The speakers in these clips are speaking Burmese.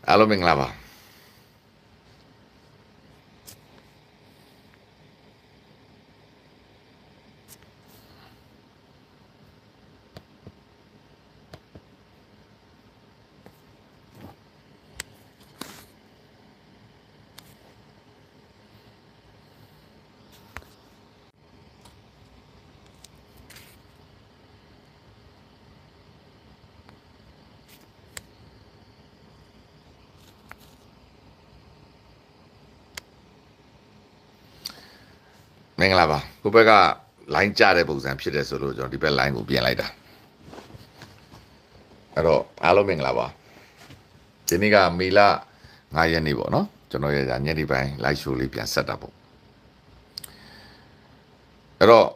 Alo mình là bảo မင်္ဂလာပါကိုဘက်က line ကြတဲ့ပုံစံဖြစ်တယ်ဆိုလို့ကျွန်တော်ဒီဘက် line ကိုပြင်လိုက်တာအဲ့တော့အားလုံးမင်္ဂလာပါဒီနေ့ကမေလ9ရက်နေ့ပေါ့နော်ကျွန်တော်ရဲ့ညနေပိုင်း live show လေးပြန်ဆက်တာပေါ့အဲ့တော့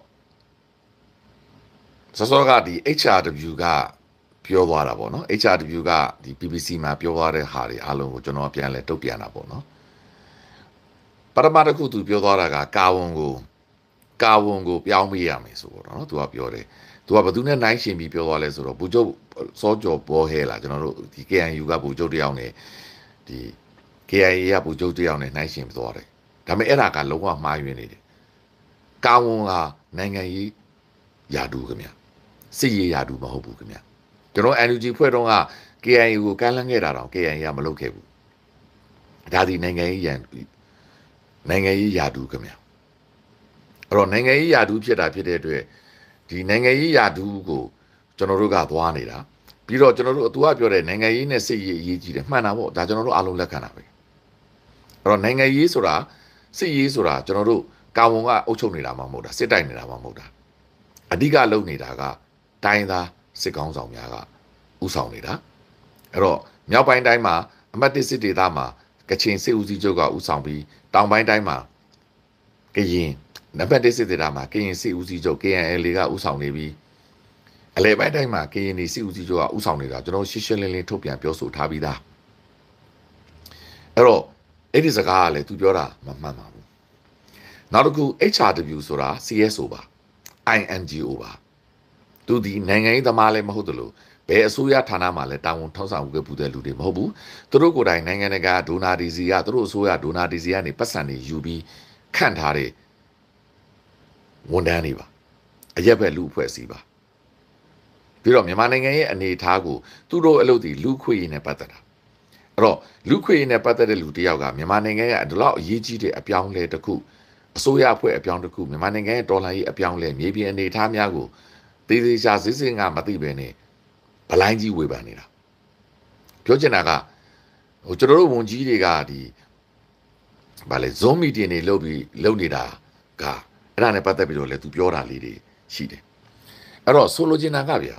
စောစောကဒီ HRW ကပြောသွားတာပေါ့နော် HRW ကဒီ BBC မှာပြောသွားတဲ့ဟာတွေအားလုံးကိုကျွန်တော်ပြန်လဲတုတ်ပြန်တာပေါ့နော်ပထမတစ်ခုသူပြောသွားတာကကာဝန်ကိုပြောင်းပေးရမယ်ဆိုတော့နော်သူကပြောတယ်သူကဘယ်သူနဲ့နိုင်ရှင်ပြီးပြောသွားလဲဆိုတော့ဘူကျုပ်စောကြော်ပေါ်ဟဲလာကျွန်တော်တို့ဒီ KNU ကဘူကျုပ်တယောက်နဲ့ဒီ KIA ကဘူကျုပ်တယောက်နဲ့နိုင်ရှင်ပြီးသွားတယ်ဒါပေမဲ့အဲ့ဒါကလုံးဝမှားယွင်းနေတယ်ကာဝန်ကနိုင်ငံရေးယာတူခင်ဗျစစ်ရေးယာတူမဟုတ်ဘူးခင်ဗျကျွန်တော် NUG ဖွဲ့တော့က KIA ကိုကမ်းလှမ်းခဲ့တာတော့ KIA ကမလုပ်ခဲ့ဘူးဒါဒီနိုင်ငံရေးယာတူခင်ဗျအဲ့တော့နိုင်ငံရေးယာတူဖြစ်တာဖြစ်တဲ့အတွက်ဒီနိုင်ငံရေးယာတူကိုကျွန်တော်တို့ကသွားနေတာပြီးတော့ကျွန်တော်တို့သူကပြောတဲ့နိုင်ငံရေးနဲ့စစ်ရေးအရေးကြီးတယ်မှန်တာပေါ့ဒါကျွန်တော်တို့အားလုံးလက်ခံတာပဲအဲ့တော့နိုင်ငံရေးဆိုတာစစ်ရေးဆိုတာကျွန်တော်တို့ကာဝန်ကအုပ်ချုပ်နေတာမှမဟုတ်တာစစ်တိုက်နေတာမှမဟုတ်တာအဓိကလုပ်နေတာကတိုင်းသားစစ်ကောင်းဆောင်များကဥဆောင်နေတာအဲ့တော့မြောက်ပိုင်းတိုင်းမှာအမှတ်1စစ်ဒေသမှာကချင်စစ်ဦးစီးချုပ်ကဥဆောင်ပြီးတောင်ပိုင်းတိုင်းမှာကရင်နံပါတ်1စစ်ဒေသမှာကရင်စစ်ဦးစီးချုပ် KNL ကဥဆောင်နေပြီးအလဲပိုင်းတိုင်းမှာကရင်နေစစ်ဦးစီးချုပ်ကဥဆောင်နေတာကျွန်တော်ရှင်းရှင်းလင်းလင်းထုတ်ပြန်ပြောဆိုထားပြီးသားအဲ့တော့အဲ့ဒီစကားကလည်းသူပြောတာမမှန်ပါဘူးနောက်တစ်ခု HRW ဆိုတာ CSO ပါ INGO ပါသူဒီနိုင်ငံရေးသမားလည်းမဟုတ်တယ်လို့ဘယ်အစိုးရဌာနမှလည်းတာဝန်ထောက်ဆောင်ခဲ့ပူတဲ့လူတွေမဟုတ်ဘူးသူတို့ကိုယ်တိုင်နိုင်ငံတကာဒိုနာဒီစီကသူတို့အစိုးရဒိုနာဒီစီကနေပတ်စံတွေယူပြီးခန့်ထားတဲ့ဝန်ထမ်းတွေပါအရက်ဘက်လူအဖွဲ့အစည်းပါပြီးတော့မြန်မာနိုင်ငံရဲ့အနေအထားကိုသူတို့အလုပ်ဒီလူခွေရေးနဲ့ပတ်သက်တာအဲ့တော့လူခွေရေးနဲ့ပတ်သက်တဲ့လူတယောက်ကမြန်မာနိုင်ငံရဲ့ဒီလောက်အရေးကြီးတဲ့အပြောင်းလဲတစ်ခုအစိုးရအဖွဲ့အပြောင်းတစ်ခုမြန်မာနိုင်ငံရဲ့ဒေါ်လာရေးအပြောင်းလဲမြေပြင်အနေအထားများကိုသေသေးချာစစ်စစ်ငါမသိပဲနဲ့ဗလိုင်းကြီးဝေဖန်နေတာပြောချင်တာကဟိုကျွန်တော်တို့ဝန်ကြီးတွေကဒီဗာလေ Zoom meeting တွေလုပ်နေတာကအဲ့ဒါနဲ့ပတ်သက်ပြီးတော့လေသူပြောတာလေးတွေရှိတယ်အဲ့တော့ဆိုလိုချင်တာကဗျာ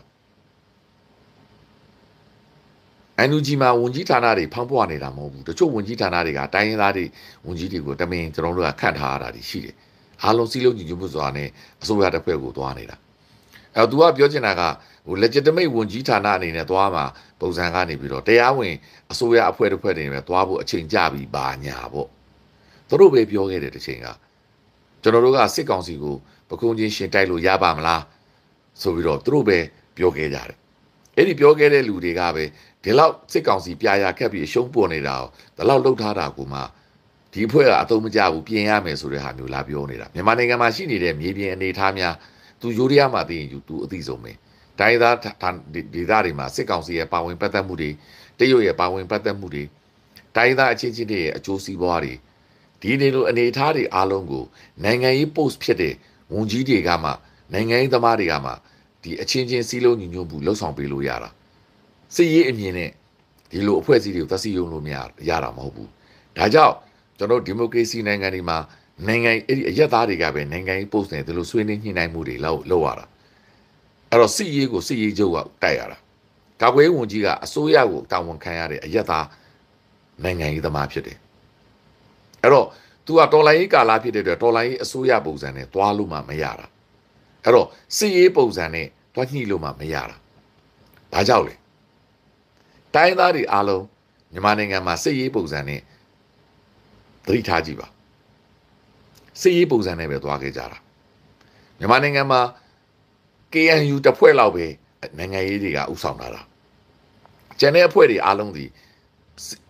NUG မှာဝန်ကြီးဌာနတွေဖောင်းပွားနေတာမဟုတ်ဘူးတချို့ဝန်ကြီးဌာနတွေကတိုင်းရင်းသားတွေဝန်ကြီးတွေကိုတမင်ကျွန်တော်တို့ကခန့်ထားရတာရှိတယ်အားလုံးစည်းလုံးညီညွတ်မှုဆိုတာနဲ့အစိုးရတစ်ဖွဲ့ကိုသွားနေတာအဲ့တော့ तू ကပြောချင်တာကဟို legitimate ဝန်ကြီးဌာနအနေနဲ့သွားမှာပုံစံကနေပြီးတော့တရားဝင်အစိုးရအဖွဲ့တစ်ဖွဲ့တွေပဲသွားဖို့အချိန်ကြပြီးပါညာပေါ့သူတို့ပဲပြောခဲ့တဲ့တစ်ချိန်ကကျွန်တော်တို့ကစစ်ကောင်စီကိုပခုံးချင်းရှင်တိုက်လို့ရပါမလားဆိုပြီးတော့သူတို့ပဲပြောခဲ့ကြတယ်အဲ့ဒီပြောခဲ့တဲ့လူတွေကပဲဒီလောက်စစ်ကောင်စီပြာရခက်ပြီးအရှုံးပေါ်နေတာဒီလောက်လှုပ်ထားတာကိုမှဒီအဖွဲ့ကအသုံးမကျဘူးပြင်ရမယ်ဆိုတဲ့ဟာမျိုးလာပြောနေတာမြန်မာနိုင်ငံမှာရှိနေတဲ့မြေပြင်အနေအထားများသူယူရီးယားမှာသိရင်သူအသိဆုံးပဲတိုင်းသားဒေသတွေမှာစစ်ကောင်စီရဲ့ပါဝင်ပတ်သက်မှုတွေတရုတ်ရဲ့ပါဝင်ပတ်သက်မှုတွေတိုင်းသားအချင်းချင်းတွေရဲ့အကျိုးစီးပွားတွေဒီလိုအနေအထားတွေအားလုံးကိုနိုင်ငံရေး post ဖြစ်တဲ့ဝန်ကြီးတွေကမှနိုင်ငံရေးသမားတွေကမှဒီအချင်းချင်းစီးလုံးညီညွတ်မှုလှုပ်ဆောင်ပေးလို့ရတာစစ်ရေးအမြင်နဲ့ဒီလိုအဖွဲ့အစည်းတွေကိုသတိယုံလို့မရတာမဟုတ်ဘူးဒါကြောင့်ကျွန်တော်ဒီမိုကရေစီနိုင်ငံတွေမှာနိုင်ငံအဲ့ဒီအရက်သားတွေကပဲနိုင်ငံရေး post နဲ့ဒီလိုဆွေးနွေးညှိနှိုင်းမှုတွေလုပ်ရတာအဲ့တော့စစ်ရေးကိုစစ်ရေးချုပ်ကတိုက်ရတာကာကွယ်ရေးဝန်ကြီးကအစိုးရကိုတာဝန်ခံရတဲ့အရက်သားနိုင်ငံရေးသမားဖြစ်တယ်အဲ့တော့ तू ကတော်လိုင်းရေးကာလဖြစ်တဲ့အတွက်တော်လိုင်းရေးအစိုးရပုံစံနဲ့တွားလို့မှမရတာအဲ့တော့စစ်ရေးပုံစံနဲ့တွားညှိလို့မှမရတာဘာကြောင့်လဲတိုင်းသားတွေအားလုံးမြန်မာနိုင်ငံမှာစစ်ရေးပုံစံနဲ့သတိထားကြည့်ပါစစ်ရေးပုံစံနဲ့ပဲတွားခဲ့ကြတာမြန်မာနိုင်ငံမှာ KNU တစ်ဖွဲ့လောက်ပဲနိုင်ငံရေးတွေကဥဆောင်လာတာကျန်တဲ့အဖွဲ့တွေအားလုံးဒီ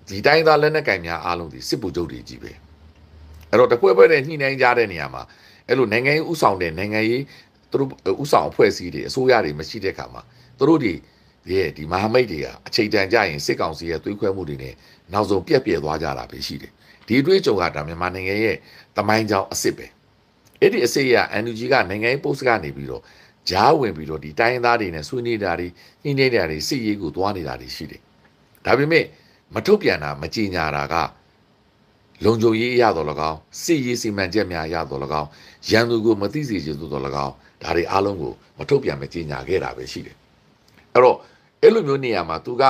ဒီတိုင်းသားလက်နက်ကင်များအားလုံးဒီစစ်ဗိုလ်ချုပ်တွေကြီးပဲအဲ့တော့တပွဲပွဲနဲ့ညှိနှိုင်းကြတဲ့နေရာမှာအဲ့လိုနိုင်ငံရေးဥဆောင်တဲ့နိုင်ငံရေးသူတို့ဥဆောင်အဖွဲ့အစည်းတွေအစိုးရတွေမရှိတဲ့ခါမှာသူတို့ဒီမဟာမိတ်တွေကအခြေတန်ကြရင်စစ်ကောင်စီရဲ့သွေးခွဲမှုတွေနဲ့နောက်ဆုံးပြက်ပြဲသွားကြတာပဲရှိတယ်ဒီအတွေ့အကြုံကဒါမြန်မာနိုင်ငံရဲ့တမိုင်းကြောင်းအစ်စ်ပဲအဲ့ဒီအစ်စ်ရ NUG ကနိုင်ငံရေးပို့စ်ကနေပြီးတော့ဂျားဝင်ပြီးတော့ဒီတိုင်းသားတွေနဲ့ဆွေးနွေးတာတွေညှိနှိုင်းတာတွေစစ်ရေးကိုသွားနေတာတွေရှိတယ်ဒါပေမဲ့မထုတ်ပြန်တာမကြေညာတာကလုံခြုံရေးရတော့လကောင်းစစ်ရေးစီမံချက်များရတော့လကောင်းရန်သူကိုမသိစေချင်တော့လကောင်းဒါတွေအားလုံးကိုမထုတ်ပြန်မကြေညာခဲ့တာပဲရှိတယ်အဲ့တော့အဲ့လိုမျိုးနေရာမှာသူက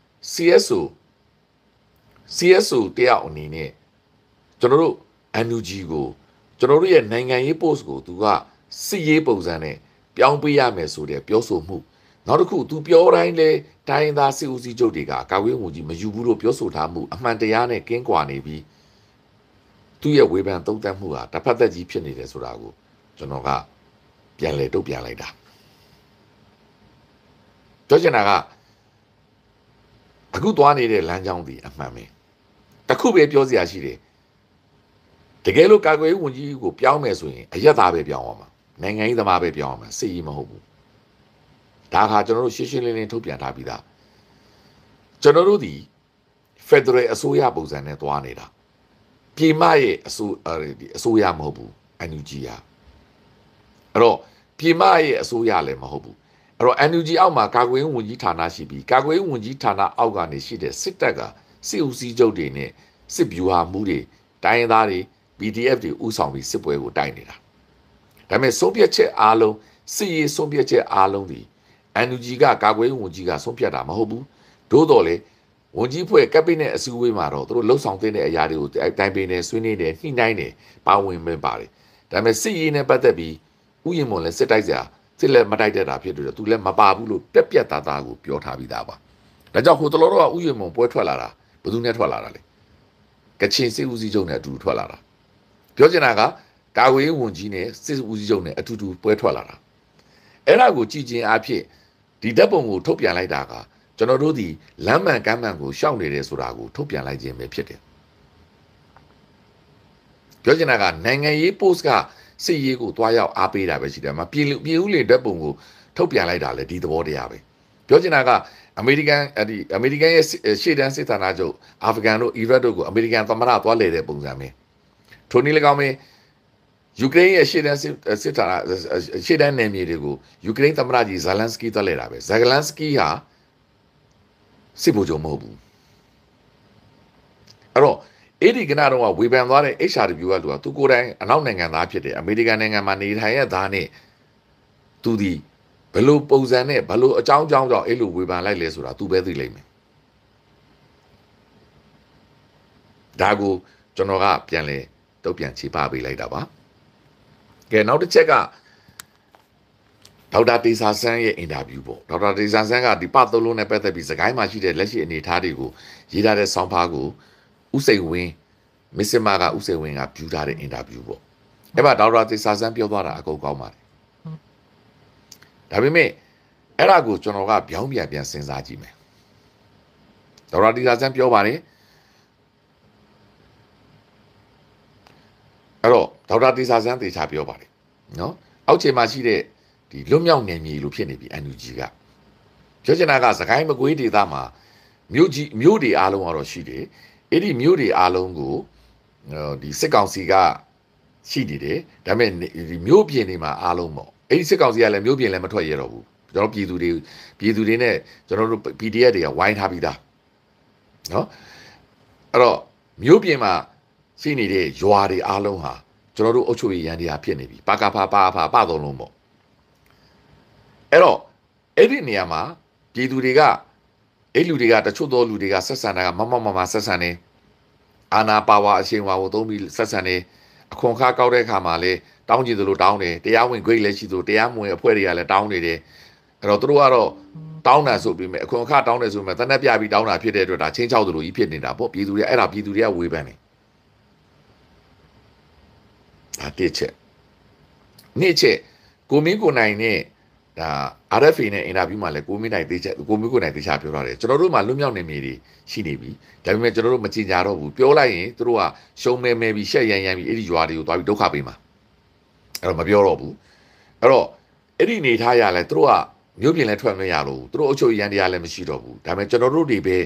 CSO တယောက်အနေနဲ့ကျွန်တော်တို့ NUG ကိုကျွန်တော်တို့ရဲ့နိုင်ငံရေး post ကိုသူကစစ်ရေးပုံစံနဲ့ပြောင်းပေးရမယ်ဆိုတဲ့ပြောဆိုမှုနောက်တစ်ခုသူပြောတိုင်းလဲတိုင်းသားစစ်ဦးစီးချုပ်တွေကကာကွယ်မှုကြီးမယူဘူးလို့ပြောဆိုထားမှုအမှန်တရားနဲ့ကင်းကွာနေပြီးသူ့ရဲ့ဝေဖန်သုံးသပ်မှုဟာတစ်ဖက်သက်ကြီးဖြစ်နေတယ်ဆိုတာကိုကျွန်တော်ကပြန်လဲတုတ်ပြန်လိုက်တာပြောချင်တာကအခုသွားနေတဲ့လမ်းကြောင်းဒီအမှန်ပဲတခုပဲပြောစရာရှိတယ်တကယ်လို့ကာကွယ်ရေးဝန်ကြီးကိုပြောင်းမယ်ဆိုရင်အယက်သားပဲပြောင်းအောင်မှာနိုင်ငံရေးသမားပဲပြောင်းအောင်မှာစစ်ရေးမဟုတ်ဘူးဒါခါကျွန်တော်တို့ရှင်းရှင်းလင်းလင်းထုတ်ပြန်ထားပြီးသားကျွန်တော်တို့ဒီ Federal အစိုးရပုံစံနဲ့သွားနေတာပြည်မရဲ့အစိုးရမဟုတ်ဘူး NUG อ่ะအဲ့တော့ပြည်မရဲ့အစိုးရလည်းမဟုတ်ဘူးအဲ့တော့ NUG အောက်မှာကာကွယ်ရေးဝန်ကြီးဌာနရှိပြီးကာကွယ်ရေးဝန်ကြီးဌာနအောက်ကနေရှိတဲ့စစ်တပ်ကစစ်ဦးစီးချုပ်တွေနဲ့စစ်ဗျူဟာမှူးတွေတိုင်းရင်းသားတွေ PDF တွေဥဆောင်ပြီးစစ်ပွဲကိုတိုက်နေတာဒါပေမဲ့ဆုံးဖြတ်ချက်အားလုံးစစ်ရေးဆုံးဖြတ်ချက်အားလုံးဒီ NUG ကကာကွယ်ရေးဝန်ကြီးကဆုံးဖြတ်တာမဟုတ်ဘူးသို့တော်လေဝန်ကြီးဖွဲ့ကပ်ဘိနက်အစည်းအဝေးမှာတော့သူတို့လှုပ်ဆောင်တဲ့အရာတွေကိုတိုင်ပင်နေဆွေးနွေးနေညှိနှိုင်းနေပါဝင်မပါတယ်ဒါပေမဲ့စစ်ရေးနဲ့ပတ်သက်ပြီးဥယျာဉ်မွန်လည်းစစ်တိုက်စရာစစ်လည်းမတိုက်တတ်တာဖြစ်တယ်သူလည်းမပါဘူးလို့ပြက်ပြက်သားသားကိုပြောထားပြီးသားပါဒါကြောင့်ဟိုတလောတော့ဥယျာဉ်မွန်ပွဲထွက်လာတာဘယ်သူနဲ့ထွက်လာတာလဲကချင်စစ်ဦးစီးချုပ်နဲ့အတူတူထွက်လာတာပြောချင်တာကကာကွယ်ရေးဝန်ကြီးနဲ့စစ်ဦးစီးချုပ်နဲ့အတူတူပွဲထွက်လာတာအဲ့ဒါကိုကြည်ကျင်အားဖြင့်ဒီဓာတ်ပုံကိုထုတ်ပြန်လိုက်တာကကျွန်တော်တို့ဒီလမ်းမှန်ကမ်းမှန်ကိုရှောက်နေတယ်ဆိုတာကိုထုတ်ပြန်လိုက်ခြင်းပဲဖြစ်တယ်ပြောချင်တာကနိုင်ငံရေး post ကစစ်ရေးကိုတွားရောက်အားပေးတာပဲရှိတယ်မှာပြည်ဦးလေဓာတ်ပုံကိုထုတ်ပြန်လိုက်တာလေဒီသဘောတရားပဲပြောချင်တာကအမေရိကန်ရဲ့ရှေ့တန်းစစ်ဌာနချုပ်အာဖဂန်တို့အီရတ်တို့ကိုအမေရိကန်သမ္မတသွားလေတဲ့ပုံစံပဲထိုနည်း၎င်းပဲယူကရိန်းရဲ့ရှေ့တန်းစစ်ဌာနရှေ့တန်းနယ်မြေတွေကိုယူကရိန်းသမ္မတကြီးဇာလန်စကီသွားလေတာပဲဇာလန်စကီဟာစစ်ဗိုလ်ချုပ်မဟုတ်ဘူးအဲ့တော့အဲ့ဒီကနတော့ဝေဖန်သွားတဲ့ HRW ကလူကသူကိုယ်တိုင်အနောက်နိုင်ငံသားဖြစ်တယ်အမေရိကန်နိုင်ငံမှာနေထိုင်ရသားနဲ့သူဒီဘလို့ပုံစံနဲ့ဘလို့အကြောင်းကြောင့်အဲ့လိုဝေဖန်လိုက်လဲဆိုတာသူပဲသိလိမ့်မယ်ဒါကိုကျွန်တော်ကပြန်လဲတုတ်ပြန်ခြေပပေးလိုက်တာပါကဲနောက်တစ်ချက်ကဒေါက်တာတေဆာဆန်းရဲ့အင်တာဗျူးပေါ့ဒေါက်တာတေဆာဆန်းကဒီပတ်သုံးလုံးနဲ့ပတ်သက်ပြီးစကိုင်းမှာရှိတဲ့လက်ရှိအနေအထားတွေကိုရေးထားတဲ့ဆောင်းပါးကိုဥစိန်ဝင်းမစ္စမကဥစိန်ဝင်းကဖြူထားတဲ့အင်တာဗျူးပေါ့အဲ့မှာဒေါက်တာတေဆာဆန်းပြောသွားတာအကုန်ကောင်းပါတယ်ဒါပေမဲ့အဲ့ဒါကိုကျွန်တော်ကပြောင်းပြန်စဉ်းစားကြည့်မယ်ဒေါက်တာတေဆာဆန်းပြောပါတယ်အဲ့တော့ဒေါက်တာတေဆာဆန်းတေချာပြောပါတယ်နော်အောက်ခြေမှာရှိတဲ့ဒီလွတ်မြောက်နေမြေလို့ဖြစ်နေပြီ NUG ကပြောချင်တာကစကိုင်းမကွေးဒေသမှာမြို့တွေအားလုံးကတော့ရှိတယ်အဲ့ဒီမြို့တွေအားလုံးကိုဒီစစ်ကောင်စီကရှိနေတယ်ဒါပေမဲ့ဒီမြို့ပြင်တွေမှာအားလုံးပေါ့အဲ့ဒီစစ်ကောင်စီကလည်းမြို့ပြင်လည်းမထွက်ရတော့ဘူးကျွန်တော်ပြည်သူတွေနဲ့ကျွန်တော်တို့ PDF တွေကဝိုင်းထားပြီးသားနော်အဲ့တော့မြို့ပြင်မှာရှိနေတဲ့ရွာတွေအားလုံးဟာကျွန်တော်တို့အုပ်ချုပ်ရေးရန်တရားဖြစ်နေပြီပါသုံးလုံးပေါ့အဲ့တော့အဲ့ဒီနေရာမှာပြည်သူတွေကအဲ့လူတွေကတချို့သောလူတွေကဆက်ဆံတာကမဆက်ဆံနေအာနာပါဝါအရှင်ဝါကိုသုံးပြီးဆက်ဆံနေအခွန်ခါကောက်တဲ့အခါမှာလေတောင်းကြည့်သလိုတောင်းတယ်တရားဝင် grade လည်းရှိသလိုတရားမဝင်အဖွဲ့တွေကလည်းတောင်းနေတယ်အဲ့တော့သူတို့ကတော့တောင်းတာဆိုပြီးမြဲအခွန်ခါတောင်းတယ်ဆိုမှတနက်ပြပြီးတောင်းတာဖြစ်တဲ့အတွက်ဒါချင်းချောက်သလိုကြီးဖြစ်နေတာပေါ့ပြည်သူတွေအဲ့ဒါပြည်သူတွေကဝေဖန်နေဒါတစ်ချက်နေ့ချက်ကိုမင်းကိုနိုင်နဲ့ RFA နဲ့ interview မှာလည်းကိုမိနိုင်သေးချက်ကိုမိကိုနိုင်သေးချာပြောထားတယ်ကျွန်တော်တို့မှာလွတ်မြောက်နေမြေတွေရှိနေပြီဒါပေမဲ့ကျွန်တော်တို့မကြင်ကြတော့ဘူးပြောလိုက်ရင်သူတို့ကရှုံးမဲပြီးရှက်ရန်ပြီးအဲ့ဒီရွာတွေကိုသွားပြီးဒုက္ခပေးမှာအဲ့တော့မပြောတော့ဘူးအဲ့တော့အဲ့ဒီနေထားရလဲသူတို့ကမြို့ပြင်လဲထွက်မရတော့ဘူးသူတို့အုပ်ချုပ်ရန်တရားလည်းမရှိတော့ဘူးဒါပေမဲ့ကျွန်တော်တို့တွေပဲ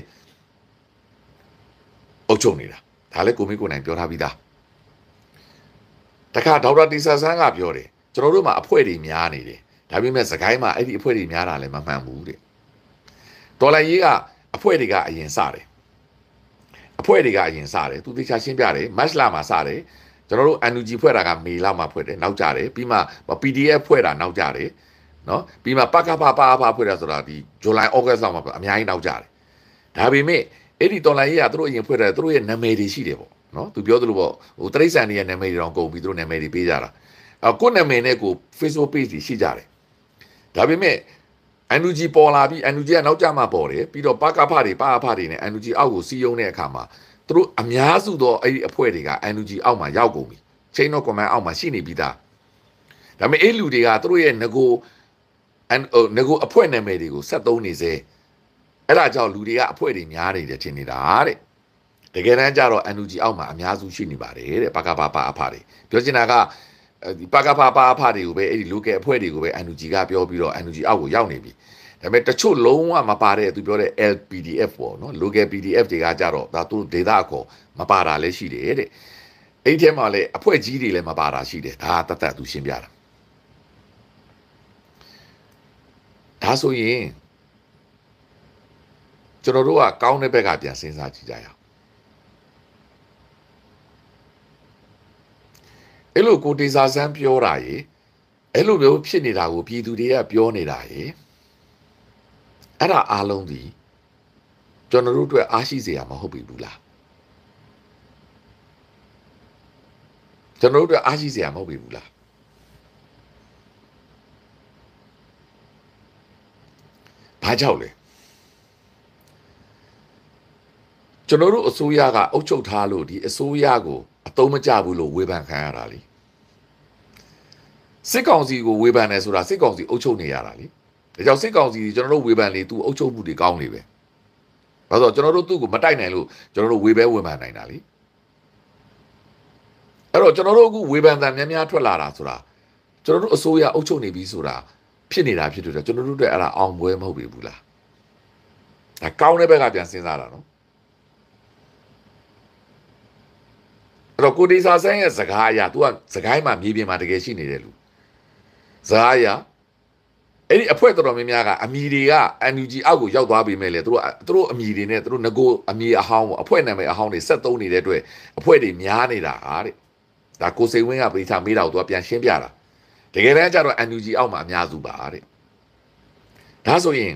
အုပ်ချုပ်နေတာဒါလည်းကိုမိကိုနိုင်ပြောထားပြီးသားတခါဒေါက်တာတီဆာဆန်းကပြောတယ်ကျွန်တော်တို့မှာအဖွဲ့တွေများနေတယ်ဒါပေမဲ့စကိုင်းမှာအဲ့ဒီအဖွဲ့တွေများတာလည်းမမှန်ဘူးတဲ့ဒေါ်လာရေးကအဖွဲ့တွေကအရင်စတယ်အဖွဲ့တွေကအရင်စတယ်သူသေချာရှင်းပြတယ်မတ်လမှာစတယ်ကျွန်တော်တို့ NUG ဖွဲ့တာကမေလမှာဖွဲ့တယ်နောက်ကြတယ်ပြီးမှ PDF ဖွဲ့တာနောက်ကြတယ်နော်ပြီးမှပကဖဖွဲ့တာဆိုတာဒီဇူလိုင်ဩဂတ်လောက်မှာအများကြီးနောက်ကြတယ်ဒါပေမဲ့အဲ့ဒီဒေါ်လာရေးကသူတို့အရင်ဖွဲ့တယ်သူတို့ရဲ့နာမည်တွေရှိတယ်ပေါ့နော်သူပြောသလိုပေါ့ဟိုတရိတ်ဆန်တွေရဲ့နာမည်တွေတော့ကုန်ပြီးသူတို့နာမည်တွေပေးကြတာကိုယ့်နာမည်နဲ့ကို Facebook page တွေရှိကြတယ်ဒါပေမဲ့ NUG ပေါ်လာပြီး NUG ကနောက်ကျမှပေါ်တယ်ပြီးတော့ပကဖတွေနဲ့ NUG အောက်ကိုစီးယုံတဲ့အခါမှာသူတို့အများစုသောအဲ့ဒီအဖွဲ့တွေက NUG အောက်မှာရောက်ကုန်ပြီ chain of command အောက်မှာရှိနေပြီးသားဒါပေမဲ့အဲ့လူတွေကသူတို့ရဲ့ငကိုအဖွဲ့နာမည်တွေကိုဆက်သုံးနေစေအဲ့ဒါကြောင့်လူတွေကအဖွဲ့တွေများနေတယ်ထင်နေတာတဲ့တကယ်တမ်းကျတော့ NUG အောက်မှာအများစုရှိနေပါတယ်တဲ့ပကဖတွေပြောချင်တာကဒီပကဖတွေကိုပဲအဲ့ဒီ local အဖွဲ့တွေကိုပဲ NUG ကပြောပြီးတော့ NUG အောက်ကိုရောက်နေပြီဒါပေမဲ့တချို့လုံးဝမပါတဲ့သူပြောတဲ့ LPDF ပေါ့နော် local PDF တွေကကြတော့ဒါသူဒေတာခေါ်မပါတာလည်းရှိတယ်တဲ့အဲ့ဒီထဲမှာလည်းအဖွဲ့ကြီးတွေလည်းမပါတာရှိတယ်ဒါတတ်သူရှင်းပြတာဒါဆိုရင်ကျွန်တော်တို့ကကောင်းတဲ့ဘက်ကပြန်စဉ်းစားကြည့်ကြရအောင်အဲ့လိုကိုတေစာဆန်းပြောတာရေအဲ့လိုမျိုးဖြစ်နေတာကိုပြည်သူတွေကပြောနေတာရေအဲ့ဒါအားလုံးဒီကျွန်တော်တို့အတွက်အားရှိစေရမဟုတ်ပြီဘူးလားကျွန်တော်တို့အတွက်အားရှိစေရမဟုတ်ပြီဘူးလားဘာကြောင့်လဲကျွန်တော်တို့အစိုးရကအုပ်ချုပ်ထားလို့ဒီအစိုးရကိုအသုံးမကျဘူးလို့ဝေဖန်ခံရတာလေစစ်ကောင်စီကိုဝေဖန်တယ်ဆိုတာစစ်ကောင်စီအုပ်ချုပ်နေရတာလေဒါကြောင့်စစ်ကောင်စီကျွန်တော်တို့ဝေဖန်လေသူအုပ်ချုပ်မှုတွေကောင်းနေပဲဘာလို့ကျွန်တော်တို့သူ့ကိုမတိုက်နိုင်လို့ကျွန်တော်တို့ဝေဖန်နိုင်တာလေအဲ့တော့ကျွန်တော်တို့အခုဝေဖန်တန်များထွက်လာတာဆိုတာကျွန်တော်တို့အစိုးရအုပ်ချုပ်နေပြီဆိုတာဖြစ်နေတာဖြစ်တယ်ကျွန်တော်တို့အတွက်အဲ့ဒါအောင်ပွဲမဟုတ်ပြီဘူးလားဒါကောင်းတဲ့ဘက်ကပြန်စဉ်းစားတာနော်အဲ့တော့ကိုဒီစာဆန်းရဲ့စကားအရာ तू ကစကိုင်းမှာမြေပြင်မှာတကယ်ရှိနေတယ်လူစကားအရာအဲ့ဒီအဖွဲ့တော်များများကအမီတွေက NUG အောက်ကိုရောက်သွားပြီမဲ့လေသူတို့အမီတွေနဲ့သူတို့ငကိုအမီအဟောင်းအဖွဲ့နာမည်အဟောင်းတွေဆက်သုံးနေတဲ့အတွက်အဖွဲ့တွေများနေတာတဲ့ဒါကိုစိန်ဝင်းကပရိသတ်မေးတာကို तू ပြန်ရှင်းပြတာတကယ်တမ်းကျတော့ NUG အောက်မှာအများစုပါတဲ့ဒါဆိုရင်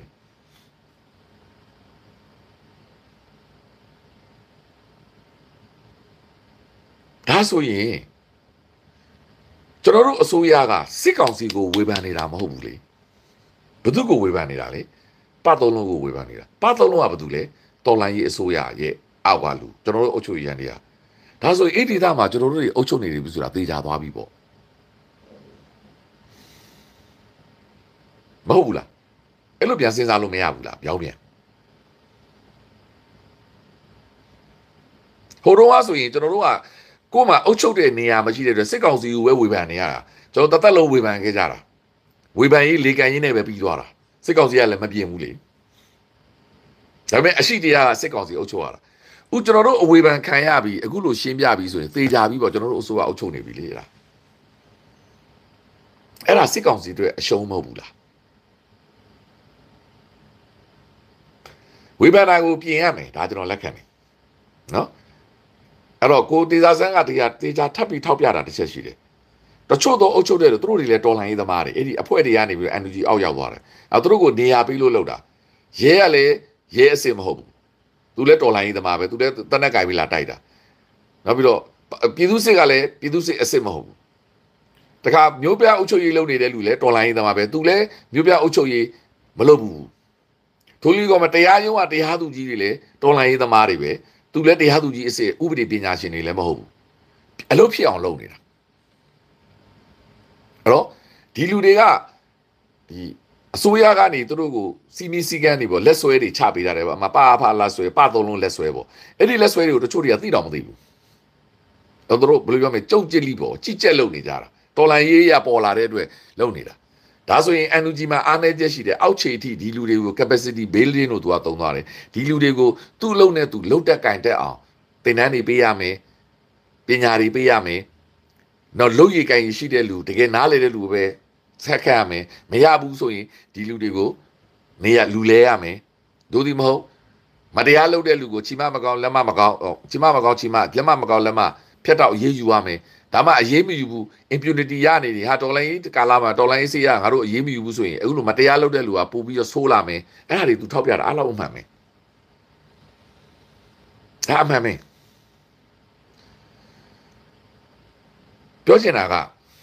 ကျွန်တော်တို့အစိုးရကစစ်ကောင်စီကိုဝေဖန်နေတာမဟုတ်ဘူးလေဘသူကိုဝေဖန်နေတာလေပတ်သုံးလုံးကိုဝေဖန်နေတာပတ်သုံးလုံးကဘာတူလဲတော်လိုင်းရေးအစိုးရရဲ့အောက်ကလူကျွန်တော်တို့အုပ်ချုပ်ရန်တွေကဒါဆိုရင်အဲ့ဒီဒေသမှာကျွန်တော်တို့တွေအုပ်ချုပ်နေတယ်ပြီဆိုတာသိကြသွားပြီပေါ့မဟုတ်ဘူးလားအဲ့လိုပြန်စဉ်းစားလို့မရဘူးလားပြောင်းပြန်ဟိုတော့ဆိုရင်ကျွန်တော်တို့ကကို့မှာအုပ်ချုပ်တဲ့နေရာမရှိတဲ့အတွက်စစ်ကောင်စီကိုပဲဝေဖန်နေရတာကျွန်တော်တသက်လုံးဝေဖန်ခဲ့ကြတာဝေဖန်ရေးလေကန်ရင်းနဲ့ပဲပြီးသွားတာစစ်ကောင်စီကလည်းမပြင်းဘူးလေဒါပေမဲ့အရှိတရားကစစ်ကောင်စီအုပ်ချုပ်ရတာဥကျွန်တော်တို့အဝေဖန်ခံရပြီအခုလိုရှင်းပြပြီဆိုရင်သေချာပြီပေါ့ကျွန်တော်တို့အစိုးရအုပ်ချုပ်နေပြီလေအဲ့ဒါစစ်ကောင်စီအတွက်အရှုံးမဟုတ်ဘူးလားဝေဖန်တာကိုပြင်ရမယ်ဒါကျွန်တော်လက်ခံတယ်နော်အဲ့တော့ကိုတေစာဆန်းကတရားတေချာထပ်ပြီးထောက်ပြတာတစ်ချက်ရှိတယ်တချို့တော့အုပ်ချုပ်တဲ့သူတို့တွေလည်းတော်လှန်ရေးသမားတွေအဲ့ဒီအဖွဲ့တွေကနေပြီး NUG အောက်ရောက်သွားတယ်အဲ့သူတို့ကိုနေရာပေးလို့လောက်တာရဲကလည်းရဲအစ်စ်မဟုတ်ဘူးသူလည်းတော်လှန်ရေးသမားပဲသူလည်းတနက်ကင်ပြီးလာတိုက်တာနောက်ပြီးတော့ပြည်သူစစ်ကလည်းပြည်သူစစ်အစ်စ်မဟုတ်ဘူးတခါမျိုးပြအုပ်ချုပ်ရေးလုပ်နေတဲ့လူလည်းတော်လှန်ရေးသမားပဲသူလည်းမျိုးပြအုပ်ချုပ်ရေးမလုပ်ဘူးထိုလီကမတရားရုံးကတရားသူကြီးတွေလည်းတော်လှန်ရေးသမားတွေပဲသူလည်းတရားသူကြီးအစ်စ်ဥပဒေပညာရှင်တွေလည်းမဟုတ်ဘူးအလုပ်ဖြစ်အောင်လုပ်နေတာအဲ့တော့ဒီလူတွေကဒီဆိုရကနေသူတို့ကိုစီမီစီကန်နေပေါ့လက်ဆွဲတွေချပေးတာတယ်ပေါ့အမပါဖာလက်ဆွဲပသုံးလုံးလက်ဆွဲပေါ့အဲ့ဒီလက်ဆွဲတွေကိုတချို့တွေကသိတော့မသိဘူးတော့သူတို့ဘယ်လိုပြောမလဲကြုံကြစ်လိပေါ့ကြစ်ကြက်လုံနေကြတာတော်လန်ရေးရပေါ်လာတဲ့အတွက်လုံနေတာဒါဆိုရင် NUG မှာအားနည်းချက်ရှိတယ်အောက်ခြေအထိဒီလူတွေကို capacity building လို့သူကသုံးသွားတယ်ဒီလူတွေကိုသူ့လုံနဲ့သူလုံတက်ကင်တက်အောင်သင်တန်းတွေပေးရမယ်ပညာတွေပေးရမယ်တော့လုံရည်ကင်ရှိတဲ့လူတကယ်နားလေတဲ့လူပဲဆက်ခတ်ရမယ်မရဘူးဆိုရင်ဒီလူတွေကိုနေရလူလဲရမယ်တို့ဒီမဟုတ်မတရားလုပ်တဲ့လူကိုချီမမကောင်းလက်မမကောင်းချီမမကောင်းချီမလက်မမကောင်းလက်မဖျက်တော့အေးယူရမယ်ဒါမှအေးမယူဘူး impunity ရနေတယ်ဟာတော်လိုင်းကာလာမှာတော်လိုင်းစေးရငါတို့အေးမယူဘူးဆိုရင်အခုလိုမတရားလုပ်တဲ့လူကပို့ပြီးတော့ဆိုးလာမယ်အဲ့ဒါတွေသူထောက်ပြတာအားလုံးအမှန်ပဲဒါအမှန်ပဲပြောချင်တာက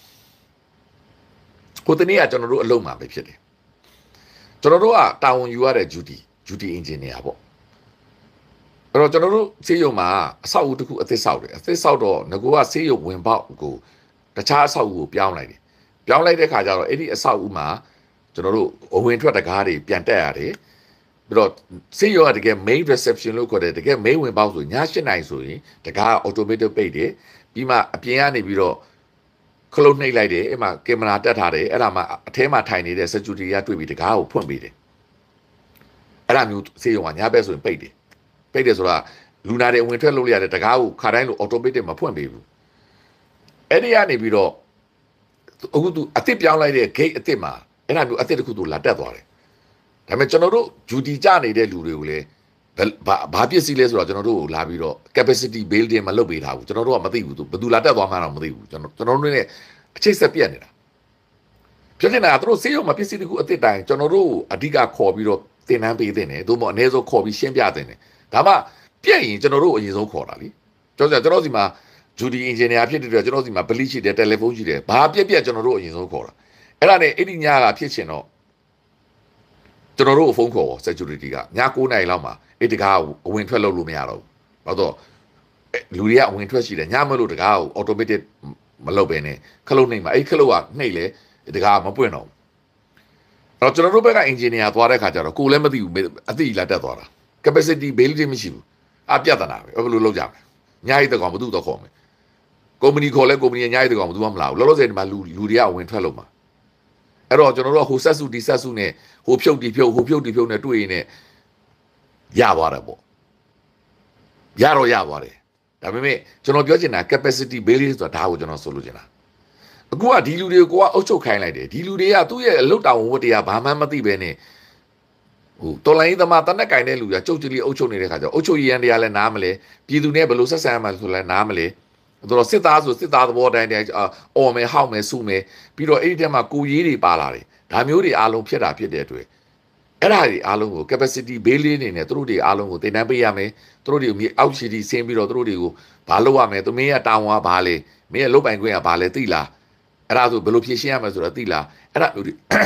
ကိုတနေ့ကကျွန်တော်တို့အလုံးမှာပဲဖြစ်တယ်ကျွန်တော်တို့ကတာဝန်ယူရတဲ့ duty engineer ပေါ့အဲ့တော့ကျွန်တော်တို့ဆေးရုံမှာအဆောက်အဦတစ်ခုအသစ်ဆောက်တယ်အသစ်ဆောက်တော့ငကိုကဆေးရုံဝင်ပေါက်ကိုတခြားအဆောက်အဦကိုပြောင်းလိုက်တယ်ပြောင်းလိုက်တဲ့ခါကျတော့အဲ့ဒီအဆောက်အဦမှာကျွန်တော်တို့အဝင်ထွက်တကားတွေပြန်တက်ရတယ်ပြီးတော့ဆေးရုံကတကယ် main reception လို့ခေါ်တယ်တကယ် main ဝင်ပေါက်ဆိုည7နာရီဆိုရင်တကား automatic ပိတ်တယ်ပြီးမှအပြင်ကနေပြီးတော့ခလုတ်နှိပ်လိုက်တယ်အဲ့မှာကင်မရာတက်ထားတယ်အဲ့ဒါမှအထဲမှာထိုင်နေတဲ့ security ကတွေ့ပြီးတကားကိုဖွင့်ပေးတယ်အဲ့ဒါမျိုးဆေးရုံကညဘက်ဆိုရင်ပိတ်တယ်ဆိုတာလူနာတွေဝင်ထွက်လို့ရတဲ့တကားကိုခါတိုင်းလို automatic မဖွင့်ပေးဘူးအဲ့ဒီကနေပြီးတော့အခုသူအစ်စ်ပြောင်းလိုက်တဲ့ gate အစ်စ်မှာအဲ့ဒါမျိုးအစ်စ်တစ်ခုသူလာတက်သွားတယ်ဒါပေမဲ့ကျွန်တော်တို့ duty ကြနေတဲ့လူတွေကိုလည်းဘာပစ္စည်းလဲဆိုတော့ကျွန်တော်တို့လာပြီးတော့ capacity building မလုပ်ပေးထားဘူးကျွန်တော်တို့ကမသိဘူးသူဘယ်သူလာတက်သွားမှတော့မသိဘူးကျွန်တော်တို့နဲ့အချိတ်ဆက်ပြက်နေတာဖြစ်နေတာသူတို့ဆေးရုံမှာပစ္စည်းတစ်ခုအစ်စ်တိုင်းကျွန်တော်တို့အဓိကခေါ်ပြီးတော့သင်တန်းပေးတဲ့တယ်သို့မဟုတ်အနည်းဆုံးခေါ်ပြီးရှင်းပြတဲ့တယ်ဒါမှပြည့်ရင်ကျွန်တော်တို့အရင်ဆုံးခေါ်တာလीကျွန်တော်စီမှာ duty engineer ဖြစ်တဲ့အတွက်ကျွန်တော်စီမှာ bleach ရှိတယ် telephone ရှိတယ်ဘာပြက်ကျွန်တော်တို့အရင်ဆုံးခေါ်တာအဲ့ဒါနဲ့အဲ့ဒီညကဖြစ်ချင်တော့ကျွန်တော်တို့ဖုန်းခေါ်ပေါ့ security ကည9:00 နာရီလောက်မှာအဲ့တကားကိုအဝင်ထွက်လုပ်လို့မရတော့ဘူးဘာလို့လူတွေကအဝင်ထွက်ရှိတယ်ညမလို့တကားကို automatic မလုပ်ဘဲနဲ့ခလုတ်နှိပ်မှာအဲ့ခလုတ်ကနှိပ်လေတကားမပွင့်တော့ဘူးအဲ့တော့ကျွန်တော်တို့ဘက်က engineer သွားတဲ့ခါကျတော့ကိုလည်းမသိဘူးအသိလာတက်သွားတာ capacity building မရှိဘူးအပြတ်တနာပဲဘယ်လိုလုပ်ကြမလဲညာရီတကောင်ဘသူတော့ခေါ်မယ်ကုမ္ပဏီခေါ်လဲကုမ္ပဏီညာရီတကောင်ဘသူမှမလာဘူးလောလောဆယ်ဒီမှာလူတွေကဝင်ထွက်လို့မှာအဲ့တော့ကျွန်တော်တို့ကဟိုဆက်စုဒီဆက်စုနဲ့ဟိုဖြုတ်ဒီဖြုတ်ဟိုဖြုတ်ဒီဖြုတ်နဲ့တွေ့ရင်လည်းရသွားတယ်ပေါ့ရသွားတယ်ဒါပေမဲ့ကျွန်တော်ပြောချင်တာ capacity building ဆိုတာဒါကိုကျွန်တော်ဆိုလို့ချင်တာအခုကဒီလူတွေကိုကအုပ်ချုပ်ခိုင်းလိုက်တယ်ဒီလူတွေကသူ့ရဲ့အလုပ်တောင်ဝတ်တရားဘာမှမသိပဲနဲ့ဟိုတော်လိုင်းသမားတနက်ကင်တဲ့လူကကြုတ်ကြလိအုပ်ချုပ်နေတဲ့ခါကျတော့အုပ်ချုပ်ရန်တရားလည်းနားမလဲပြည်သူနဲ့ဘယ်လိုဆက်ဆံရမှာဆိုလဲနားမလဲတို့စစ်သားဆိုစစ်သားသဘောတိုင်းအော်မယ်ဟောက်မယ်စုမယ်ပြီးတော့အဲ့ဒီထဲမှာကိုရေးတွေပါလာတယ်ဒါမျိုးတွေအားလုံးဖြစ်တာဖြစ်တဲ့အတွက်အဲ့ဒါတွေအားလုံးကို capacity building နေနဲ့တို့တွေအားလုံးကိုသင်တန်းပေးရမယ်တို့တွေကိုမြေအောက်ခြေထိဆင်းပြီးတော့တို့တွေကိုဘာလုပ်ရမယ်သူမင်းရဲ့တာဝန်ကဘာလဲမင်းရဲ့လုပ်ပိုင်ခွင့်ကဘာလဲသိလားအဲ့ဒါဆိုဘယ်လိုဖြေရှင်းရမလဲဆိုတော့သိလားအဲ့ဒါမျိုး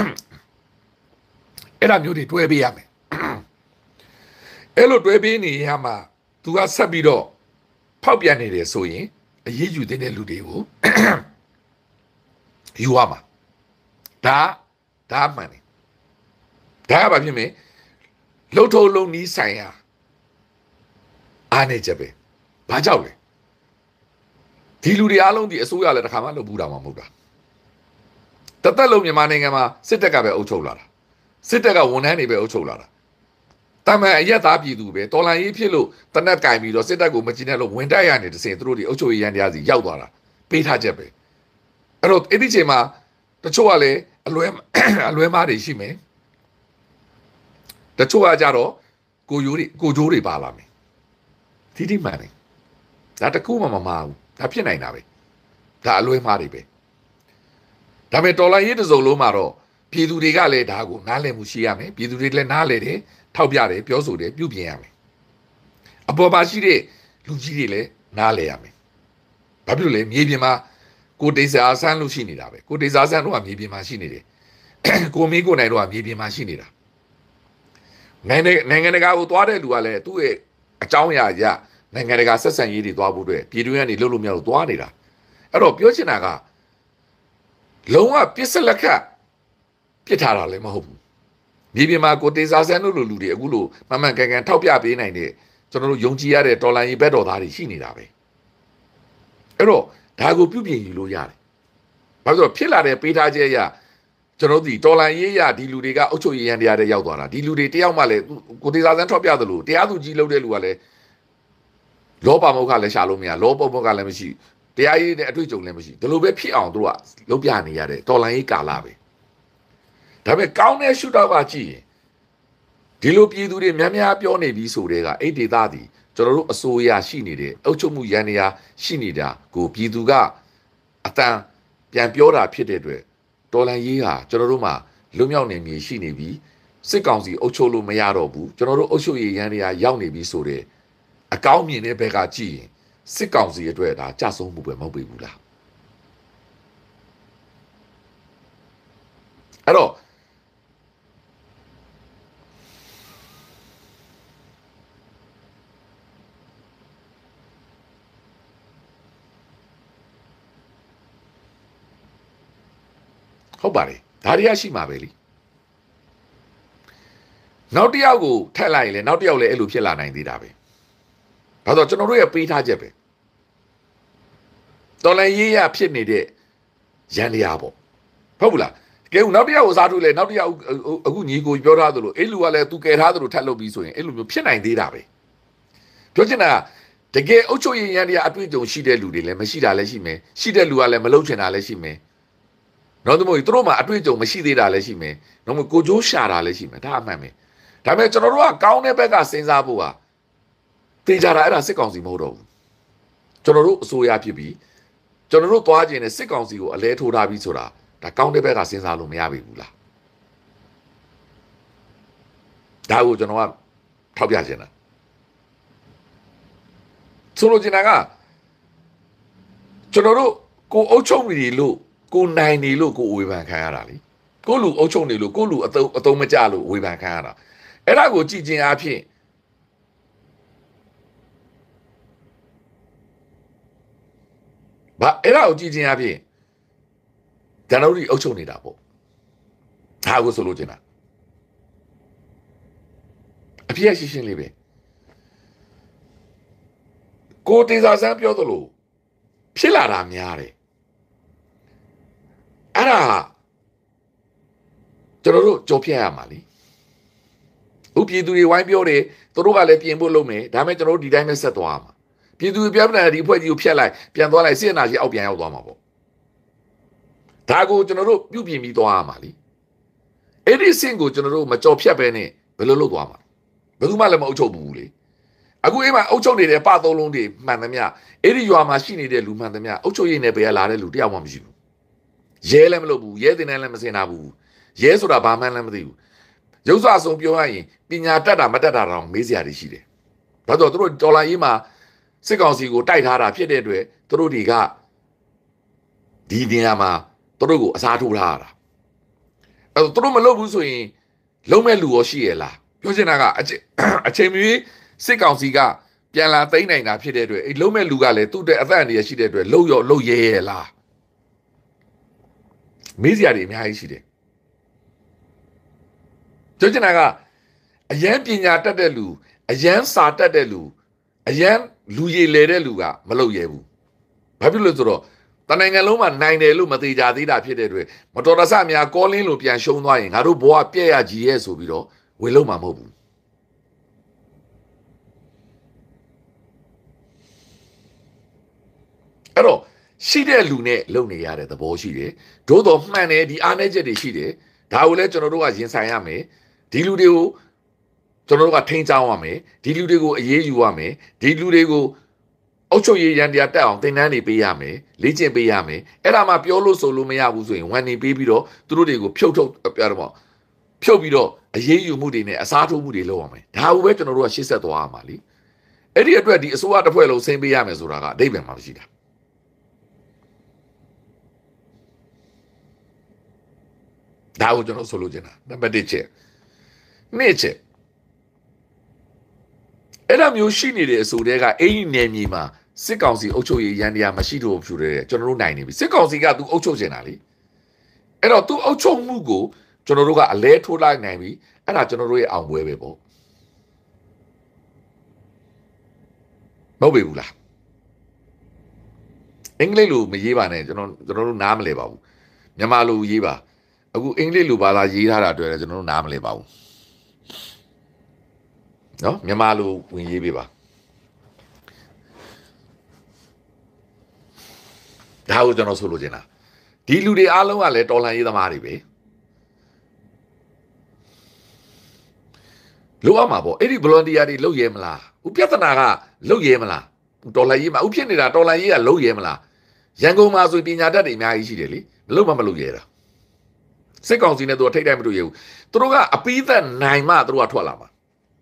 တွေတွဲပေးရမယ်အဲ့လိုတွဲပေးနေရမှာ तू ကဆက်ပြီးတော့ဖောက်ပြန်နေတယ်ဆိုရင်အရေးယူတဲ့လူတွေကိုယူရမှာဒါမှန်တယ်ဒါကဘာဖြစ်မလဲလှုပ်ထုံးလုံးနီးဆိုင်ရာအားနေချက်ပဲဘာကြောက်လဲဒီလူတွေအားလုံးဒီအစိုးရလည်းတစ်ခါမှလုပ်ဘူးတာမှမဟုတ်တာတသက်လုံးမြန်မာနိုင်ငံမှာစစ်တပ်ကပဲအုပ်ချုပ်လာတာစစ်တပ်ကဝန်ထမ်းတွေပဲအုပ်ချုပ်လာတာတမန်အရက်သားပြည်သူပဲတော်လန်ရေးဖြစ်လို့တနက်ကင်ပြီးတော့စစ်တပ်ကိုမကြည့်နဲ့လို့ဝင်တိုက်ရနေတစင်သူတို့ဒီအုပ်ချုပ်ရေးရန်တရားစီရောက်သွားတာပေးထားချက်ပဲအဲ့တော့အဲ့ဒီချိန်မှာတချို့ကလည်းအလွဲမားတွေရှိမယ်တချို့ကကြတော့ကိုဂျိုးတွေပါလာမယ်ဒီမှန်တယ်ဒါတကူမှမမှားဘူးဒါဖြစ်နိုင်တာပဲဒါအလွဲမားတွေပဲဒါပေမဲ့တော်လန်ရေးတစ်စုံလုံးမှာတော့ပြည်သူတွေကလည်းဒါကိုနားလည်မှုရှိရမယ်ပြည်သူတွေလည်းနားလည်တယ်ထောက်ပြတယ်ပြောဆိုတယ်ပြုပြင်ရမယ်အပေါ်ပါရှိတဲ့လူကြီးတွေလည်းနားလည်ရမယ်ဘာဖြစ်လို့လဲမြေပြင်မှာကိုတေစာဆန်းလို့ရှိနေတာပဲကိုတေစာဆန်းတို့ကမြေပြင်မှာရှိနေတယ်ကိုမင်းကိုနိုင်တို့ကမြေပြင်မှာရှိနေတာနိုင်ငံတကာကိုသွားတဲ့လူကလည်းသူ့ရဲ့အကြောင်းအရာရနိုင်ငံတကာဆက်ဆံရေးတွေသွားဖို့အတွက်ပြည်တွင်းကနေလှုပ်လို့မရလို့သွားနေတာအဲ့တော့ပြောချင်တာကလုံးဝပစ္စလက်ခတ်ပြစ်ထားတာလည်းမဟုတ်ဘူးမြေပြင်မှာကိုတေစာဆန်းတို့လိုလူတွေအခုလိုမှန်မှန်ကန်ကန်ထောက်ပြပေးနိုင်တဲ့ကျွန်တော်တို့ယုံကြည်ရတဲ့တော်လိုင်းရေးဘက်တော်သားတွေရှိနေတာပဲအဲ့တော့ဒါကိုပြုပြင်ယူလို့ရတယ်ဘာလို့ဖြစ်လာတဲ့ပေးထားချက်အရကျွန်တော်တို့တော်လိုင်းရေးရဒီလူတွေကအုပ်ချုပ်ရေးရန်တရားတွေရောက်သွားတာဒီလူတွေတယောက်မှလည်းကိုတေစာဆန်းထောက်ပြသလိုတရားသူကြီးလုပ်တဲ့လူကလည်းလောပါမုတ်ကလည်းရှာလို့မရလောပေါ်မုတ်ကလည်းမရှိတရားရေးနဲ့အတွေ့အကြုံလည်းမရှိဒီလိုပဲဖြစ်အောင်တို့ကလုပ်ပြနေရတဲ့တော်လိုင်းရေးကာလပဲဒါပေမဲ့ကောင်းတဲ့ရှုထောင့်ကကြည့်ရင်ဒီလိုပြည်သူတွေများများပြောနေပြီးဆိုတဲ့ကအဲ့ဒေသသည်ကျွန်တော်တို့အစိုးရရှိနေတဲ့အုပ်ချုပ်မှုရန်ရာရှိနေတာကိုပြည်သူကအတန်ပြန်ပြောတာဖြစ်တဲ့အတွက်တော်လန်ရေးဟာကျွန်တော်တို့မှာလွတ်မြောက်နေမြေရှိနေပြီးစစ်ကောင်စီအုပ်ချုပ်လို့မရတော့ဘူးကျွန်တော်တို့အုပ်ချုပ်ရေးရန်ရာရောက်နေပြီးဆိုတဲ့အကောင်းမြင်တဲ့ဘက်ကကြည့်ရင်စစ်ကောင်စီအတွက်ဒါကြဆုံးမှုပဲမဟုတ်ပေဘူးလားအဲ့တော့ဟုတ်ပါတယ်ဒါတွေကရှိမှာပဲလीနောက်တစ်ယောက်ကိုထက်လိုက်ရင်လည်းနောက်တစ်ယောက်လည်းအဲ့လိုဖြစ်လာနိုင်သေးတာပဲဘာလို့ကျွန်တော်တို့ရဲ့ပေးထားချက်ပဲတော်လည်းရေးရဖြစ်နေတဲ့ရန်တရားပေါ့ဟုတ်ဘူးလားကဲနောက်တစ်ယောက်ကိုစားထုတ်လဲနောက်တစ်ယောက်အခုညီကိုပြောထားသလိုအဲ့လူကလည်းသူကယ်ထားသလိုထက်လုပ်ပြီးဆိုရင်အဲ့လိုမျိုးဖြစ်နိုင်သေးတာပဲပြောချင်တာတကယ်အုပ်ချုပ်ရေးရန်တရားအတွေ့အကြုံရှိတဲ့လူတွေလည်းမရှိတာလည်းရှိမယ်ရှိတဲ့လူကလည်းမလုပ်ချင်တာလည်းရှိမယ်နောက်တစ်မို့သူတို့မှာအတွေ့အကြုံမရှိသေးတာလည်းရှိမယ်နောက်မို့ကိုကြိုးရှာတာလည်းရှိမယ်ဒါအမှန်ပဲဒါပေမဲ့ကျွန်တော်တို့ကကောင်းတဲ့ဘက်ကစဉ်းစားဖို့ကတေချာတာအဲ့ဒါစစ်ကောင်စီမဟုတ်တော့ဘူးကျွန်တော်တို့အစိုးရဖြစ်ပြီးကျွန်တော်တို့သွားခြင်းနဲ့စစ်ကောင်စီကိုအလဲထိုးထားပြီးဆိုတာဒါကောင်းတဲ့ဘက်ကစဉ်းစားလို့မရပြီဘူးလားဒါကိုကျွန်တော်ကထောက်ပြခြင်းတာဆိုလိုချင်တာကကျွန်တော်တို့ကိုအုပ်ချုပ်နေလို့ကိုနိုင်နေလို့ကိုဝေဖန်ခံရတာလीကိုလူအုပ်ချုပ်နေလို့ကိုလူအတုံးမကြလို့ဝေဖန်ခံရတာအဲ့ဒါကိုကြည်ကျင်အားဖြင့်ဘာအဲ့ဒါကိုကြည်ကျင်အားဖြင့်ကျွန်တော်တို့အုပ်ချုပ်နေတာပေါ့ဒါကိုဆိုလို့ချင်တာအပြည့်ရှင်းရှင်းလေးပဲကိုတေစာဆန်းပြောသလိုဖြစ်လာတာများတယ်အဲ့ဒါကျွန်တော်တို့ကြော်ပြရမှာလीဥပြည်သူတွေဝိုင်းပြောတယ်သူတို့ကလည်းပြင်ဖို့လုပ်မယ်ဒါပေမဲ့ကျွန်တော်တို့ဒီတိုင်းပဲဆက်သွားမှာပြည်သူတွေပြောပြတယ်ဒီအဖွဲ့ကြီးကိုဖျက်လိုက်ပြန်သွားလိုက်စစ်အနာကြီးအောက်ပြန်ရောက်သွားမှာပေါ့ဒါကိုကျွန်တော်တို့ပြုပြင်ပြီးသွားရမှာလीအဲ့ဒီစင်ကိုကျွန်တော်တို့မကြော်ဖြတ်ပဲနဲ့ဘယ်လိုလုပ်သွားမှာဘယ်သူမှလည်းမအုပ်ချုပ်ဘူးလေအခုအိမ်မှာအုပ်ချုပ်နေတဲ့ပသုံးလုံးတွေမှန်သမျှအဲ့ဒီရွာမှာရှိနေတဲ့လူမှန်သမျှအုပ်ချုပ်ရေးနယ်ပယ်ကလာတဲ့လူတယောက်မှမရှိဘူးရဲလည်းမလုပ်ဘူးရဲတင်လည်းမစင်တာဘူးရဲဆိုတာဘာမှလည်းမသိဘူးရုပ်စွာဆုံးပြောရရင်ပညာတတ်တာမတတ်တာတော့မေးစရာတွေရှိတယ်ဘာလို့သူတို့ဒေါ်လာရေးမှာစစ်ကောင်စီကိုတိုက်ထားတာဖြစ်တဲ့အတွက်သူတို့တွေကဒီနေရာမှာသူတို့ကိုအစားထိုးထားရတာအဲ့တော့သူတို့မလုပ်ဘူးဆိုရင်လုံးမဲ့လူရောရှိရလားပြောချင်တာကအချိန်မီစစ်ကောင်စီကပြန်လာသိမ်းနိုင်တာဖြစ်တဲ့အတွက်အဲ့လုံးမဲ့လူကလည်းသူ့တဲ့အသက်အန္တရာယ်ရှိတဲ့အတွက်လှုပ်ရဲလားမေးစရာတွေအများကြီးရှိတယ်ပြောချင်တာကအရန်ပညာတတ်တဲ့လူအရန်စာတတ်တဲ့လူအရန်လူရည်လေတဲ့လူကမလုပ်ရဘူးဘာဖြစ်လို့ဆိုတော့တနိုင်ငံလုံးမှာနိုင်တယ်လို့မသေးကြသေးတာဖြစ်တဲ့အတွက်မတော်တဆများကောလင်းလို့ပြန်ရှုံးသွားရင်ငါတို့ဘဝပြည့်ရကြီးရဲ့ဆိုပြီးတော့ဝေလုံးမှာမဟုတ်ဘူးအဲ့တော့ရှိတဲ့လူနဲ့လုံနေရတဲ့သဘောရှိတယ်။သို့တော်မှန်တယ်ဒီအားနည်းချက်တွေရှိတယ်။ဒါကိုလည်းကျွန်တော်တို့ကရင်ဆိုင်ရမယ်။ဒီလူတွေကိုကျွန်တော်တို့ကထိန်းချောင်းရမယ်။ဒီလူတွေကိုအေးအေးယူရမယ်။ဒီလူတွေကိုအုပ်ချုပ်ရေးရန်တရားတက်အောင်သင်တန်းတွေပေးရမယ်။လေ့ကျင့်ပေးရမယ်။အဲ့ဒါမှပြောလို့ဆိုလို့မရဘူးဆိုရင်ဝန်နေပေးပြီးတော့သူတို့တွေကိုဖြုတ်ပြတော့ဖြုတ်ပြီးတော့အေးအေးယူမှုတွေနဲ့အစားထိုးမှုတွေလုပ်ရမယ်။ဒါကိုပဲကျွန်တော်တို့ကရှေ့ဆက်သွားရမှာလी။အဲ့ဒီအတွက်ဒီအစိုးရတစ်ဖွဲ့လုံးဆင်းပေးရမယ်ဆိုတာကအဓိပ္ပာယ်မှမရှိတာ။ဒါကိုကျွန်တော်ဆိုလိုချင်တာနံပါတ်1ချက်2ချက်အဲ့ဒါမျိုးရှိနေတဲ့အဆိုတဲကအဲ့ဒီနယ်မြေမှာစစ်ကောင်စီအုပ်ချုပ်ရေးရန်တရားမရှိတော့ဘူးဖြစ်တဲ့ကျွန်တော်တို့နိုင်နေပြီစစ်ကောင်စီကသူအုပ်ချုပ်နေတာလေအဲ့တော့သူအုပ်ချုပ်မှုကိုကျွန်တော်တို့ကအလဲထိုးလိုက်နိုင်ပြီအဲ့ဒါကျွန်တော်တို့ရဲ့အောင်ပွဲပဲပေါ့မဟုတ်ဘူးလားအင်္ဂလိပ်လိုမရေးပါနဲ့ကျွန်တော်တို့နားမလဲပါဘူးမြန်မာလိုရေးပါအခုအင်္ဂလိပ်လိုဘာသာရေးထားတာတွေ့တယ်ကျွန်တော်တို့နားမလဲပါဘူးနော်မြန်မာလိုဝင်ရေးပေးပါဒါကိုကျွန်တော်ဆိုလိုချင်တာဒီလူတွေအားလုံးကလည်းတော်လှန်ရေးသမားတွေပဲလိုအပ်မှာပေါ့အဲ့ဒီ volunteer တွေလုပ်ရဲမလားဥပြဿနာကလုပ်ရဲမလားတော်လှန်ရေးမှာဥဖြစ်နေတာတော်လှန်ရေးကလုပ်ရဲမလားရန်ကုန်မှာဆိုပညာတတ်တွေအများကြီးရှိတယ်လေမလုပ်ရဲတာစစ်ကောင်စီနဲ့သူကထိတ်တိုက်မတွေ့ရဘူးသူတို့ကအပိသက်နိုင်မှသူတို့ကထွက်လာမှာ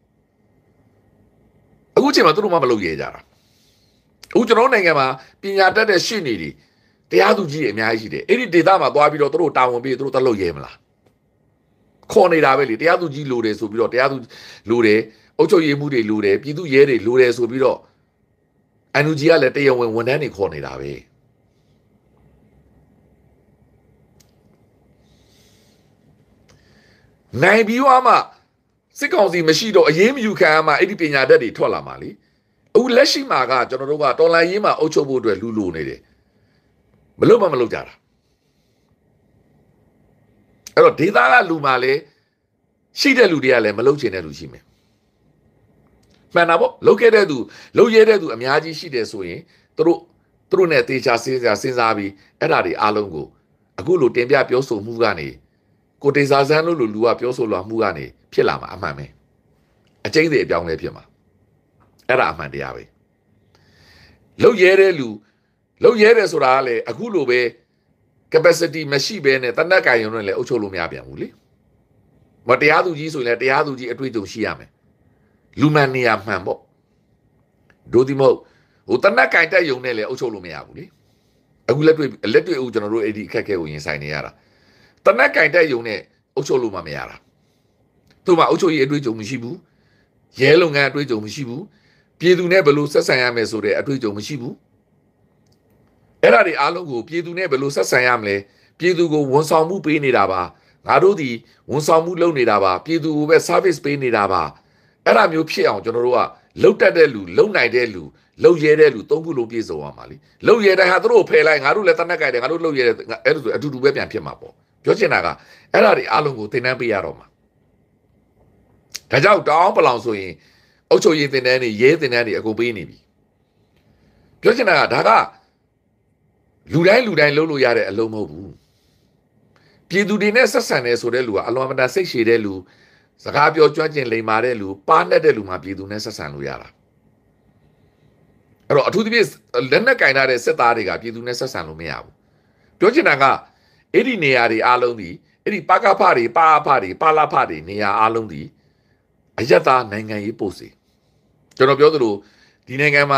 အခုချိန်မှာသူတို့မှမလုပ်ရဲကြတာအခုကျွန်တော်နိုင်ငံမှာပညာတတ်တဲ့ရှေ့နေတွေတရားသူကြီးတွေအများကြီးရှိတယ်အဲ့ဒီဒေသမှာသွားပြီးတော့သူတို့တာဝန်ပေးသူတို့သက်လုပ်ရဲမလားခေါ်နေတာပဲလေတရားသူကြီးလိုတယ်ဆိုပြီးတော့တရားသူလိုတယ်အုပ်ချုပ်ရေးမှုတွေလိုတယ်ပြည်သူရဲတွေလိုတယ်ဆိုပြီးတော့အန်ယူဂျီကလည်းတရားဝင်ဝန်ထမ်းတွေခေါ်နေတာပဲနိုင်ပြီးွားမှစစ်ကောင်စီမရှိတော့အရေးမယူခံမှအဲ့ဒီပညာတတ်တွေထွက်လာမှာလေအခုလက်ရှိမှာကကျွန်တော်တို့ကတော်လိုင်းရေးမှာအုပ်ချုပ်ဖို့အတွက်လူလိုနေတယ်မလုပ်ကြတာအဲ့တော့ဒေသကလူမှလည်းရှိတဲ့လူတွေကလည်းမလုပ်ချင်တဲ့လူရှိမယ်မှန်တာပေါ့လုပ်ခဲ့တဲ့သူလုပ်ရတဲ့သူအများကြီးရှိတယ်ဆိုရင်သူတို့နဲ့တေချာစဉ်းစားပြီးအဲ့ဒါတွေအားလုံးကိုအခုလိုတင်ပြပြောဆိုမှုကနေကိုတေစာဆန်းလို့လူကပြောဆိုလာမှုကနေဖြစ်လာမှာအမှန်ပဲအကျဉ်းတွေအပြောင်းလဲဖြစ်မှာအဲ့ဒါအမှန်တရားပဲလုပ်ရတဲ့လူလုပ်ရတဲ့ဆိုတာကလည်းအခုလိုပဲ capacity မရှိဘဲနဲ့တနက်ကင်ရုံနဲ့လည်းအုပ်ချုပ်လို့မရပြန်ဘူးလေမတရားသူကြီးဆိုရင်လည်းတရားသူကြီးအတွေ့အကြုံရှိရမယ်လူမှန်နေရမှန်ပေါ့ဒိုဒီမဟုတ်ဟိုတနက်ကင်တက်ရုံနဲ့လည်းအုပ်ချုပ်လို့မရဘူးလေအခုလက်တွေ့ဦးကျွန်တော်တို့အဲ့ဒီအခက်အခဲကိုရင်ဆိုင်နေရတာတနက်ကင်တက်ရုံနဲ့အုပ်ချုပ်လို့မရတာသူ့မှာအုပ်ချုပ်ရေးအတွေ့အကြုံမရှိဘူးရဲလုပ်ငန်းအတွေ့အကြုံမရှိဘူးပြည်သူနဲ့ဘယ်လိုဆက်ဆံရမယ်ဆိုတဲ့အတွေ့အကြုံမရှိဘူးအဲ့ဒါတွေအားလုံးကိုပြည်သူနဲ့ဘယ်လိုဆက်ဆံရမလဲပြည်သူကိုဝန်ဆောင်မှုပေးနေတာပါငါတို့ဒီဝန်ဆောင်မှုလုပ်နေတာပါပြည်သူကိုပဲ service ပေးနေတာပါအဲ့ဒါမျိုးဖြစ်အောင်ကျွန်တော်တို့ကလှုပ်တတ်တဲ့လူလှုပ်နိုင်တဲ့လူလှုပ်ရဲတဲ့လူသုံးခုလုံးပြည့်စုံရမှာလीလှုပ်ရဲတဲ့ဟာတို့ဖယ်လိုက်ငါတို့လည်းတနက်ကြိုက်တယ်ငါတို့လှုပ်ရဲတဲ့အဲ့ဒါဆိုအတူတူပဲပြန်ဖြစ်မှာပေါ့ပြောချင်တာကအဲ့ဒါတွေအားလုံးကိုသင်တန်းပေးရတော့မှာဒါကြောင့်တောင်းပလောင်ဆိုရင်အုပ်ချုပ်ရေးသင်တန်းတွေရဲသင်တန်းတွေအကုန်ပေးနေပြီပြောချင်တာကဒါကလူတိုင်းလှုပ်လို့ရတဲ့အလုံးမဟုတ်ဘူးပြည်သူတွေနဲ့ဆက်ဆံနေဆိုတဲ့လူကအလွန်မတန်စိတ်ရှည်တဲ့လူစကားပြောကြွကျင်လိမ္မာတဲ့လူပါးနဲ့တဲ့လူမှပြည်သူနဲ့ဆက်ဆံလို့ရတာအဲ့တော့အထူးသဖြင့်လက်နက်ကင်ထားတဲ့စစ်သားတွေကပြည်သူနဲ့ဆက်ဆံလို့မရဘူးပြောချင်တာကအဲ့ဒီနေရာတွေအားလုံးဒီအဲ့ဒီပကဖတွေပါအဖတွေပါလာဖတွေနေရာအားလုံးဒီအယက်သားနိုင်ငံရေးပို့စီကျွန်တော်ပြောသလိုဒီနိုင်ငံမှာ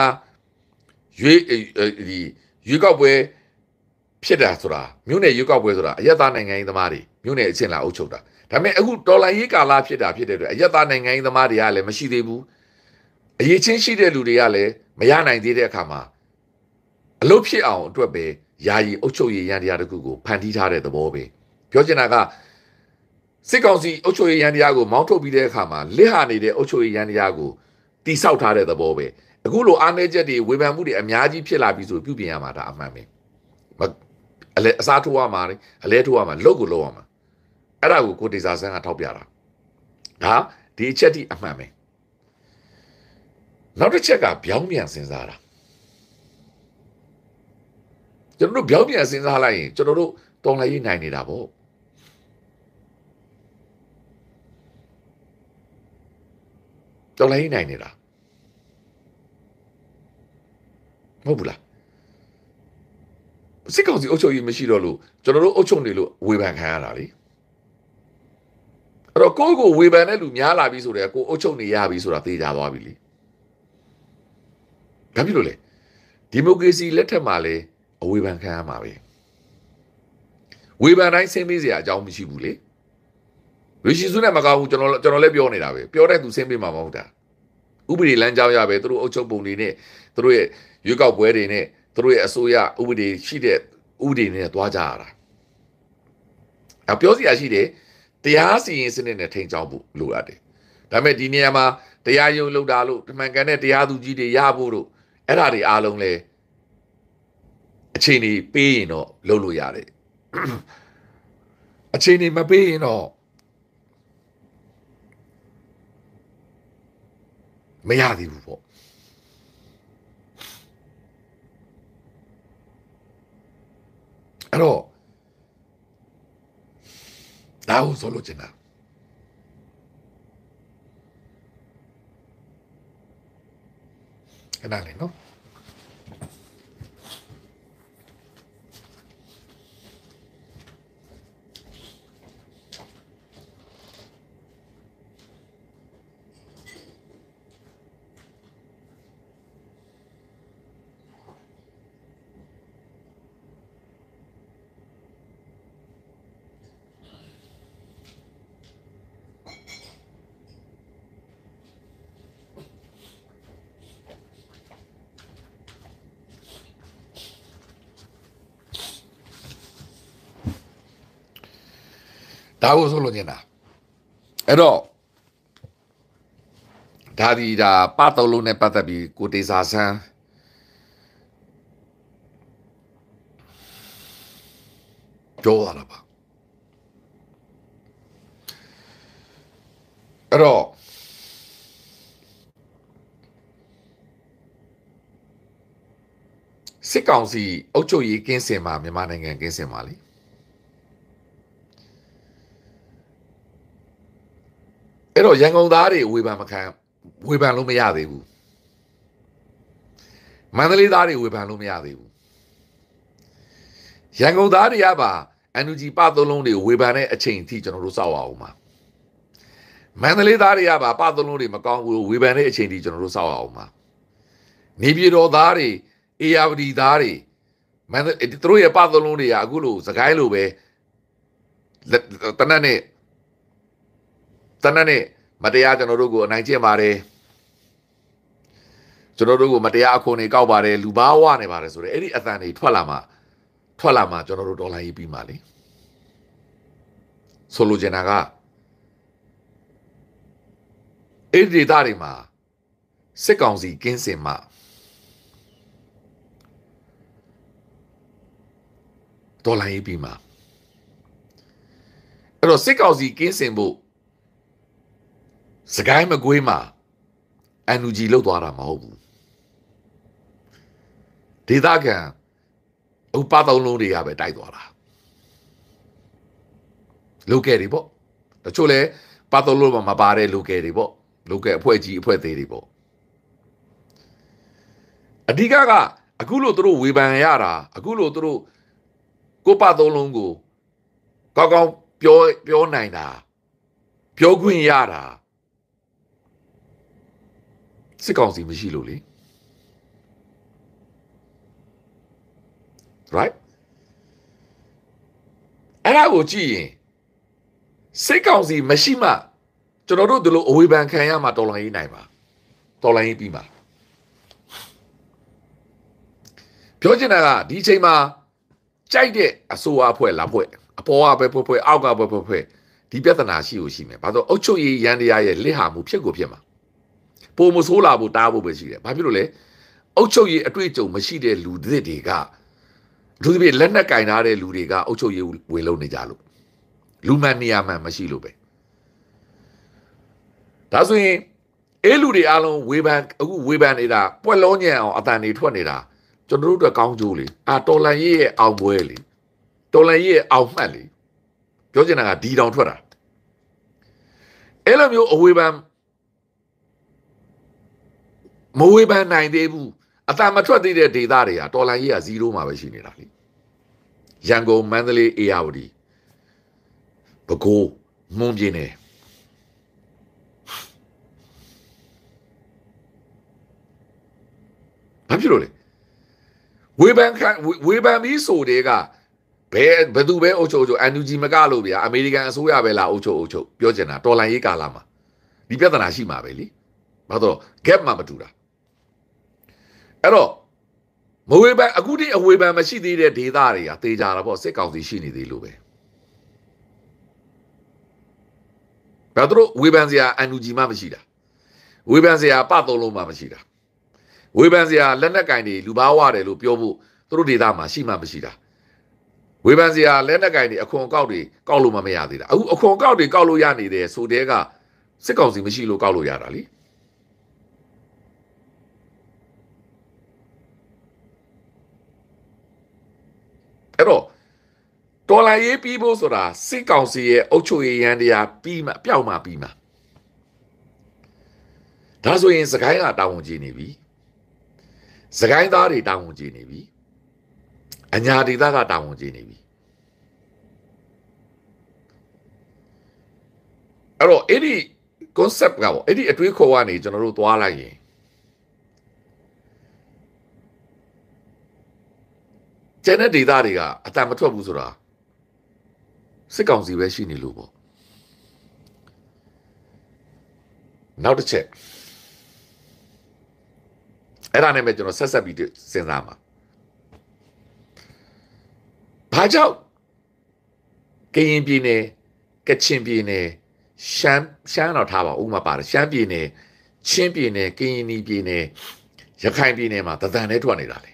ရွေးကောက်ပွဲဖြစ်တာဆိုတာမြို့နယ်ရွေးကောက်ပွဲဆိုတာအယက်သားနိုင်ငံရေးသမားတွေမြို့နယ်အချင်းလာအုပ်ချုပ်တာဒါပေမဲ့အခုဒေါ်လာရေးကာလဖြစ်တဲ့အတွက်အယက်သားနိုင်ငံရေးသမားတွေကလည်းမရှိသေးဘူးအရေးချင်းရှိတဲ့လူတွေကလည်းမရနိုင်သေးတဲ့အခါမှာအလုပ်ဖြစ်အောင်အတွက်ပဲယာယီအုပ်ချုပ်ရေးရန်တရားတစ်ခုကိုဖန်တီးထားတဲ့သဘောပဲပြောချင်တာကစစ်ကောင်စီအုပ်ချုပ်ရေးရန်တရားကိုမောင်းထုတ်ပြီးတဲ့အခါမှာလစ်ဟာနေတဲ့အုပ်ချုပ်ရေးရန်တရားကိုတိဆောက်ထားတဲ့သဘောပဲအခုလိုအားနည်းချက်တွေဝေဖန်မှုတွေအများကြီးဖြစ်လာပြီးဆိုပြုပြင်ရမှာဒါအမှန်ပဲအစားထိုးရမှာလေအလဲထိုးရမှာလုပ်ကိုလုပ်ရမှာအဲ့ဒါကိုတေစာဆန်းကထောက်ပြတာဒါဒီအချက်တိအမှန်ပဲနောက်တစ်ချက်ကပြောင်းပြန်စဉ်းစားတာကျွန်တော်တို့ပြောင်းပြန်စဉ်းစားလိုက်ရင်ကျွန်တော်တို့တော်လှန်ရေးနိုင်နေတာပေါ့တော်လှန်ရေးနိုင်နေတာမဟုတ်ဘူးလားစစ်ကောင်စီအုပ်ချုပ်ရေးမရှိတော့လို့ကျွန်တော်တို့အုပ်ချုပ်နေလို့ဝေဖန်ခံရတာလေအဲ့တော့ကိုဝေဖန်တဲ့လူများလာပြီဆိုတော့ကိုအုပ်ချုပ်နေရပြီဆိုတာသိကြသွားပြီလေဘာဖြစ်လို့လဲဒီမိုကရေစီလက်ထက်မှာလေအဝေဖန်ခံရမှာပဲဝေဖန်တိုင်းဆင်းပေးစရာအကြောင်းမရှိဘူးလေလူရှိစုနဲ့မကောင်းဘူးကျွန်တော်လည်းပြောနေတာပဲပြောတဲ့သူဆင်းပေးမှာမဟုတ်တာဥပဒေလမ်းကြောင်းရပဲသူတို့အုပ်ချုပ်ပုံတွေနဲ့သူတို့ရဲ့ရွေးကောက်ပွဲတွေနဲ့သူတို့ရဲ့အစိုးရဥပဒေရှိတဲ့ဥပဒေနဲ့တွားကြရတာပြောစရာရှိတယ်တရားစီရင်စနစ်နဲ့ထိန်းချောင်းဖို့လိုအပ်တယ်ဒါပေမဲ့ဒီနေရာမှာတရားရုံးလောက်တာလို့မှန်ကန်တဲ့တရားသူကြီးတွေရဖို့လို့အဲ့ဒါတွေအားလုံးလဲအခြေအနေပေးရင်တော့လုပ်လို့ရတယ်အခြေအနေမပေးရင်တော့မရသေးဘူးပေါ့အဲ့တော့ဒါကိုဆိုလို့ချင်တာအဲ့ဒါလေနော်ဒါကိုဆိုလို့ညင်တာအဲ့တော့ဒါဒီဒါပတ်တော်လုံးနဲ့ပတ်သက်ပြီးကိုတေစာဆန်းပြောရတာပါအဲ့တော့စစ်ကောင်စီအုပ်ချုပ်ရေးကင်းစင်မှာမြန်မာနိုင်ငံကင်းစင်မှာလေအဲ့တော့ရန်ကုန်သားတွေဝေဖန်မခံဝေဖန်လို့မရသေးဘူးမန္တလေးသားတွေဝေဖန်လို့မရသေးဘူးရန်ကုန်သားတွေကပါအန်ယူဂျီပတ်သုံးလုံးတွေဝေဖန်တဲ့အချိန်အထိကျွန်တော်တို့စောက်အောင်ပါမန္တလေးသားတွေကပါပတ်သုံးလုံးတွေမကောင်းဘူးဝေဖန်တဲ့အချိန်အထိကျွန်တော်တို့စောက်အောင်ပါနေပြည်တော်သားတွေအေယာဝတီသားတွေမန္တလေးသူတို့ရဲ့ပတ်သုံးလုံးတွေကအခုလိုစကိုင်းလိုပဲတနက်နဲ့မတရားကျွန်တော်တို့ကိုအနိုင်ကျင့်ပါတယ်ကျွန်တော်တို့ကိုမတရားအခွန်တွေကောက်ပါတယ်လူဘာဝနေပါတယ်ဆိုတော့အဲ့ဒီအသံတွေထွက်လာမှကျွန်တော်တို့ဒေါ်လာရေးပြီးမှလေဆိုလိုချင်တာကအဲ့ဒီဒေသတွေမှာစစ်ကောင်စီကင်းစင်မှဒေါ်လာရေးပြီးမှအဲ့တော့စစ်ကောင်စီကင်းစင်ဖို့စကိုင်းမကွေးမှာအန်ယူဂျီလောက်သွားတာမဟုတ်ဘူးဒေသခံဥပသုံးလုံးတွေကပဲတိုက်သွားတာလူကယ်တွေပေါ့တချို့လဲပတ်သုံးလုံးမှာမပါတဲ့လူကယ်တွေပေါ့လူကယ်အဖွဲ့ကြီးအဖွဲ့သေးတွေပေါ့အဓိကအခုလို့သူတို့ဝေဖန်ရတာအခုလို့သူတို့ကိုပတ်သုံးလုံးကိုကောင်းကောင်းပြောနိုင်တာပြောခွင့်ရတာစစ်ကောင်စီမရှိလို့လေ right အဲ့ဒါကိုကြည့်ရင်စစ်ကောင်စီမရှိမှကျွန်တော်တို့ဒီလိုအဝေဖန်ခံရမှာတော်လှန်ရေးနိုင်ပါတော်လှန်ရေးပြီးမှာပြောချင်တာကဒီအချိန်မှာကြိုက်တဲ့အစိုးရအဖွဲ့လာဖွဲ့အပေါ်ကပဲဖွဲ့အောက်ကပဲဖွဲ့ဒီပြဿနာရှိမယ်ဘာလို့အုတ်ချုပ်ရေးရန်တရားရဲ့လစ်ဟာမှုဖြစ်မှာပုံမဆိုးလာဖို့တားဖို့ပဲရှိတယ်။ဘာဖြစ်လို့လဲ။အုတ်ချုပ်ရေးအတွေ့အကြုံမရှိတဲ့လူတွေကလူတွေလက်နက်ကင်ထားတဲ့လူတွေကအုတ်ချုပ်ရေးဝေလုံးနေကြလို့လူမှန်နေရာမှန်မရှိလို့ပဲ။ဒါဆိုရင်အဲ့လူတွေအားလုံးဝေဖန်နေတာပွက်လုံးညံအောင်အတန်တွေထွက်နေတာကျွန်တော်တို့အတွက်ကောင်းကျိုးလေ။တော်လန်ရေးရဲ့အောင်ပွဲလေ။တော်လန်ရေးရဲ့အောင်မှတ်လေ။ပြောချင်တာကဒီတောင်ထွက်တာ။အဲ့လိုမျိုးအဝေဖန်မဝေဖန်နိုင်သေးဘူးအတန်မထွက်သေးတဲ့ဒေသတွေကတော်လန်ရေးက0မှာပဲရှိနေတာလေရန်ကုန်မန္တလေးအေရဝတီပဲခူးမွန်ပြည်နယ်ဘာဖြစ်လို့လဲဝေဖန်ပြီးဆိုတဲ့ကဘယ်သူပဲအုပ်ချုပ်အန်ယူဂျီမကလို့ဗျာအမေရိကန်အစိုးရပဲလာအုပ်ချုပ်ပြောချင်တာတော်လန်ရေးကာလမှာဒီပြဿနာရှိမှာပဲလေဘာလို့ gap မှာမတူတာအဲ့တော့မဝေဖန်အခုထိအဝေဖန်မရှိသေးတဲ့ဒေသတွေကတေးကြတာပေါ့စစ်ကောင်စီရှိနေသေးလို့ပဲဘာတို့ဝေဖန်စရာအန်ယူဂျီမှမရှိတာဝေဖန်စရာပသုံးလုံးမှမရှိတာဝေဖန်စရာလက်နက်ကင်တွေလူဘာဝတယ်လို့ပြောဖို့သူတို့ဒေသမှာရှိမှမရှိတာဝေဖန်စရာလက်နက်ကင်တွေအခွန်ကောက်တွေကောက်လို့မရသေးတာအခုအခွန်ကောက်တွေကောက်လို့ရနေတယ်ဆိုတဲ့ကစစ်ကောင်စီမရှိလို့ကောက်လို့ရတာလीအဲ့တော့တော်လာရေးပြီးဖို့ဆိုတာစစ်ကောင်စီရဲ့အုပ်ချုပ်ရေးရန်တရားပြီးမှပျောက်မှပြီးမှဒါဆိုရင်စကိုင်းကတာဝန်ကြီးနေပြီစကိုင်းသားတွေတာဝန်ကြီးနေပြီအညာဒေသကတာဝန်ကြီးနေပြီအဲ့တော့အဲ့ဒီ concept ကပေါ့အဲ့ဒီအတွေးခေါ်ကနေကျွန်တော်တို့သွားလိုက်ရင်ကျန်တဲ့ဒေသတွေကအတန်မထွက်ဘူးဆိုတာစစ်ကောင်စီပဲရှိနေလို့ပေါ့နောက်တစ်ချက်အဲ့ဒါနဲ့ပဲကျွန်တော်ဆက်ပြီးစဉ်းစားမှာဘာကြောင့်ကရင်ပြည်နယ်ကချင်ပြည်နယ်ရှမ်းတော့ထားပါဥမာပါတယ်ရှမ်းပြည်နယ်ချင်းပြည်နယ်ကရင်ပြည်နယ်ရခိုင်ပြည်နယ်မှာတသံနဲ့ထွက်နေတာလေ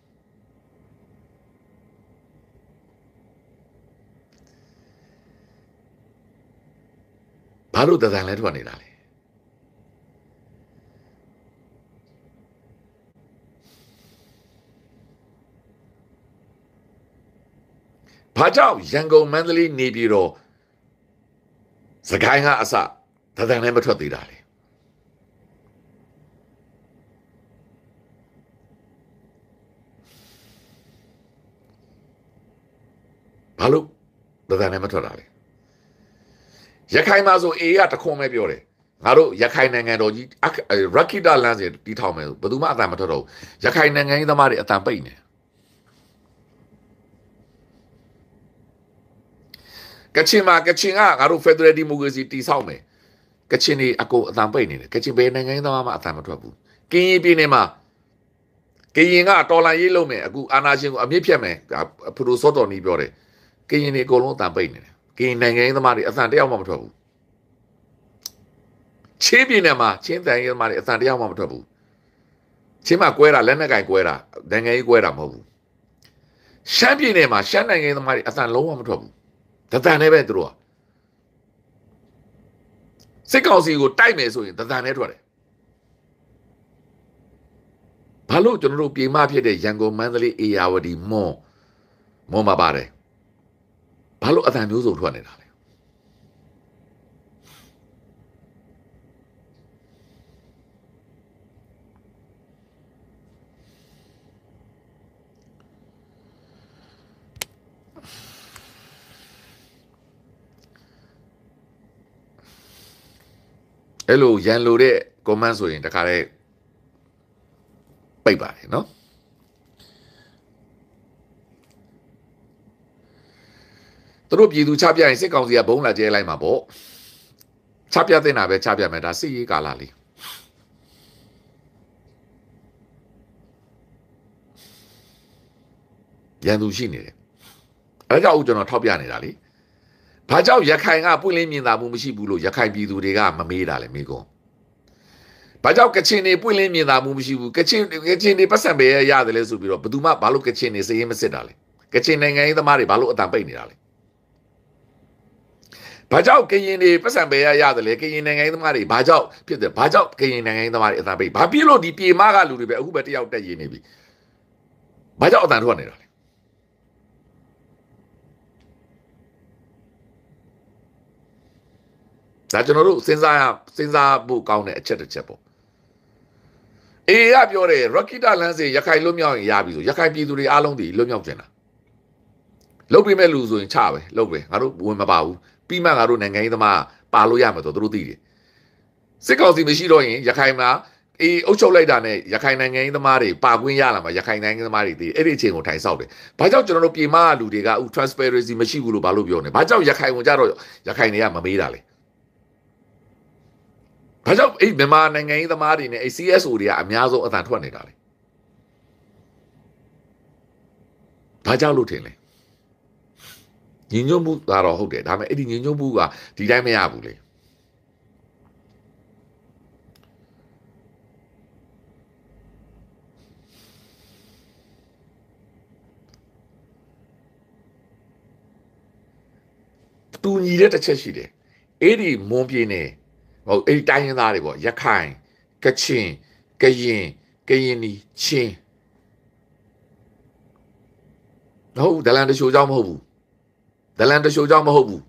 ဘာလို့တသံလဲထွက်နေတာလဲဘာကြောင့်ရန်ကုန်မန္တလေးနေပြည်တော်စကိုင်းကအစတသံလည်းမထွက်သေးတာလေဘာလို့တသံလည်းမထွက်တာလဲရခိုင်မှာဆိုအေးကတခွန်ပဲပြောတယ်ငါတို့ရခိုင်နိုင်ငံတော်ကြီးရခိတလမ်းစဉ်တီးထောင်မယ်ဘယ်သူမှအတန်မထွက်တော့ရခိုင်နိုင်ငံရေးသမားတွေအတန်ပိတ်နေကချင်ကငါတို့ Federal Democracy တီးဆောက်မယ်ကချင်တွေအကုန်အတန်ပိတ်နေတယ်ကချင်ဘယ်နိုင်ငံရေးသမားမှအတန်မထွက်ဘူးကရင်ပြည်နယ်မှာကရင်ကတော်လန်ရေးလုပ်မယ်အခုအာနာရှင်ကိုအမြင့်ဖြတ်မယ်ဖရူစောတော်နီးပြောတယ်ကရင်တွေအကုန်လုံးအတန်ပိတ်နေတယ်ကရင်နိုင်ငံရေးသမားတွေအတန်တယောက်မှမထွက်ဘူးချင်းပြည်နယ်မှာချင်းတန်ရေးသမားတွေအတန်တယောက်မှမထွက်ဘူးချင်းမှာကွဲတာလက်နက်ကင်ကွဲတာနိုင်ငံရေးကွဲတာမဟုတ်ဘူးရှမ်းပြည်နယ်မှာရှမ်းနိုင်ငံရေးသမားတွေအတန်လုံးဝမထွက်ဘူးတသံနဲ့ပဲသူတို့ကစစ်ကောင်စီကိုတိုက်မယ်ဆိုရင်တသံနဲ့ထွက်တယ်ဘာလို့ကျွန်တော်တို့ပြည်မဖြစ်တဲ့ရန်ကုန်မန္တလေးအေယာဝတီမွန်မှာပါတယ်ဘာလို့အတန်မျိုးစုံထွက်နေတာလဲအဲ့လိုရန်လိုတဲ့ comment ဆိုရင်တခါတည်းပိတ်ပါတယ်နော်သူတို့ပြည်သူချပြရင်စစ်ကောင်စီကဘုံလာကျဲလိုက်မှာပေါ့ချပြတဲ့နာပဲချပြမယ်ဒါစစ်ရေးကာလလေးရန်သူရှိနေတယ်အဲဒါကြောင့်ကျွန်တော်ထောက်ပြနေတာလေဘာကြောင့်ရခိုင်ကပွင့်လင်းမြင်သာမှုမရှိဘူးလို့ရခိုင်ပြည်သူတွေကမမေးတာလေမိကုန်းဘာကြောင့်ကချင်တွေပွင့်လင်းမြင်သာမှုမရှိဘူးကချင်တွေပတ်စံပဲရတယ်လဲဆိုပြီးတော့ဘယ်သူမှဘာလို့ကချင်တွေစည်ရင်မစစ်တာလဲကချင်နိုင်ငံရေးသမားတွေဘာလို့အတန်ပိတ်နေတာလဲဘာကြောင့်ကရင်တွေပတ်စံပဲရတယ်လဲကရင်နိုင်ငံရေးသမားတွေဘာကြောင့်ဖြစ်တယ်ဘာကြောင့်ကရင်နိုင်ငံရေးသမားတွေအတန်ပိတ်ဘာဖြစ်လို့ဒီပြေမကလူတွေပဲအခုပဲတယောက်တက်ရင်းနေပြီဘာကြောင့်အတန်ထွက်နေတာလဲဒါကျွန်တော်တို့စဉ်းစားဖို့ကောင်းတဲ့အချက်တစ်ချက်ပေါ့အေးရပြောတယ်ရခိတလန်းစေရခိုင်လွတ်မြောက်ရင်ရပြီဆိုရခိုင်ပြည်သူတွေအားလုံးဒီလွတ်မြောက်ကျင်တာလုတ်ပြမဲ့လူဆိုရင်ချပဲလုတ်ပဲငါတို့ဝင်မပါဘူးပြီးမှငါတို့နိုင်ငံရေးသမားပါလို့ရမှာဆိုသူတို့သိတယ်စစ်ကောင်စီမရှိတော့ရင်ရခိုင်မှာအေးအုပ်ချုပ်လိုက်တာနဲ့ရခိုင်နိုင်ငံရေးသမားတွေပါခွင့်ရလာမှာရခိုင်နိုင်ငံသမားတွေသိအဲ့ဒီအချိန်ကိုထိုင်ဆောက်တယ်ဘာကြောင့်ကျွန်တော်တို့ပြည်မလူတွေကဥ transparency မရှိဘူးလို့ဘာလို့ပြောနေဘာကြောင့်ရခိုင်ဝင်ကြတော့ရခိုင်တွေကမမေးတာလဲဘာကြောင့်အဲ့မြန်မာနိုင်ငံရေးသမားတွေနဲ့အဲ့ CSO တွေကအများဆုံးအတန်ထွက်နေတာလဲဘာကြောင့်လို့ထင်လဲညီညွတ်မှုကတော့ဟုတ်တယ်ဒါပေမဲ့အဲ့ဒီညီညွတ်မှုကဒီတိုင်းမရဘူးလေတူညီတဲ့တစ်ချက်ရှိတယ်အဲ့ဒီမွန်ပြည်နယ်ဟိုအဲ့ဒီတိုင်းရင်းသားတွေပေါ့ရခိုင်ကချင်ကရင်နီချင်းဟုတ်ဒလန်တရှိုးကြောင့်မဟုတ်ဘူးဒလန်တရှိုးကြောင့်မဟုတ်ဘူး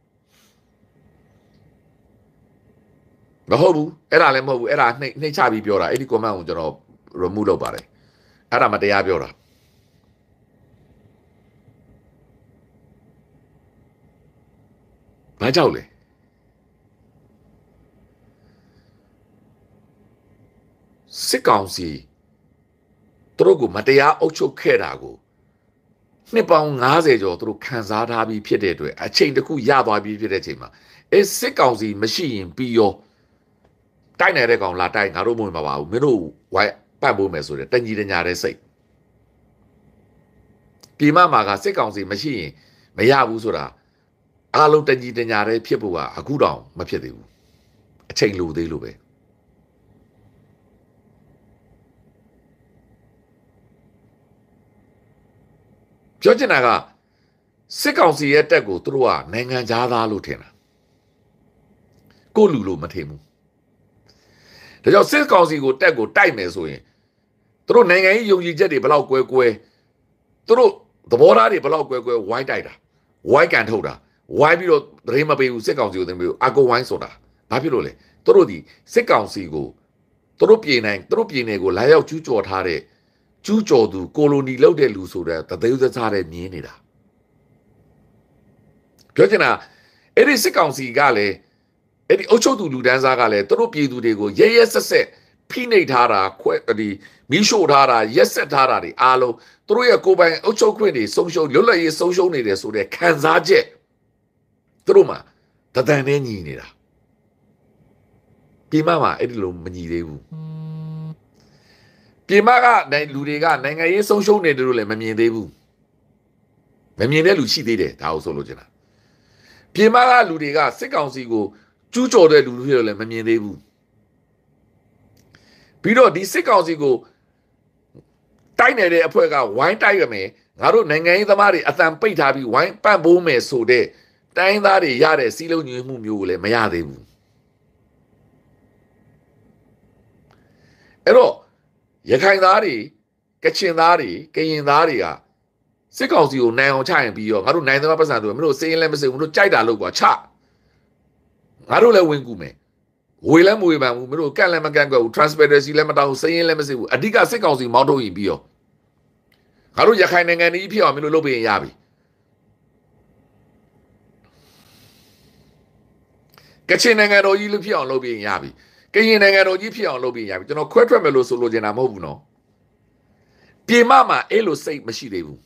မဟုတ်ဘူးအဲ့ဒါလည်းမဟုတ်ဘူးအဲ့ဒါနှိမ့်ချပြီးပြောတာအဲ့ဒီ comment ကိုကျွန်တော် remove လုပ်ပါတယ်အဲ့ဒါမတရားပြောတာဘာကြောက်လဲစစ်ကောင်စီသူတို့ကိုမတရားအုပ်ချုပ်ခဲ့တာကိုနှစ်ပေါင်း90ကျော်သူတို့ခံစားထားပြီးဖြစ်တဲ့အတွက်အချိန်တစ်ခုရသွားပြီးဖြစ်တဲ့အချိန်မှာအဲစစ်ကောင်စီမရှိရင်ပြီးရောတိုက်နေတဲ့ကောင်လာတိုက်ငါတို့မဝင်ပါဘူးမင်းတို့ဝိုင်းပတ်ဖို့မယ်ဆိုတဲ့တညီတညာတဲ့စိတ်ပြည်မမှာကစစ်ကောင်စီမရှိရင်မရဘူးဆိုတာအားလုံးတညီတညာတဲ့ဖြစ်ဖို့ကအခုတောင်မဖြစ်သေးဘူးအချိန်လိုသေးလို့ပဲပြောချင်တာကစစ်ကောင်စီရဲ့တက်ကိုသူတို့ကနိုင်ငံသားလို့ထင်တာကိုလူလို့မထင်ဘူးဒါကြောင့်စစ်ကောင်စီကိုတက်ကိုတိုက်မယ်ဆိုရင်သူတို့နိုင်ငံရေးယုံကြည်ချက်တွေဘလောက်ကွဲကွဲသူတို့သဘောထားတွေဘလောက်ကွဲကွဲဝိုင်းတိုက်တာဝိုင်းကန်ထုတ်တာဝိုင်းပြီးတော့တရင်မပေးဘူးစစ်ကောင်စီကိုတင်ပြီးအကိုဝိုင်းဆိုတာဘာဖြစ်လို့လဲသူတို့ဒီစစ်ကောင်စီကိုသူတို့ပြည်နယ်ကိုလာရောက်ကျူးကျော်ထားတဲ့ကျူးကျော်သူကိုလိုနီလုပ်တဲ့လူဆိုတဲ့တသေးသေးစားတဲ့မြင်နေတာပြောချင်တာအဲ့ဒီစစ်ကောင်စီကလည်းအဲ့ဒီအုပ်ချုပ်သူလူဒန်းစားကလည်းသူတို့ပြည်သူတွေကိုရဲရဲဆက်ဆက်ဖိနှိပ်ထားတာဒီမီးရှို့ထားတာရက်ဆက်ထားတာတွေအားလုံးသူတို့ရဲ့ကိုယ်ပိုင်အုပ်ချုပ်ခွင့်တွေဆုံးရှုံးလွတ်လပ်ရေးဆုံးရှုံးနေတယ်ဆိုတဲ့ခံစားချက်သူတို့မှာတဒံနဲ့ညီနေတာပြည်မမှာအဲ့ဒီလိုမညီသေးဘူးပြည်မကလူတွေကနိုင်ငံရေးဆုံးရှုံးနေတယ်လို့လည်းမမြင်သေးဘူးမမြင်တဲ့လူရှိသေးတယ်ဒါကိုဆိုလို့ချင်တာပြည်မကလူတွေကစစ်ကောင်စီကိုကျူးကျော်တဲ့လူတွေလည်းမမြင်သေးဘူးပြီးတော့ဒီစစ်ကောင်စီကိုတိုက်နေတဲ့အဖွဲ့ကဝိုင်းတိုက်ရမယ်ငါတို့နိုင်ငံရေးသမားတွေအတန်ပိတ်ထားပြီးဝိုင်းပန့်ပိုးမယ်ဆိုတဲ့တိုင်းသားတွေရတဲ့စီးလုံးညီမှုမျိုးကိုလည်းမရသေးဘူးအဲ့တော့ရခိုင်သားတွေကချင်သားတွေကရင်သားတွေကစစ်ကောင်စီကိုနိုင်အောင်ချရင်ပြီးရောငါတို့နိုင်သမားပတ်စံတို့မင်းတို့စေးရင်လည်းမစေးဘူးမင်းတို့ကြိုက်တာလို့ကွာချငါတို့လည်းဝင်ကူမယ်ဝေလည်းမဝေပန်ဘူးမင်းတို့ကန့်လည်းမကန့်ကွက်ဘူး transparency လည်းမတောင်းဘူးစေးရင်လည်းမစေးဘူးအဓိကစစ်ကောင်စီမောင်းထုတ်ရင်ပြီးရောငါတို့ရခိုင်နိုင်ငံကြီးဖြစ်အောင်မင်းတို့လုပ်ပေးရင်ရပြီကချင်နိုင်ငံတော်ကြီးလို့ဖြစ်အောင်လုပ်ပေးရင်ရပြီကရင်နိုင်ငံတော်ကြီးဖြစ်အောင်လုပ်ပေးရင်ရပြီကျွန်တော်ခွဲထွက်မယ်လို့ဆိုလိုချင်တာမဟုတ်ဘူးနော်ပြည်မမှာအဲ့လိုစိတ်မရှိသေးဘူး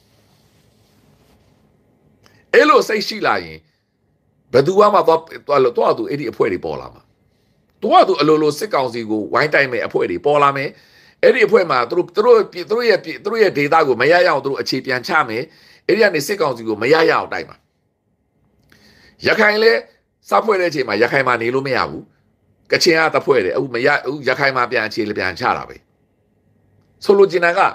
အဲ့လိုစိတ်ရှိလာရင်ဘယ်သူမှတော့သူအဲ့ဒီအဖွဲ့တွေပေါ်လာမှာသူအလိုလိုစစ်ကောင်စီကိုဝိုင်းတိုက်မဲ့အဖွဲ့တွေပေါ်လာမယ်အဲ့ဒီအဖွဲ့မှာသူတို့ရဲ့ဒေတာကိုမရရအောင်သူတို့အခြေပြန်ချမယ်အဲ့ဒီကနေစစ်ကောင်စီကိုမရရအောင်တိုက်မှာရခိုင်လဲစဖွဲ့တဲ့အချိန်မှာရခိုင်မှာနေလို့မရဘူးကချင်ကတဖွဲ့တယ်အခုမရအခုရခိုင်မှာပြန်အခြေပြန်ချတာပဲဆိုလိုချင်တာက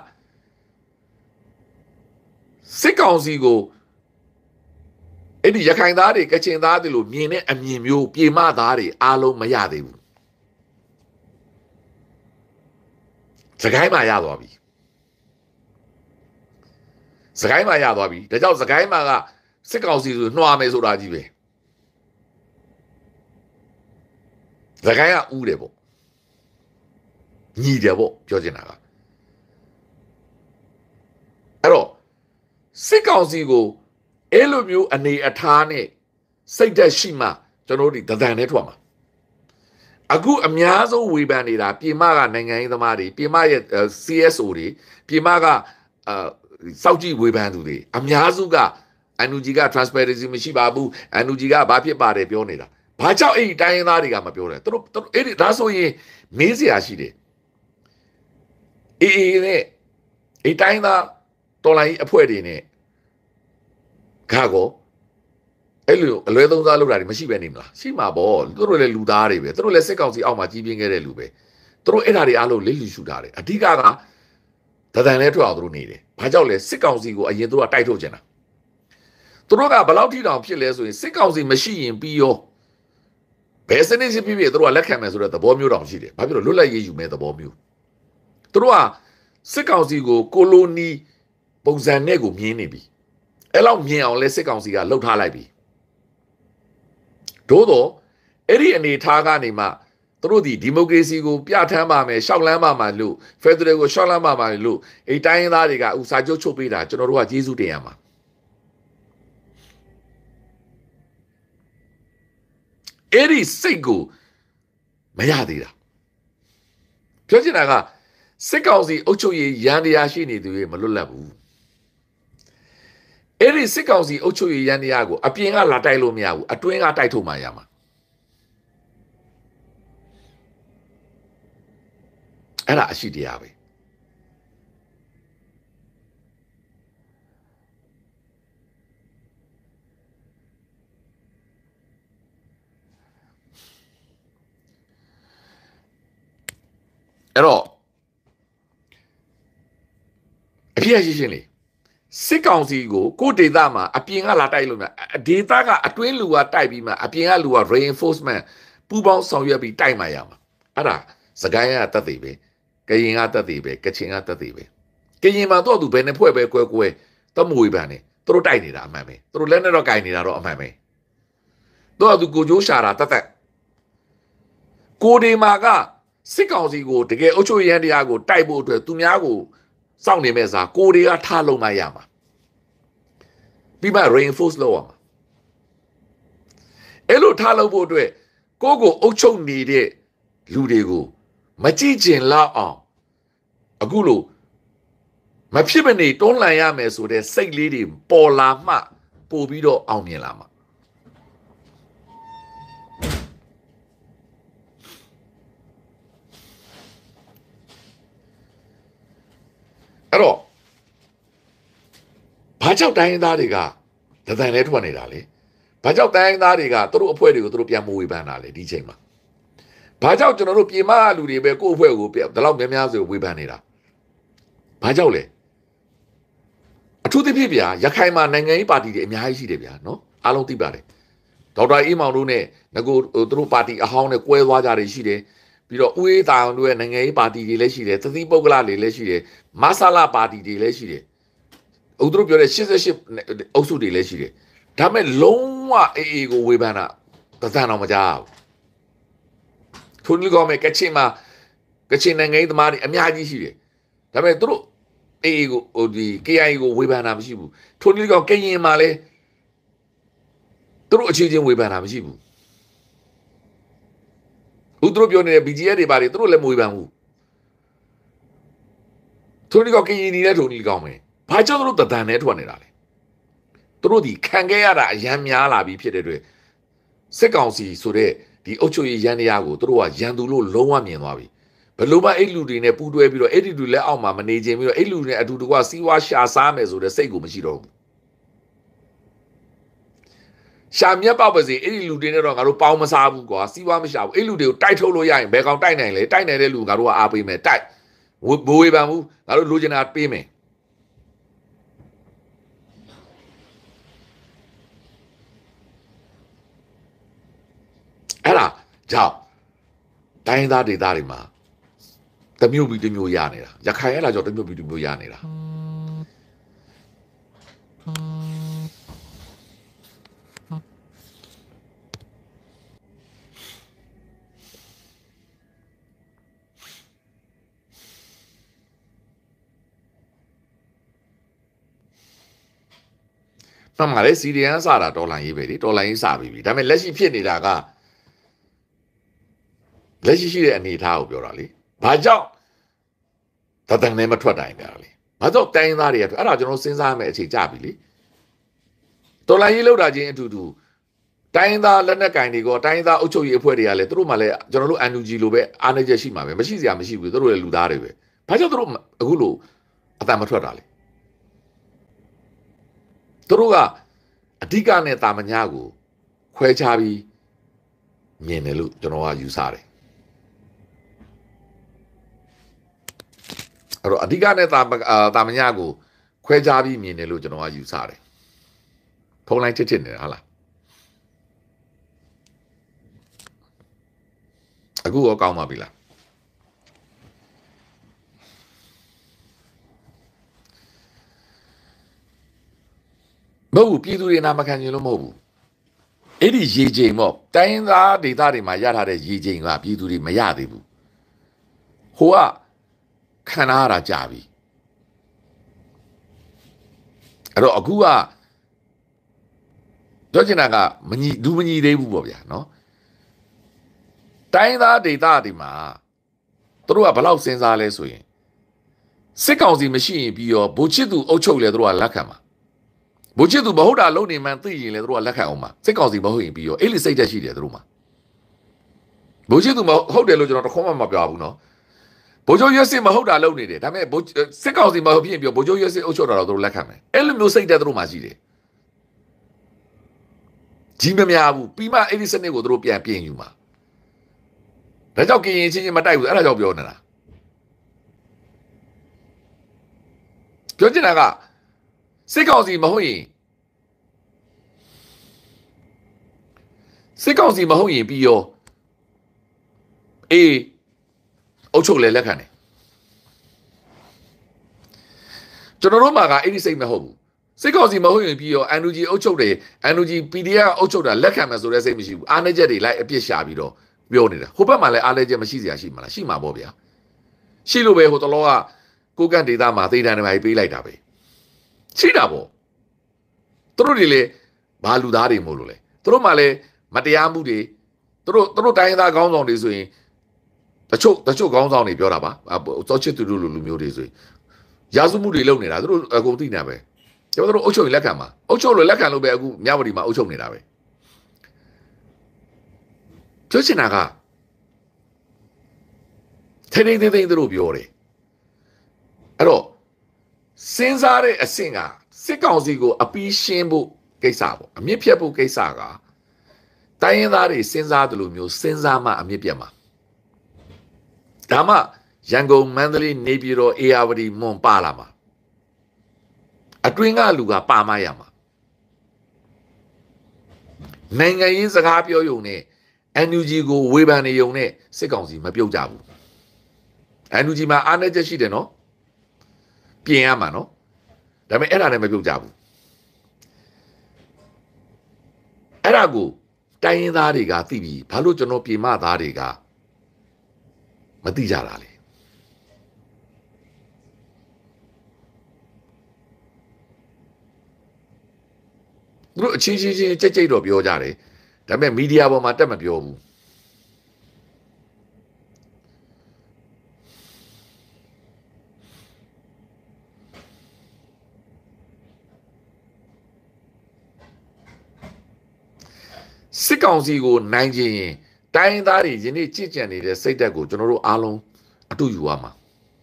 စစ်ကောင်စီကိုအဲ့ဒီရခိုင်သားတွေကချင်သားတွေလို့မြင်တဲ့အမြင်မျိုးပြေမသားတွေအားလုံးမရသေးဘူးစကိုင်းမှာရသွားပြီစကိုင်းမှာရသွားပြီဒါကြောင့်စကိုင်းမှာကစစ်ကောင်စီဆိုနှွာမယ်ဆိုတာကြီးပဲစကိုင်းကဥတယ်ပေါ့ညီတယ်ပေါ့ပြောချင်တာကအဲ့တော့စစ်ကောင်စီကိုအဲ့လိုမျိုးအနေအထားနဲ့စိတ်သက်ရှိမှကျွန်တော်တို့ဒီဒဒန်နဲ့ထွက်မှာအခုအများဆုံးဝေဖန်နေတာပြည်မကနိုင်ငံရေးသမားတွေပြည်မရဲ့ CSO တွေပြည်မကစောက်ကြည့်ဝေဖန်သူတွေအများစုက NUG က transparency မရှိပါဘူး NUG ကဘာဖြစ်ပါတယ်ပြောနေတာဘာကြောင့်အဲ့ဒီတိုင်းရင်းသားတွေကမပြောတယ်သူတို့အဲ့ဒီဒါဆိုရင်မေးစရာရှိတယ်အေးနဲ့အဲ့တိုင်းသားတော်လိုင်းအဖွဲ့တွေနဲ့ခါကောအဲ့လိုအလွဲသုံးစားလုပ်တာတွေမရှိပဲနေမလားရှိမှာပေါ့သူတို့လည်းလူသားတွေပဲသူတို့လည်းစစ်ကောင်စီအောက်မှာကြီးပြင်းခဲ့တဲ့လူပဲသူတို့အဲ့ဓာတွေအားလုံးလက်လူရှူတာတယ်အဓိကဒဒန်လဲထွက်အောင်သူတို့နေတယ်ဘာကြောင့်လဲစစ်ကောင်စီကိုအရင်သူကတိုက်ထုတ်ချင်တာတို့ကဘလောက်ထိတောင်ဖြစ်လဲဆိုရင်စစ်ကောင်စီမရှိရင်ပြီးရောဘယ်စနစ်ဖြစ်ဖြစ်တို့ကလက်ခံမယ်ဆိုတဲ့သဘောမျိုးတောင်ရှိတယ်ဘာဖြစ်လို့လွတ်လပ်ရေးယူမဲ့သဘောမျိုးတို့ကစစ်ကောင်စီကိုကိုလိုနီပုံစံနဲ့ကိုမြင်နေပြီအဲ့လောက်မြင်အောင်လဲစစ်ကောင်စီကလှုပ်ထားလိုက်ပြီသို့တော့အဲ့ဒီအနေထားကနေမှတို့ဒီမိုကရေစီကိုပြဋ္ဌာန်းပါမယ်ရှောက်လန်းပါမှာလို့ဖက်ဒရယ်ကိုရှောက်လန်းပါမှာလို့အဲ့တိုင်းရင်းသားတွေကဥစာချုပ်ချုပ်ပေးတာကျွန်တော်တို့ကကျေးဇူးတင်ရမှာအဲ့ဒီစိတ်ကိုမရသေးတာပြောချင်တာကစစ်ကောင်စီအုပ်ချုပ်ရေးရန်တရားရှိနေသူတွေမလွတ်လပ်ဘူးအဲ့ဒီစစ်ကောင်စီအုပ်ချုပ်ရေးရန်တရားကိုအပြင်ကလာတိုက်လို့မရဘူးအတွင်းကတိုက်ထုတ်မှရမှာအဲ့ဒါအရှိတရားပဲအဲ့တော့အပြည့်ရှိရှင်းလေစစ်ကောင်စီကိုကိုဒေတာမှာအပြင်ကလာတိုက်လို့များဒေတာကအတွင်းလူကတိုက်ပြီးမှအပြင်ကလူက reinforcement ပူပေါင်းဆောင်ရွက်ပြီးတိုက်မှရမှာအဲ့ဒါစကိုင်းကတတ်သိပဲကရင်ကတတ်သိပဲကချင်ကတတ်သိပဲကရင်မှာတော့သူဘယ်နဲ့ဖွဲ့ပဲကွဲတော့မဝေပန်းနေသူတို့တိုက်နေတာအမှန်ပဲသူတို့လက်နဲ့တော့ကင်နေတာတော့အမှန်ပဲတော့သူကိုကြိုးရှာတာတတ်ကိုဒီမာကစစ်ကောင်စီကိုတကယ်အုပ်ချုပ်ရေးတရားကိုတိုက်ဖို့အတွက်သူများကိုစောင့်နေမဲ့စားကိုတွေကထားလုံးမရမှာပြီးမှ reinforce လုပ်ရမှာအဲ့လိုထားလုပ်ဖို့အတွက်ကိုအုပ်ချုပ်နေတဲ့လူတွေကိုမကြည့်ကျင်လောက်အောင်အခုလိုမဖြစ်မနေတွန်းလှန်ရမယ်ဆိုတဲ့စိတ်လေးတွေပေါ်လာမှပို့ပြီးတော့အောင်မြင်လာမှာအဲ့တော့ဘာကြောင့်တိုင်းရင်းသားတွေကဒဇန်လဲထွက်နေတာလေဘာကြောင့်တိုင်းရင်းသားတွေကသူတို့အဖွဲ့တွေကိုသူတို့ပြန်မဝေဖန်တာလေဒီချိန်မှာဘာကြောင့်ကျွန်တော်တို့ပြည်မလူတွေပဲကိုယ့်အဖွဲ့ကိုဒီလောက်များများဆိုဝေဖန်နေတာဘာကြောင့်လဲအထူးသဖြင့်ဗျာရခိုင်မှာနိုင်ငံရေးပါတီတွေအများကြီးရှိတယ်ဗျာနော်အားလုံးသိပါတယ်ဒေါက်တာအေးမောင်တို့နဲ့ငကိုသူတို့ပါတီအဟောင်းနဲ့ကွဲသွားကြတယ်ရှိတယ်ပြီးတော့ဦးအေးတာအောင်တို့ရဲ့နိုင်ငံရေးပါတီတွေလည်းရှိတယ်သတိပုဂ္ဂလတွေလည်းရှိတယ်မဆလာပါတီတွေလည်းရှိတယ်ဦးတို့ပြောတဲ့88အုပ်စုတွေလည်းရှိတယ်ဒါမဲ့လုံးဝအေးကိုဝေဖန်တာသဇန်အောင်မကြားဘူးထိုနည်းကောမဲ့ကချင်မှာကချင်နိုင်ငံရေးသမားတွေအများကြီးရှိတယ်ဒါပေမဲ့သူတို့အေးကိုဒီ KIA ကိုဝေဖန်တာမရှိဘူးထိုနည်းကောကရင်မှာလည်းသူတို့အခြေချင်းဝေဖန်တာမရှိဘူးဦးတို့ပြောနေတဲ့ BGF တွေပါတယ်သူတို့လည်းမဝေဖန်ဘူးထိုနည်းကောကရင်နေလည်းထိုနည်းကောမယ်ဘာကြောင့်သူတို့တဒန်နဲ့ထွက်နေတာလဲသူတို့ဒီခံခဲ့ရတာအရန်များလာပြီးဖြစ်တဲ့အတွက်စစ်ကောင်စီဆိုတဲ့ဒီအုပ်ချုပ်ရေးရန်တရားကိုသူတို့ကရန်သူလို့လုံးဝမြင်သွားပြီဘယ်လိုမှအဲ့လူတွေနဲ့ပူးတွဲပြီးတော့အဲ့ဒီလူလက်အောက်မှာမနေခြင်းပြီးတော့အဲ့လူတွေနဲ့အတူတကွစီးပွားရှာစားမယ်ဆိုတဲ့စိတ်ကိုမရှိတော့ဘူးရှာမြက်ပေါက်ပါစေအဲ့ဒီလူတွေနဲ့တော့ငါတို့ပေါင်းမစားဘူးကွာစီးပွားမရှာဘူးအဲ့လူတွေကိုတိုက်ထုတ်လို့ရရင်ဘယ်ကောင်တိုက်နိုင်လဲတိုက်နိုင်တဲ့လူငါတို့ကအားပေးမယ်တိုက်ဘိုးဝေပန်ဘူးငါတို့လိုချင်တာပေးမယ်အဲ့ဒါကြောင့်တိုင်းသားဒေသတွေမှာတမျိုးပြီးတမျိုးရနေတာရခိုင်အဲ့ဒါကြောင့်တမျိုးပြီးတမျိုးရနေတာမှန်ပါလေစီရီယန်စတာဒေါ်လာရေးပဲလေဒေါ်လာရေးစပြီဒါပေမဲ့လက်ရှိဖြစ်နေတာကလက်ရှိရှိတဲ့အနေအထားကိုပြောတာလေဘာကြောင့်တဒန်နဲ့မထွက်တိုင်းကြတာလေဘာကြောင့်တိုင်းသားတွေကအဲ့ဒါကျွန်တော်စဉ်းစားရမယ့်အခြေကြပြီလေဒေါ်လာရေးလောက်တာချင်းအတူတူတိုင်းသားလက်နက်ကင်တွေကတိုင်းသားအုပ်ချုပ်ရေးအဖွဲ့တွေကလည်းသူတို့မှလည်းကျွန်တော်တို့ NUG လိုပဲအားနေချက်ရှိမှာပဲမရှိစရာမရှိဘူးသူတို့လည်းလူသားတွေပဲဘာကြောင့်သူတို့အခုလိုအတန်မထွက်တာလဲသူတို့ကအဓိကနဲ့တာမညာကိုခွဲခြားပြီးမြင်တယ်လို့ကျွန်တော်ကယူဆတယ်အဲ့တော့အဓိကနဲ့တာမညာကိုခွဲခြားပြီးမြင်တယ်လို့ကျွန်တော်ကယူဆတယ်ဖုန်းလိုင်းတစ်နေတာဟုတ်လားအခုရောကောင်းပါပြီလားမဟုတ်ဘူးပြည်သူတွေနာမခံချင်လို့မဟုတ်ဘူးအဲ့ဒီရေချိန်ပေါ့တိုင်းသားဒေသတွေမှာရထားတဲ့ရေချိန်ကပြည်သူတွေမရသေးဘူးဟိုကခံရတာကြာပြီအဲ့တော့အခုကပြောချင်တာကမညီသေးဘူးပေါ့ဗျာနော်တိုင်းသားဒေသတွေမှာသူတို့ကဘလောက်စဉ်းစားလဲဆိုရင်စစ်ကောင်စီမရှိရင်ပြီးရောဗိုလ်ချစ်သူအုပ်ချုပ်လေသူတို့ကလက်ခံမှာဗိုလ်ချစ်သူမဟုတ်တာလုံးနေမှန်းသိရင်လေသူတို့ကလက်ခံအောင်မှာစစ်ကောင်စီမဟုတ်ရင်ပြီးရောအဲ့ဒီစိတ်သက်ရှိတယ်သူတို့မှာဗိုလ်ချစ်သူမဟုတ်တယ်လို့ကျွန်တော်တခေါမှမပြောဘူးနော်ဗိုလ်ချုပ်ရွက်စစ်မဟုတ်တာလုံးနေတယ်ဒါပေမဲ့စစ်ကောင်စီမဟုတ်ဖြစ်ရင်ပြီးဗိုလ်ချုပ်ရွက်စစ်အုပ်ချုပ်တာတော့သူတို့လက်ခံမယ်အဲ့လိုမျိုးစိတ်သက်သူတို့မှာရှိတယ်ကြီးမများဘူးပြီးမှအဲ့ဒီစနစ်ကိုသူတို့ပြန်ပြင်ယူမှာဒါကြောင့်ကရင်ချင်းချင်းမတိုက်ဘူးအဲ့ဒါကြောင့်ပြောနေတာပြောချင်တာကစစ်ကောင်စီမဟုတ်ရင်ပြီးရောအေးအုပ်ချုပ်လေလက်ခံတယ်ကျွန်တော်တို့မှာကအဲ့ဒီစိတ်မဟုတ်ဘူးစစ်ကောင်စီမဟုတ်ရင်ပြီးရော NUG အုပ်ချုပ်တယ် NUG PDF အုပ်ချုပ်တာလက်ခံမယ်ဆိုတဲ့စိတ်မရှိဘူးအားနည်းချက်တွေလိုက်အပြစ်ရှာပြီးတော့ပြောနေတာဟိုဘက်မှာလည်းအားနည်းချက်မရှိစရာရှိမှာလားရှိမှာပေါ့ဗျာရှိလို့ပဲဟိုတလောကကိုကန့်ဒေတာမှာသေတံတွေပေးလိုက်တာပဲရှိတာပေါ့သူတို့တွေလည်းဘာလူသားတွေမို့လို့လဲသူတို့မှလည်းမတရားမှုတွေသူတို့တိုင်းသားခေါင်းဆောင်တွေဆိုရင်တချို့ခေါင်းဆောင်တွေပြောတာပါစောချစ်သူတို့လူမျိုးတွေဆိုရင်ရာဇမှုတွေလုပ်နေတာသူတို့အကုန်သိနေပဲကျွန်တော်တို့အုပ်ချုပ်ရင်လက်ခံမှာအုပ်ချုပ်လို့လက်ခံလို့ပဲအခုမြဝတီမှာအုပ်ချုပ်နေတာပဲပြောချင်တာကထိန်းသူတို့ပြောတယ်အဲ့တော့စဉ်းစားတဲ့အဆင့်ကစစ်ကောင်စီကိုအပီးရှင်းဖို့ကိစ္စပေါ့အမြင့်ဖြတ်ဖို့ကိစ္စကတိုင်းရင်းသားတွေစဉ်းစားတယ်လို့မျိုးစဉ်းစားမှအမြင့်ပြတ်မှာဒါမှရန်ကုန်မန္တလေးနေပြည်တော်အေရဝတီမွန်ပါလာမှာအတွင်းကလူကပါမရမှာနိုင်ငံရေးစကားပြောရုံနဲ့ NUG ကိုဝေဖန်နေရုံနဲ့စစ်ကောင်စီမပြုတ်ကြဘူး NUG မှာအားနည်းချက်ရှိတယ်နော်ပြင်ရမှာနော်ဒါပေမဲ့အဲ့ဒါနဲ့မပြုတ်ကြဘူးအဲ့ဒါကိုတိုင်းရင်းသားတွေကသိပြီဘာလို့ကျွန်တော်ပြည်မသားတွေကမသိကြတာလေသူတို့အချင်းချင်းကြိတ်တော့ပြောကြတယ်ဒါပေမဲ့မီဒီယာပေါ်မှာတက်မပြောဘူးစစ်ကောင်စီကိုနိုင်ခြင်းရင်တိုင်းသားတွေယနေ့ကြည်ကြံနေတဲ့စိတ်ဓာတ်ကိုကျွန်တော်တို့အားလုံးအတူယူရမှာ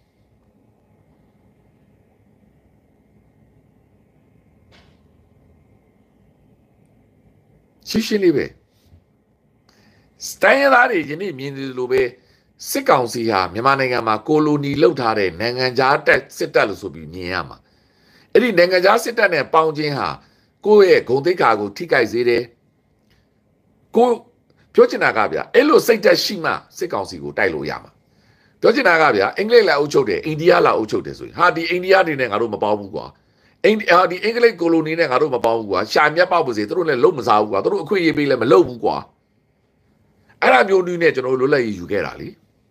ရှင်းလေးပဲတိုင်းသားတွေယနေ့မြင်တယ်လို့ပဲစစ်ကောင်စီဟာမြန်မာနိုင်ငံမှာကိုလိုနီလုပ်ထားတဲ့နိုင်ငံခြားတပ်စစ်တပ်လို့ဆိုပြီးမြင်ရမှာအဲ့ဒီနိုင်ငံခြားစစ်တပ်နဲ့ပေါင်းခြင်းဟာကိုယ့်ရဲ့ဂုဏ်သိက္ခာကိုထိခိုက်စေတယ်ကိုပြောချင်တာကဗျာအဲ့လိုစိတ်သက်ရှိမှစစ်ကောင်စီကိုတိုက်လို့ရမှာပြောချင်တာကဗျာအင်္ဂလိပ်လာအုပ်ချုပ်တယ်အိန္ဒိယလာအုပ်ချုပ်တယ်ဆိုရင်ဟာဒီအိန္ဒိယတွေနဲ့ငါတို့မပေါင်းဘူးကွာဒီအင်္ဂလိပ်ကိုလိုနီနဲ့ငါတို့မပေါင်းဘူးကွာရှာမြတ်ပေါက်ပါစေသူတို့လည်းလုံးမစားဘူးကွာသူတို့အခွင့်အရေးပေးလည်းမလုပ်ဘူးကွာအဲ့ဒါမျိုးနည်းနဲ့ကျွန်တော်တို့လွတ်လပ်ရေးယူခဲ့တာလေ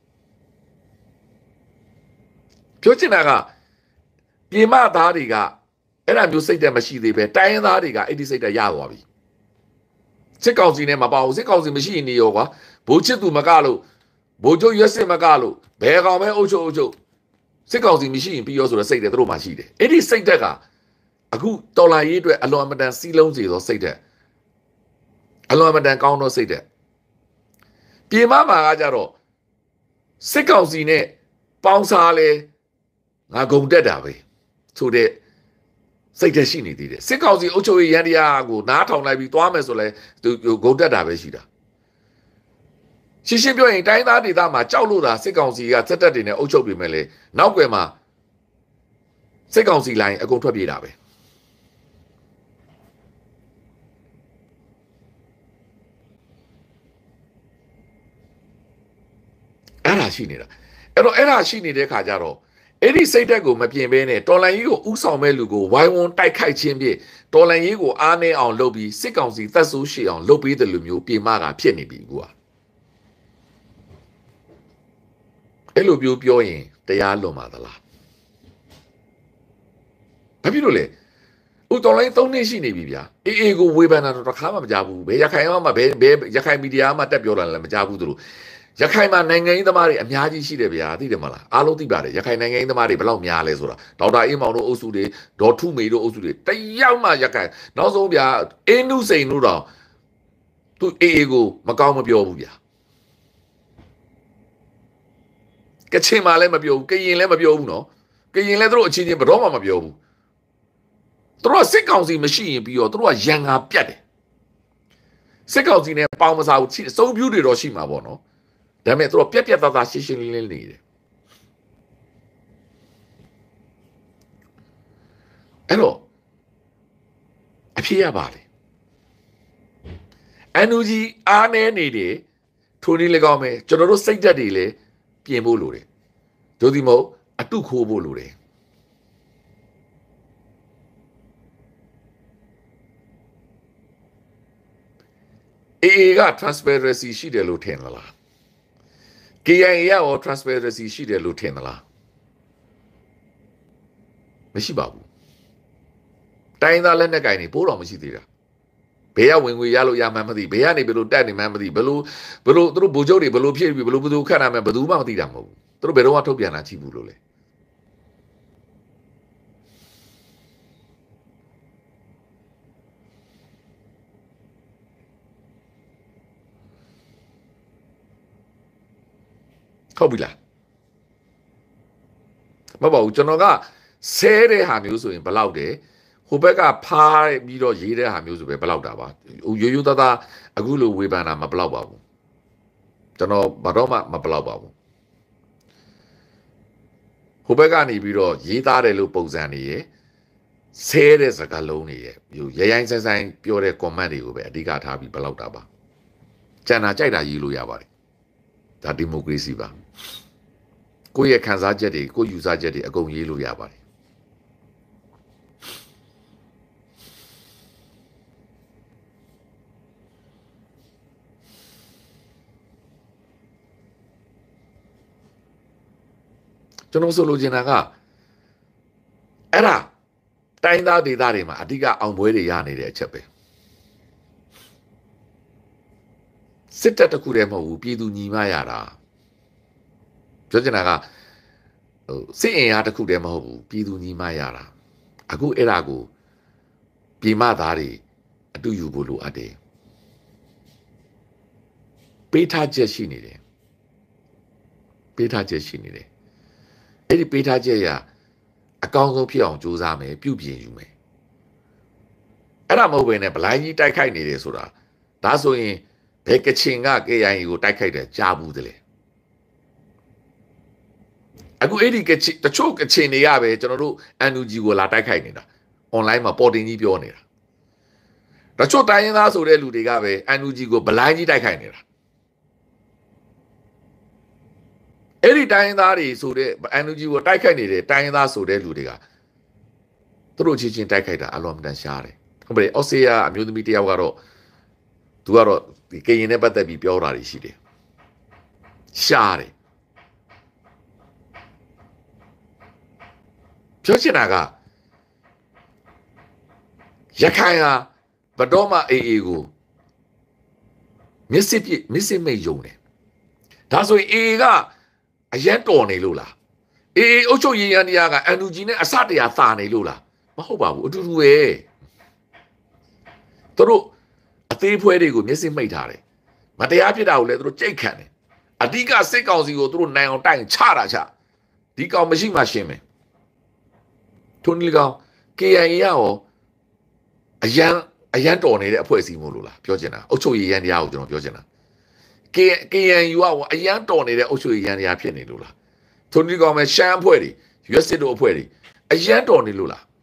ပြောချင်တာကပြည်မသားတွေကအဲ့ဒါမျိုးစိတ်သက်မရှိသေးပဲတိုင်းရင်းသားတွေကအဲ့ဒီစိတ်သက်ရသွားပြီစစ်ကောင်စီနဲ့မပေါဘူးစစ်ကောင်စီမရှိနေရောကွာဗိုလ်ချစ်သူမကလို့ဗိုလ်ချုပ်ရွက်စစ်မကလို့ဘယ်ကောင်ပဲအုပ်ချုပ်စစ်ကောင်စီမရှိရင်ပြီးရောဆိုတော့စိတ်တယ်သူတို့မှရှိတယ်အဲ့ဒီစိတ်သက်ကအခုတော်လာရေးအတွက်အလွန်အမတန်စီးလုံးစီသောစိတ်သက်အလွန်အမတန်ကောင်းသောစိတ်သက်ပြေမမှာကကြတော့စစ်ကောင်စီနဲ့ပေါင်းစားလဲငါဂုံတက်တာပဲဆိုတဲ့စိတ်သက်ရှိနေသေးတယ်စစ်ကောင်စီအုပ်ချုပ်ရေးရန်တရားကိုနားထောင်လိုက်ပြီးသွားမယ်ဆိုလဲသူဂုံတက်တာပဲရှိတာရှင်းပြောရင်တိုင်းသားဒေသမှာကြောက်လို့တာစစ်ကောင်စီကစက်တက်တွေနဲ့အုပ်ချုပ်ပြီးမဲ့လေနောက်ွယ်မှာစစ်ကောင်စီလိုင်းအကုန်ထွက်ပြေးတာပဲရှိနေတာအဲ့တော့ရှိနေတဲ့ခါကျတော့အဲ့ဒီစိတ်ဓာတ်ကိုမပြင်ဘဲနဲ့တော်လန်ကြီးကိုဥဆောင်မဲ့လူကိုဝိုင်းဝန်းတိုက်ခိုက်ခြင်းဖြင့်တော်လန်ကြီးကိုအားနည်းအောင်လုပ်ပြီးစစ်ကောင်စီသက်ဆိုးရှိအောင်လုပ်ပေးတဲ့လူမျိုးပြင်မကဖြစ်နေပြီကွာအဲ့လိုပြောရင်တရားလွန်ပါသလားဘာဖြစ်လို့လဲဥတော်လိုင်း3နှစ်ရှိနေပြီဗျာအေးကိုဝေဖန်တာတော့တစ်ခါမှမကြဘူးဘယ်ရခိုင်မှဘယ်ရခိုင်မီဒီယာမှတက်ပြောတာလည်းမကြဘူးသူတို့ရခိုင်မှာနိုင်ငံရေးသမားတွေအများကြီးရှိတယ်ဗျာသိတယ်မလားအားလုံးသိပါတယ်ရခိုင်နိုင်ငံရေးသမားတွေဘယ်လောက်များလဲဆိုတာဒေါက်တာအေးမောင်တို့အုပ်စုတွေဒေါ်ထုမေတို့အုပ်စုတွေတယောက်မှရခိုင်နောက်ဆုံးဗျာအင်းနုစိန်တို့တော့သူအေးကိုမကောင်းမပြောဘူးဗျာကချင်မှာလည်းမပြောဘူးကရင်လည်းမပြောဘူးနော်ကရင်လည်းသူတို့အချင်းချင်းဘယ်တော့မှမပြောဘူးသူတို့စစ်ကောင်စီမရှိရင်ပြီးတော့သူတို့ကရန်ငါပြတ်တယ်စစ်ကောင်စီနဲ့ပေါင်းမစားဘူးစုံပြူးတွေတော့ရှိမှာပေါ့နော်ဒါပေမဲ့သူတို့ပြက်သားသားရှင်းရှင်းလင်းလင်းနေတယ်အဲ့တော့အဖြစ်ရပါလေအန်ယူဂျီအားနေနေတယ်ထိုနည်းလည်းကောင်းမယ်ကျွန်တော်တို့စိတ်ဓာတ်တွေလည်းပြင်ဖို့လိုတယ်တို့ဒီမဟုတ်အတုခိုးဖို့လိုတယ်အေက transparency ရှိတယ်လို့ထင်လား KIA ရော transparency ရှိတယ်လို့ထင်လားမရှိပါဘူးတိုင်းသားလက်နက်ကင်နေပိုးတော်မရှိသေးတာဘယ်ကဝင်ငွေရလို့ရမှန်းမသိဘယ်ကနေဘယ်လိုတက်နေမှန်းမသိဘယ်လိုသူတို့ဗိုလ်ချုပ်တွေဘယ်လိုဖြစ်ပြီးဘယ်လိုခတ်နိုင်မှန်းဘယ်သူမှမသိတာမဟုတ်ဘူးသူတို့ဘယ်တော့မှထုတ်ပြန်တာကြည့်ဘူးလို့လေဟုတ်ပြီလားမဟုတ်ပါဘူးကျွန်တော်ကဆဲတဲ့ဟာမျိုးဆိုရင်ဘယ်လောက်တယ်ဟိုဘက်ကဖားပြီးတော့ရေးတဲ့ဟာမျိုးဆိုပဲဘယ်လောက်တာပါရိုးသားသားအခုလိုဝေဖန်တာမဘယ်လောက်ပါဘူးကျွန်တော်ဘာတော့မှမဘယ်လောက်ပါဘူးဟိုဘက်ကနေပြီးတော့ရေးသားတယ်လို့ပုံစံနေရယ်ဆဲတဲ့စကားလုံးတွေရယ်ရရိုင်းဆိုင်ပြောတဲ့ comment တွေကိုပဲအဓိကထားပြီးဘယ်လောက်တာပါကျန်တာကြိုက်တာရေးလို့ရပါတယ်ဒါဒီမိုကရေစီပါကိုယ့်ရဲ့ခံစားချက်တွေကိုယူဆချက်တွေအကုန်ရေးလို့ရပါတယ်ကျွန်တော်ဆိုလိုချင်တာကအဲ့ဒါတိုင်းသားဒေသတွေမှာအဓိကအောင်ပွဲတွေရနေတဲ့အချက်ပဲစစ်တပ်တခုတည်းမဟုတ်ဘူးပြည်သူညီမရတာပြောချင်တာကစစ်အင်အားတခုတည်းမဟုတ်ဘူးပြည်သူညီမရတာအခုအဲ့ဒါကိုပြည်မသားတွေအတူယူဖို့လိုအပ်တယ်ပေးထားချက်ရှိနေတယ်ပေးထားချက်ရှိနေတယ်အဲ့ဒီပေးထားချက်ရအကောင်းဆုံးဖြစ်အောင်ကြိုးစားမယ်ပြုပြင်ယူမယ်အဲ့ဒါမဟုတ်ဘဲနဲ့ဗလိုင်းကြီးတိုက်ခိုက်နေတယ်ဆိုတာဒါဆိုရင်ဘယ်ကချင်က KIA ကိုတိုက်ခိုက်တယ်ကြားဘူးတယ်လေအခုအဲ့ဒီကချင်တချို့ကချင်တွေကပဲကျွန်တော်တို့ NUG ကိုလာတိုက်ခိုက်နေတာ online မှာပေါ်တင်ကြီးပြောနေတာတချို့တိုင်းရင်းသားဆိုတဲ့လူတွေကပဲ NUG ကိုဗလိုင်းကြီးတိုက်ခိုက်နေတာအဲ့ဒီတိုင်းရင်းသားတွေဆိုတဲ့ NUG ကိုတိုက်ခိုက်နေတဲ့တိုင်းရင်းသားဆိုတဲ့လူတွေကသူတို့ချင်းတိုက်ခိုက်တာအလွန်မတန်ရှားတယ်ဟုတ်ပြီအော်စတြေးလျအမျိုးသမီးတယောက်ကတော့သူကတော့ဒီကရင်နဲ့ပတ်သက်ပြီးပြောတာတွေရှိတယ်ရှားတယ်ပြောချင်တာကရခိုင်ဟာဘတော်မအေးကိုမျက်စိမိတ်ယုံတယ်ဒါဆိုရင်အေးကအရန်တော်နေလို့လားအေးအုတ်ချုပ်ရရန်တရားက NUG နဲ့အစတရားသာနေလို့လားမဟုတ်ပါဘူးအတူတူပဲသူတို့အသေးဖွဲတွေကိုမျက်စိမိတ်ထားတယ်မတရားဖြစ်တာကိုလည်းသူတို့ကြိတ်ခံတယ်အဓိကစစ်ကောင်စီကိုသူတို့နိုင်အောင်တိုင်ချတာချဒီကောင်မရှိမှရှင်းမယ်ထုံးလီကောင် KIA ရောအရန်တော်နေတဲ့အဖွဲ့အစည်းမို့လို့လားပြောချင်တာအုတ်ချုပ်ရရန်တရားကိုကျွန်တော်ပြောချင်တာKNU ကအရန်တော်နေတဲ့အုတ်ချုပ်ရရန်တရားဖြစ်နေလို့လားထုံးလီကောင်မဲ့ရှမ်းအဖွဲ့တွေရွက်စစ်တို့အဖွဲ့တွေအရန်တော်နေလို့လား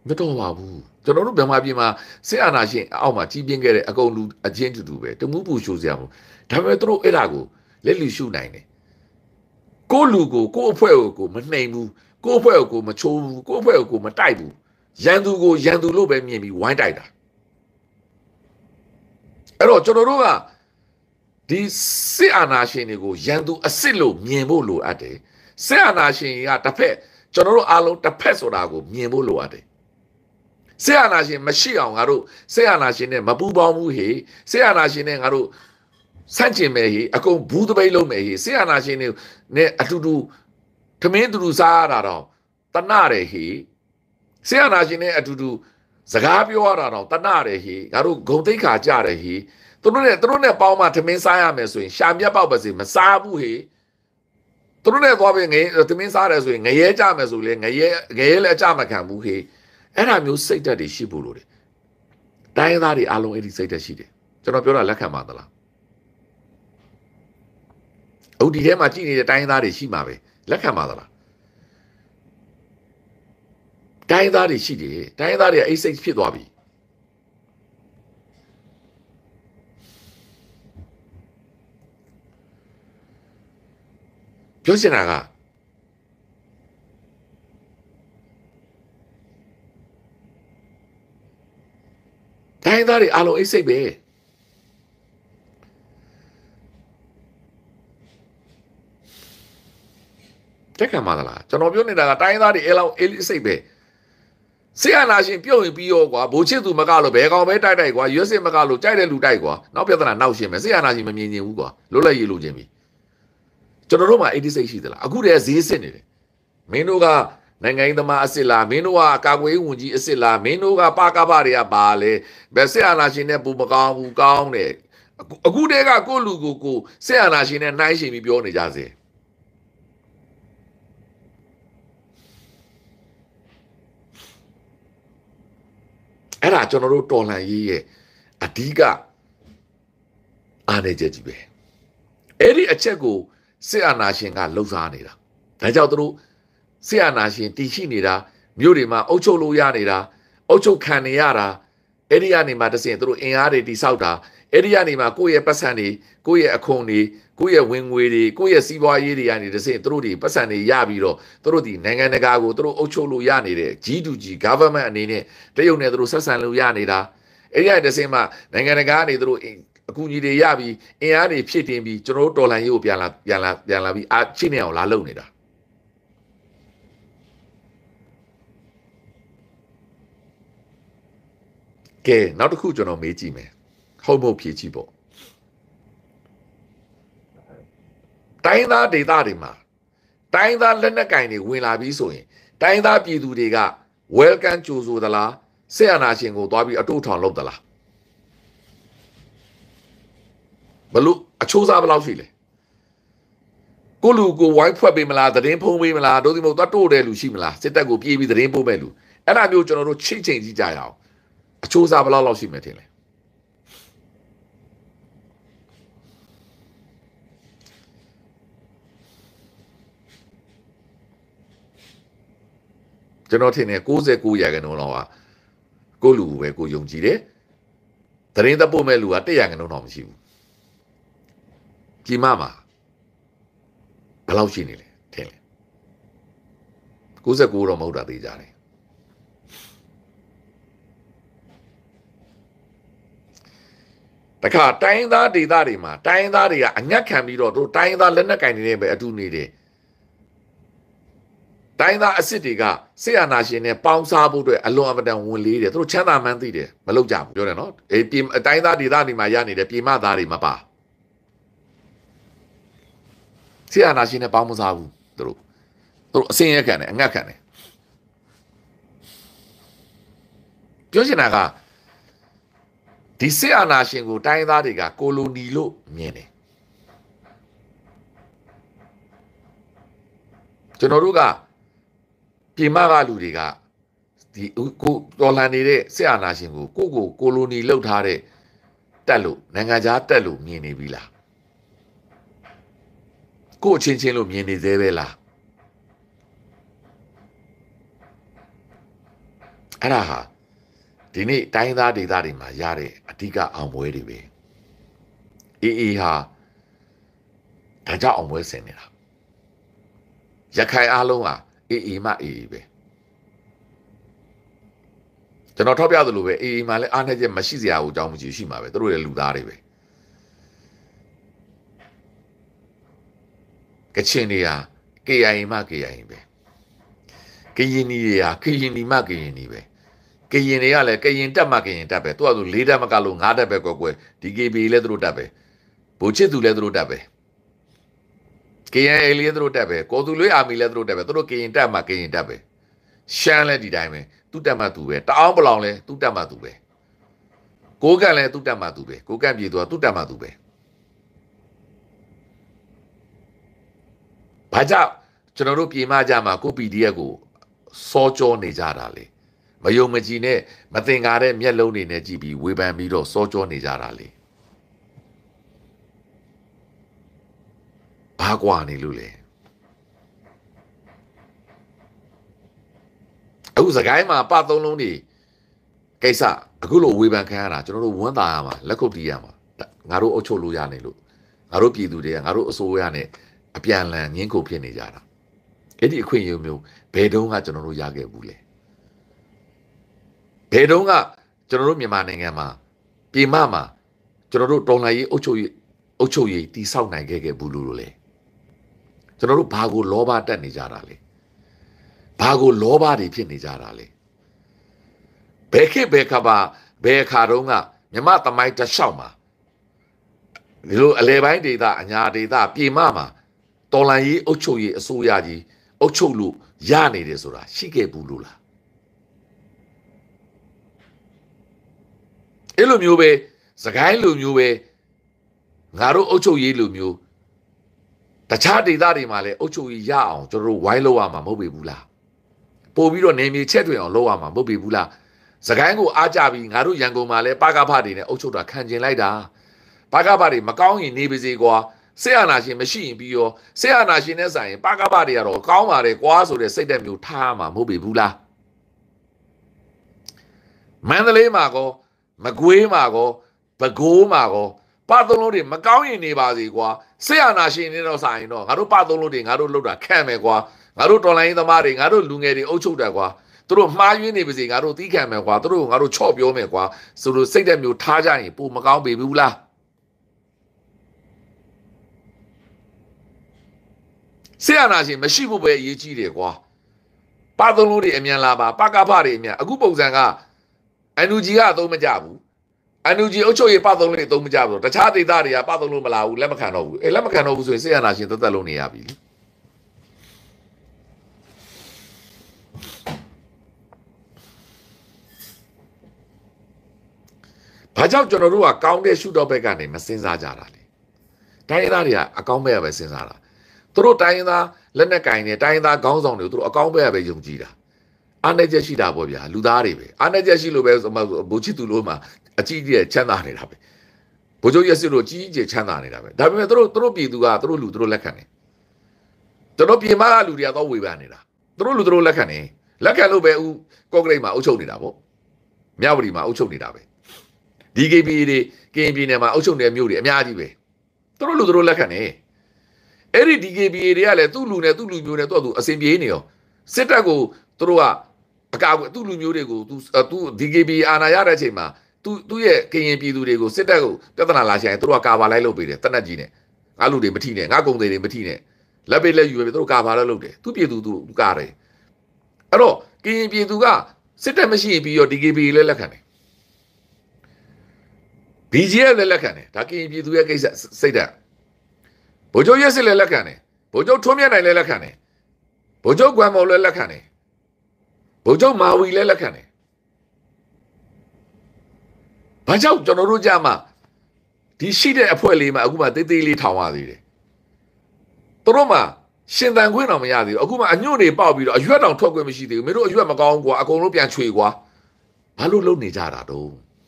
မတော်ပါဘူးကျွန်တော်တို့မြန်မာပြည်မှာစစ်အာဏာရှင်အောက်မှာကြီးပြင်းခဲ့တဲ့အကုန်လူအချင်းတူတူပဲတမှုပူရှိုးစရာမလိုဒါပေမဲ့သူတို့အဲ့ဒါကိုလက်လီရှုနိုင်တယ်ကိုလူကိုကိုအဖွဲ့ကိုမနှိမ်ဘူးကိုအဖွဲ့ကိုမချိုးဘူးကိုအဖွဲ့ကိုမတိုက်ဘူးရန်သူကိုရန်သူလို့ပဲမြင်ပြီးဝိုင်းတိုက်တာအဲ့တော့ကျွန်တော်တို့ကဒီစစ်အာဏာရှင်တွေကိုရန်သူအစ်စ်လို့မြင်ဖို့လိုအပ်တယ်စစ်အာဏာရှင်ကတစ်ဖက်ကျွန်တော်တို့အားလုံးတစ်ဖက်ဆိုတာကိုမြင်ဖို့လိုအပ်တယ်ဆေးအာနာရှင်မရှိအောင်ငါတို့ဆေးအာနာရှင်နဲ့မပူပေါင်းဘူးဟေဆေးအာနာရှင်နဲ့ငါတို့ဆန့်ကျင်မယ်ဟေအကုန်ဘူးတပိတ်လုံးမယ်ဟေဆေးအာနာရှင်နဲ့အတူတူထမင်းတူတူစားရတာတော့တနတယ်ဟေဆေးအာနာရှင်နဲ့အတူတူစကားပြောရတာတော့တနတယ်ဟေငါတို့ဂုံတိတ်ခါကြတယ်ဟေသူတို့နဲ့ပေါင်းမှထမင်းစားရမယ်ဆိုရင်ရှာမြက်ပေါက်ပါစေမစားဘူးဟေသူတို့နဲ့သွားပြီးငရဲထမင်းစားတယ်ဆိုရင်ငရဲကြမယ်ဆိုလေငရဲလည်းအကြမခံဘူးဟေအဲ့ဒါမျိုးစိတ်ဓာတ်တွေရှိဖို့လိုတယ်တိုင်းသားတွေအားလုံးအဲ့ဒီစိတ်ဓာတ်ရှိတယ်ကျွန်တော်ပြောတာလက်ခံပါသလားအခုဒီထဲမှာကြည့်နေတဲ့တိုင်းသားတွေရှိမှာပဲလက်ခံပါသလားတိုင်းသားတွေရှိတယ်တိုင်းသားတွေအိတ်စိတ်ဖြစ်သွားပြီပြောချင်တာကတိုင်းသားတွေအားလုံးအိတ်စိတ်ပဲတက်ခံပါလားကျွန်တော်ပြောနေတာကတိုင်းသားတွေအဲ့လောက်အိတ်စိတ်ပဲဆေးအာနာရှင်ပြုတ်ရင်ပြီးရောကွာဘိုးချစ်သူမကလို့ဘယ်ကောင်ပဲတိုက်ကွာရွက်စစ်မကလို့ကြိုက်တဲ့လူတိုက်ကွာနောက်ပြဿနာနောက်ရှင်းမယ်ဆေးအာနာရှင်မမြင်ချင်ဘူးကွာလွတ်လပ်ရေးလိုချင်ပြီကျွန်တော်တို့မှာအိတ်စိတ်ရှိသလားအခုတည်းဈေးစစ်နေတယ်မင်းတို့ကနိုင်ငံရေးသမားအစ်စ်လားမင်းတို့ကကာကွယ်ရေးဝန်ကြီးအစ်စ်လားမင်းတို့ကပါကပတွေကပါလဲဘယ်စစ်အာဏာရှင်နဲ့ပူမကောင်းဘူးကောင်းတယ်အခုတည်းကကိုလူကိုစစ်အာဏာရှင်နဲ့နှိုင်းရှင်ပြီးပြောနေကြစေအဲ့ဒါကျွန်တော်တို့တော်လှန်ရေးရဲ့အဓိကအားနည်းချက်ကြီးပဲအဲ့ဒီအချက်ကိုစစ်အာဏာရှင်ကလှုပ်ရှားနေတာဒါကြောင့်သူတို့စစ်အာဏာရှင်တည်ရှိနေတာမြို့တွေမှာအုပ်ချုပ်လို့ရနေတာအုပ်ချုပ်ခံနေရတာအဲ့ဒီကနေမှတစင်သူတို့အင်အားတွေတိဆောက်တာအဲ့ဒီကနေမှကိုယ့်ရဲ့ပတ်စံတွေကိုယ့်ရဲ့အခွန်တွေကိုယ့်ရဲ့ဝင်ငွေတွေကိုယ့်ရဲ့စီးပွားရေးတွေကနေတစင်သူတို့ဒီပတ်စံတွေရပြီးတော့သူတို့ဒီနိုင်ငံတကာကိုသူတို့အုပ်ချုပ်လို့ရနေတဲ့ G2G government အနေနဲ့တရုတ်နဲ့သူတို့ဆက်ဆံလို့ရနေတာအဲ့ဒီကနေတစင်မှနိုင်ငံတကာကနေသူတို့အကူအညီတွေရပြီးအင်အားတွေဖြည့်တင်ပြီးကျွန်တော်တို့တော်လှန်ရေးကိုပြန်လာပြီးအားချိနေအောင်လာလုပ်နေတာကဲနောက်တစ်ခုကျွန်တော်မေးကြည့်မယ်ဟုတ်မဟုတ်ဖြေကြည့်ပေါ့တိုင်းသားဒေသတွေမှာတိုင်းသားလက်နက်ကင်တွေဝင်လာပြီးဆိုရင်တိုင်းသားပြည်သူတွေက welcome ကြိုဆိုသလားစစ်အာဏာရှင်ကိုသွားပြီးအတူထောင်လုပ်သလားဘလို့အချိုးစားဘယ်လောက်ရှိလဲကိုလူကိုဝိုင်းဖွဲ့ပေးမလားသတင်းဖုံးပေးမလားတို့ဒီမဟုတ်သွားတိုးတဲ့လူရှိမလားစစ်တပ်ကိုပြေးပြီးသတင်းပို့မဲ့လူအဲ့ဒါမျိုးကျွန်တော်တို့ချိတ်ချိန်ကြည့်ကြရအောင်အချိုးစားဘယ်လောက်ရှိမယ်ထင်လဲကျွန်တော်ထင်တယ်69%လောက်ဟာကိုလူပဲကိုယုံကြည်တယ်သတင်းသပို့မဲ့လူက100%တော့မရှိဘူးကြီးမမှာဘယ်လောက်ရှိနေလဲထင်လဲ69တော့မဟုတ်တာသိကြတယ်တခါတိုင်းသားဒေသတွေမှာတိုင်းသားတွေကအညက်ခံပြီးတော့တို့တိုင်းသားလက်နက်ကင်နေနေပဲအတူနေတယ်တိုင်းသားအစ်စ်တွေကစစ်အာဏာရှင်နဲ့ပေါင်းစားဖို့အတွက်အလွန်အမတန်ဝန်လေးတယ်သူတို့ချမ်းသာမှန်းသိတယ်မလုပ်ကြဘူးပြောတယ်နော်အေးတိုင်းသားဒေသတွေမှာရနေတယ်ပြည်မသားတွေမပါစစ်အာဏာရှင်နဲ့ပေါင်းမစားဘူးသူတို့အစင်းရခံတယ်အငတ်ခံတယ်ပြောချင်တာကဒီစစ်အာဏာရှင်ကိုတိုင်းသားတွေကကိုလိုနီလို့မြင်တယ်ကျွန်တော်တို့ကပြည်မကလူတွေကဒီကိုတော်လှန်နေတဲ့စစ်အာဏာရှင်ကိုကိုလိုနီလှုပ်ထားတဲ့တက်လို့နိုင်ငံခြားတက်လို့မြင်နေပြီလားကိုချင်းချင်းလို့မြင်နေသေးပဲလားအဲ့ဒါဟာဒီနေ့တိုင်းသားဒေသတွေမှာရတဲ့အဓိကအောင်ပွဲတွေပဲအေးဟာဒါကြောင့်အောင်ပွဲဆင်နေတာရခိုင်အားလုံးဟာအေးမှအေးပဲကျွန်တော်ထောက်ပြသလိုပဲအေးမှလည်းအားနဲ့ချက်မရှိစရာကိုအကြောင်းမရှိရှိမှာပဲသူတို့လည်းလူသားတွေပဲကချင်တွေက KIA မှ KIA ပဲကရင်တွေကကရင်ဒီမှကရင်ဒီပဲကရင်တွေကလည်းကရင်တက်မှကရင်တက်ပဲသူကဆို၄တက်မကလို့၅တက်ပဲကွယ်ဒီ KB လည်းသူတို့တက်ပဲဗိုလ်ချစ်သူလည်းသူတို့တက်ပဲ KIA လည်းသူတို့တက်ပဲကိုသူလွေးအာမီလည်းသူတို့တက်ပဲသူတို့ကရင်တက်မှကရင်တက်ပဲရှမ်းလည်းဒီတိုင်းပဲသူတက်မှသူပဲတအောင်ပလောင်လည်းသူတက်မှသူပဲကိုကန့်လည်းသူတက်မှသူပဲကိုကန့်ပြည်သူကသူတက်မှသူပဲဘာကြောင့်ကျွန်တော်တို့ပြည်မကြမှာကို PDF ကိုစောကြောနေကြတာလေမယုံမကြည်နဲ့မသင်္ကာတဲ့မျက်လုံးတွေနဲ့ကြည့်ပြီးဝေဖန်ပြီးတော့စောကြောနေကြတာလေဘာကွာနေလို့လဲအခုစကိုင်းမှာပသုံးလုံးတွေကိစ္စအခုလိုဝေဖန်ခံရတာကျွန်တော်တို့ဝန်းသာရမှာလက်ခုပ်တီးရမှာငါတို့အုပ်ချုပ်လို့ရနေလို့ငါတို့ပြည်သူတွေကငါတို့အစိုးရနဲ့အပြန်လန်ငင်းခုန်ဖြစ်နေကြတာအဲ့ဒီအခွင့်အရေးမျိုးဘယ်တုန်းကကျွန်တော်တို့ရခဲ့ဘူးလဲဘယ်တုန်းကကျွန်တော်တို့မြန်မာနိုင်ငံမှာပြည်မမှာကျွန်တော်တို့တော်လှန်ရေးအုပ်ချုပ်ရေးတည်ဆောက်နိုင်ခဲ့ဘူးလို့လဲကျွန်တော်တို့ဘာကိုလောဘတက်နေကြတာလဲဘာကိုလောဘတွေဖြစ်နေကြတာလဲဘယ်ခေတ်ဘယ်ခါပါဘယ်ခါတုန်းကမြမသမိုင်းတစ်လျှောက်မှာဒီလိုအလဲပိုင်းဒေသအညာဒေသပြည်မမှာတော်လှန်ရေးအုပ်ချုပ်ရေးအစိုးရကြီးအုပ်ချုပ်လို့ရနေတယ်ဆိုတာရှိခဲ့ဘူးလို့လားအဲ့လိုမျိုးပဲစကိုင်းလိုမျိုးပဲငါတို့အုပ်ချုပ်ရေးလိုမျိုးတခြားဒေသတွေမှာလည်းအုပ်ချုပ်ရေးရအောင်ကျွန်တော်တို့ဝိုင်းလို့ရမှာမဟုတ်ပေဘူးလားပို့ပြီးတော့နေမြေချက်တွေအောင်လုပ်ရမှာမဟုတ်ပေဘူးလားစကိုင်းကိုအားကြပြီးငါတို့ရန်ကုန်မှာလည်းပကဖတွေနဲ့အုပ်ချုပ်တာခံကျင်လိုက်တာပကဖတွေမကောင်းရင်နေပါစေကွာဆေးအာနာရှင်မရှိရင်ပြီးရောဆေးအာနာရှင်နဲ့ဆိုင်ရင်ပကပတွေကတော့ကောင်းပါတယ်ကွာဆိုတဲ့စိတ်သက်မျိုးထားမှာမဟုတ်ပေဘူးလားမန္တလေးမှာကောမကွေးမှာကောပဲခူးမှာကောပသုံးလုံးတွေမကောင်းရင်နေပါစေကွာဆေးအာနာရှင်နဲ့တော့ဆိုင်ရင်တော့ငါတို့ပသုံးလုံးတွေငါတို့လောက်တာခံမယ်ကွာငါတို့တော်လိုင်းသမားတွေငါတို့လူငယ်တွေအုပ်ချုပ်တယ်ကွာသူတို့မှားယွင်းနေပါစေငါတို့သီးခံမယ်ကွာသူတို့ငါတို့ချော့ပြောမယ်ကွာဆိုလို့စိတ်သက်မျိုးထားကြရင်ပိုမကောင်းပေဘူးလားဆေးအာနာရှင်မရှိဖို့ပဲအရေးကြီးတယ်ကွာပသုံးလို့တွေအမြန်လာပါပကဖတွေအမြန်အခုပုံစံကအန်ယူဂျီကအသုံးမကျဘူးအန်ယူဂျီအုပ်ချုပ်ရေးပသုံးလို့တွေအသုံးမကျဘူးတခြားဒေသတွေကပသုံးလို့မလာဘူးလက်မခံတော့ဘူးလက်မခံတော့ဘူးဆိုရင်ဆေးအာနာရှင်သက်သက်လုံးနေရပြီလေဘာကြောင့်ကျွန်တော်တို့ကကောင်းတဲ့ရှုတော့ဘက်ကနေမစင်စားကြတာလေတိုင်းရင်းသားတွေကအကောင်းဘက်ကပဲစဉ်းစားတာသူတို့တိုင်းရင်းသားလက်နက်ကင်နေတိုင်းရင်းသားခေါင်းဆောင်တွေကိုသူတို့အကောင်းဘက်ကပဲယုံကြည်တာအားနေချက်ရှိတာပေါ့ဗျာလူသားတွေပဲအားနေချက်ရှိလို့ပဲဘိုးချစ်သူလို့မှအကြီးကြီးချမ်းသာနေတာပဲဘိုးချုပ်ရက်စစ်လို့ကြီးကြီးချမ်းသာနေတာပဲဒါပေမဲ့သူတို့ပြည်သူကသူတို့လူသူတို့လက်ခံနေကျွန်တော်ပြည်မကလူတွေကတော့ဝေဖန်နေတာသူတို့လူသူတို့လက်ခံနေလက်ခံလို့ပဲဥကော့ကရိတ်မှာအုပ်ချုပ်နေတာပေါ့မြဝတီမှာအုပ်ချုပ်နေတာပဲDKB တွေကရင်ပြည်နယ်မှာအုပ်ချုပ်နေတဲ့မြို့တွေအများကြီးပဲသူတို့လူသူတို့လက်ခံနေအဲ့ဒီ DKB တွေကလည်းသူ့လူနဲ့သူ့လူမျိုးနဲ့သူအစဉ်ပြေးနေရောစစ်တပ်ကိုသူတို့ကအကာအကွယ်သူ့လူမျိုးတွေကိုသူ DKB အာဏာရတဲ့အချိန်မှာသူ့ရဲ့ကရင်ပြည်သူတွေကိုစစ်တပ်ကိုပြဿနာလာရှာရင်သူတို့ကကာဗာလိုက်လုပ်ပေးတယ်တက်နက်ကြီးနဲ့ငါလူတွေမထိနဲ့ငါကုန်တွေမထိနဲ့လက်ပေးလက်ယူပဲသူတို့ကာဗာလည်းလုပ်တယ်သူ့ပြည်သူသူကားတယ်အဲ့တော့ကရင်ပြည်သူကစစ်တပ်မရှိရင်ပြီးရော DKB လည်းလက်ခံတယ်BGF လည်းလက်ခံတယ်ဒါကရင်ပြည်သူရဲ့ကိစ္စစိတ်ဓာတ်ဗိုလ်ချုပ်ရက်စစ်လည်းလက်ခံတယ်ဗိုလ်ချုပ်ထွန်းမြတ်နိုင်လည်းလက်ခံတယ်ဗိုလ်ချုပ်ကွမ်မော်လည်းလက်ခံတယ်ဗိုလ်ချုပ်မာဝီလည်းလက်ခံတယ်ဘာကြောင့်ကျွန်တော်တို့ကြမှာဒီရှိတဲ့အဖွဲ့လေးမှာအခုမှတေးသေးလေးထောင်ရသေးတယ်သူတို့မှရှင်သန်ခွင့်တော့မရသေးဘူးအခုမှအညွန့်တွေပေါက်ပြီးတော့အရွက်တောင်ထွက်ခွင့်မရှိသေးဘူးမင်းတို့အရွက်မကောင်းကွာအကုန်လုံးပြန်ချွေကွာဘာလို့လုပ်နေကြတာတော့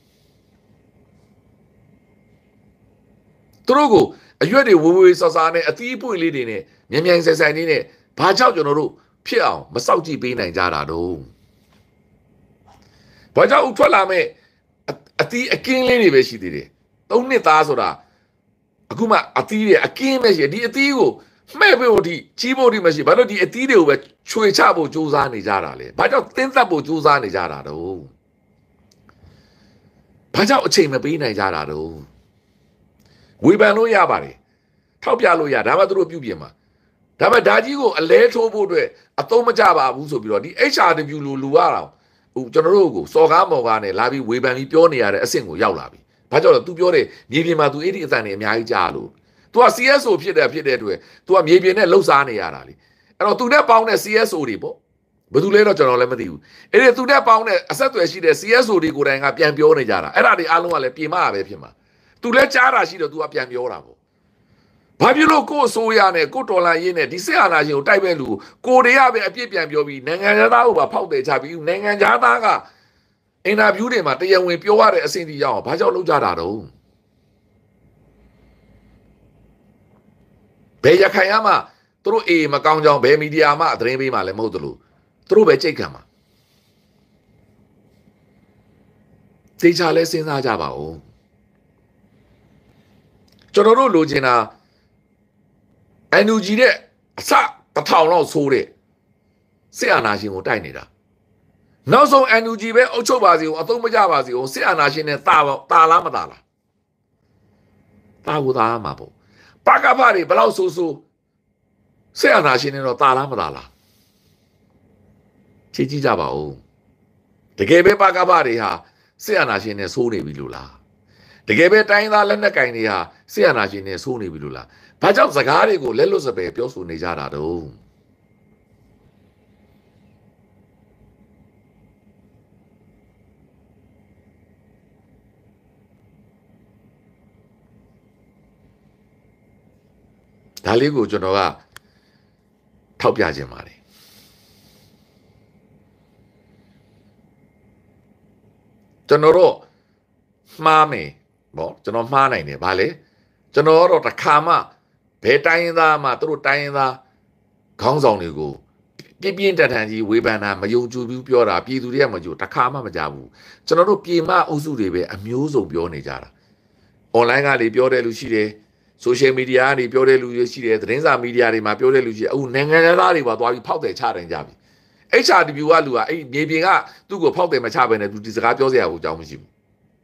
သူတို့ကိုအရွက်တွေဝေဝေဆဆာနဲ့အသီးပွင့်လေးတွေနဲ့မြန်မြန်ဆန်ဆန်လေးနဲ့ဘာကြောင့်ကျွန်တော်တို့ဖြစ်အောင်မစောက်ကြည့်ပေးနိုင်ကြတာတော့ဘာကြောင့်ထွက်လာမဲ့အတီးအကင်းလေးတွေပဲရှိသေးတယ်၃နှစ်သားဆိုတာအခုမှအတီးတွေအကင်းပဲရှိဒီအတီးကိုမှဲ့ဖို့ဒီကြီးဖို့ဒီမရှိဘာလို့ဒီအတီးတွေကိုပဲချွေချဖို့စူးစမ်းနေကြတာလဲဘာကြောင့်တင်းသက်ဖို့စူးစမ်းနေကြတာတော့ဘာကြောင့်အချိန်မပေးနိုင်ကြတာတော့ဝေဖန်လို့ရပါတယ်ထောက်ပြလို့ရဒါမှသူတို့ပြုပြင်မှာဒါပေမဲ့ဒါကြီးကိုအလဲထိုးဖို့အတွက်အသုံးမကျပါဘူးဆိုပြီးတော့ဒီ HRW လူရအောင်ဟိုကျွန်တော်တို့ကိုစော်ကားမော်ကားနဲ့လာပြီးဝေဖန်ပြီးပြောနေရတဲ့အဆင့်ကိုရောက်လာပြီဘာကြောင့်လဲ तू ပြောတယ်မြေပြင်မှာ तू အဲ့ဒီအတန်တွေအများကြီးကြားလို့ तू က CSO ဖြစ်တဲ့အတွက် तू ကမြေပြင်နဲ့လှုပ်ရှားနေရတာလေအဲ့တော့ तू နဲ့ပေါင်းတဲ့ CSO တွေပေါ့ဘယ်သူလဲတော့ကျွန်တော်လည်းမသိဘူးအဲ့ဒီ तू နဲ့ပေါင်းတဲ့အဆက်အသွယ်ရှိတဲ့ CSO တွေကိုယ်တိုင်ကပြန်ပြောနေကြတာအဲ့ဒါတွေအားလုံးကလည်းပြင်မပဲဖြစ်မှာ तू လည်းကြားတာရှိတော့ तू ကပြန်ပြောတာပေါ့ဘာဖြစ်လို့ကိုယ်အစိုးရနဲ့ကိုယ်ဒေါ်လာရေးနဲ့ဒီစစ်အာဏာရှင်ကိုတိုက်မဲ့လူကိုတွေကပဲအပြစ်ပြန်ပြောပြီးနိုင်ငံသားကိုပါဖောက်တယ်ချပြီးနိုင်ငံသားကအင်တာဗျူးတွေမှာတရားဝင်ပြောရတဲ့အဆင့်ကြီးရောက်အောင်ဘာကြောင့်လုပ်ကြတာတော့ဘယ်ရခိုင်ရမှသူတို့အေးမကောင်းကြောင်ဘယ်မီဒီယာမှသတင်းပေးမှလည်းမဟုတ်သလိုသူတို့ပဲကြိတ်ခံမှာတေချာလဲစဉ်းစားကြပါဦးကျွန်တော်တို့လိုချင်တာNUG တဲ့အစတစ်ထောင်လောက်ဆိုးတဲ့စစ်အာဏာရှင်ကိုတိုက်နေတာနောက်ဆုံး NUG ပဲအုပ်ချုပ်ပါစီကိုအသုံးမကျပါစီကိုစစ်အာဏာရှင်နဲ့တာလားမတာလားတာကိုတာမှာပေါ့ပကဖတွေဘယ်လောက်ဆိုးစစ်အာဏာရှင်နဲ့တော့တာလားမတာလားကြည့်ကြပါဦးတကယ်ပဲပကဖတွေဟာစစ်အာဏာရှင်နဲ့ဆိုးနေပြီလို့လားတကယ်ပဲတိုင်းသားလက်နက်ကင်တွေဟာစစ်အာဏာရှင်နဲ့ဆိုးနေပြီလို့လားဘာကြောင့်စကားတွေကိုလက်လွတ်စပယ်ပြောဆိုနေကြတာတော့ဒါလေးကိုကျွန်တော်ကထောက်ပြခြင်းပါတယ်ကျွန်တော်တို့မှားမယ်ပေါ့ကျွန်တော်မှားနိုင်တယ်ဗာလေကျွန်တော်တော့တစ်ခါမှဘယ်တိုင်းရင်းသားမှသူတို့တိုင်းရင်းသားခေါင်းဆောင်တွေကိုပြင်းထန်ကြီးဝေဖန်တာမယုံကြည်ဘူးပြောတာပြည်သူတွေကမကြည့်တစ်ခါမှမကြဘူးကျွန်တော်တို့ပြည်မအုပ်စုတွေပဲအမျိုးစုံပြောနေကြတာ online ကလေပြောတဲ့လူရှိတယ် social media ကနေပြောတဲ့လူတွေရှိတယ်သတင်းစာမီဒီယာတွေမှာပြောတဲ့လူရှိတယ်အခုနိုင်ငံသားတွေပါသွားပြီးဖောက်တယ်ချတယ်ကြပြီ HRW ကလူကအဲ့မြေပြင်ကသူ့ကိုဖောက်တယ်မချဘဲနဲ့သူဒီစကားပြောစရာကိုအကြောင်းမရှိဘူး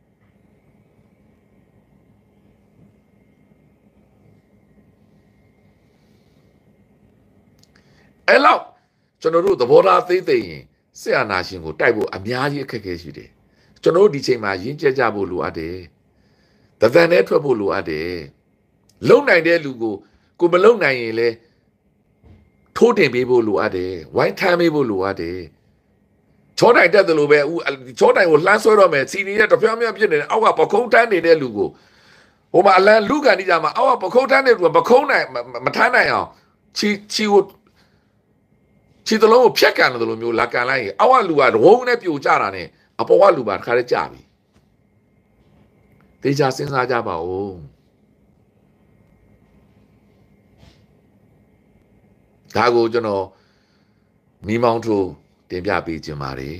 အဲ့လောက်ကျွန်တော်တို့သဘောထားသိသိရင်စစ်အာဏာရှင်ကိုတိုက်ဖို့အများကြီးအခက်အခဲရှိတယ်ကျွန်တော်တို့ဒီချိန်မှာရင်းကျက်ကြဖို့လိုအပ်တယ်တသံနဲ့ထွက်ဖို့လိုအပ်တယ်လုံနိုင်တဲ့လူကိုမလုံနိုင်ရင်လေထိုးတင်ပေးဖို့လိုအပ်တယ်ဝိုင်းထမ်းပေးဖို့လိုအပ်တယ်ချောတိုင်တက်တယ်လို့ပဲဦးချောတိုင်ကိုလှမ်းဆွဲတော့မယ်စီနီရဲ့တပြောင်းပြောင်းဖြစ်နေတယ်အောက်ကပခုံးတန်းနေတဲ့လူကိုဟိုမှာအလန်းလူကန်တိကြမှာအောက်ကပခုံးတန်းနေတဲ့လူကပခုံးနိုင်မထမ်းနိုင်အောင်ချီကိုခြေတလုံးကိုဖြတ်ကန်တယ်လို့မျိုးလာကန်လိုက်ရင်အောက်ကလူကဝုန်းနဲ့ပြိုကျတာနဲ့အပေါ်ကလူပါတခါတည်းကျပြီတေချာစဉ်းစားကြပါဦးဒါကိုကျွန်တော်မိမောင်းထိုးတင်ပြပေးခြင်းပါတယ်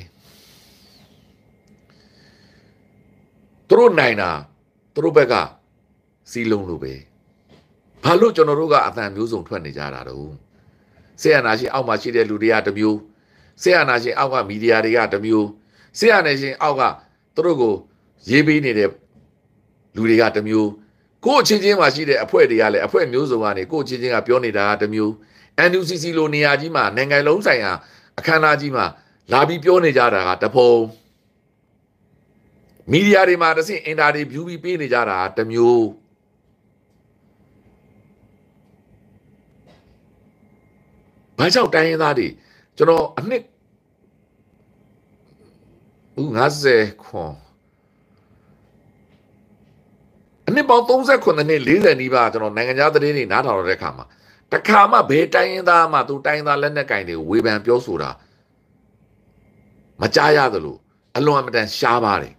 သူတို့နိုင်တာသူတို့ဘက်ကစီလုံးလို့ပဲဘာလို့ကျွန်တော်တို့ကအတန်မျိုးစုံထွက်နေကြတာတော့ဆေးအာနာရှင်အောက်မှာရှိတဲ့လူတွေကတစ်မျိုးဆေးအာနာရှင်အောက်ကမီဒီယာတွေကတစ်မျိုးဆေးအာနာရှင်အောက်ကသူတို့ကိုရေးပေးနေတဲ့လူတွေကတစ်မျိုးကိုယ့်ချင်းချင်းမှာရှိတဲ့အဖွဲ့တွေကလည်းအဖွဲ့မျိုးစုံကနေကိုယ့်ချင်းချင်းကပြောနေတာကတစ်မျိုး NUCC လိုနေရာကြီးမှာနိုင်ငံလုံးဆိုင်ရာအခမ်းအနားကြီးမှာလာပြီးပြောနေကြတာကတဖုံမီဒီယာတွေမှာတစ်ဆင့်အင်တာဗျူးပြီးပေးနေကြတာတစ်မျိုးဘာကြောင့်တိုင်းရင်းသားတွေကျွန်တော်အနှစ်50ခွန်အနှစ်ပေါင်း39နှစ်40နီးပါးကျွန်တော်နိုင်ငံခြားသတင်းတွေနားထောင်ရတဲ့အခါမှာတခါမှဘယ်တိုင်းရင်းသားမှသူတိုင်းသားလက်နက်ကင်တွေကိုဝေဖန်ပြောဆိုတာမကြားရသလိုအလွန်အမတန်ရှားပါတယ်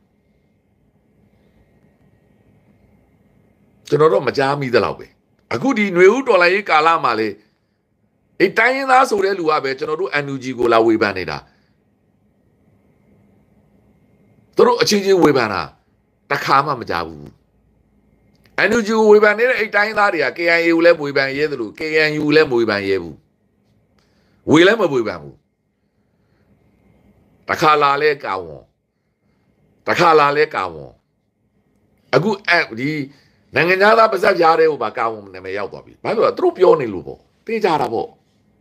ကျွန်တော်တို့မကြားမိသလောက်ပဲအခုဒီຫນွေဦးတော်လိုင်းရေးကာလမှာလေအေးတိုင်းရင်းသားဆိုတဲ့လူကပဲကျွန်တော်တို့ NUG ကိုလာဝေဖန်နေတာတို့အချင်းချင်းဝေဖန်တာတခါမှမကြဘူးအန်ယူဂျီဝေဖန်နေတဲ့အဲ့တိုင်းသားတွေက KIA ကိုလည်းဝေဖန်ရဲသလို KNU လည်းဝေဖန်ရဲဘူးဝေလည်းမဝေဖန်ဘူးတခါလာလဲကာဝန်တခါလာလဲကာဝန်အခုဒီနိုင်ငံသားပါဇက်ပြားတဲ့ဟိုပါကာဝန်နာမည်ရောက်သွားပြီဘာလို့လဲသူတို့ပြောနေလို့ပေါ့သိကြတာပေါ့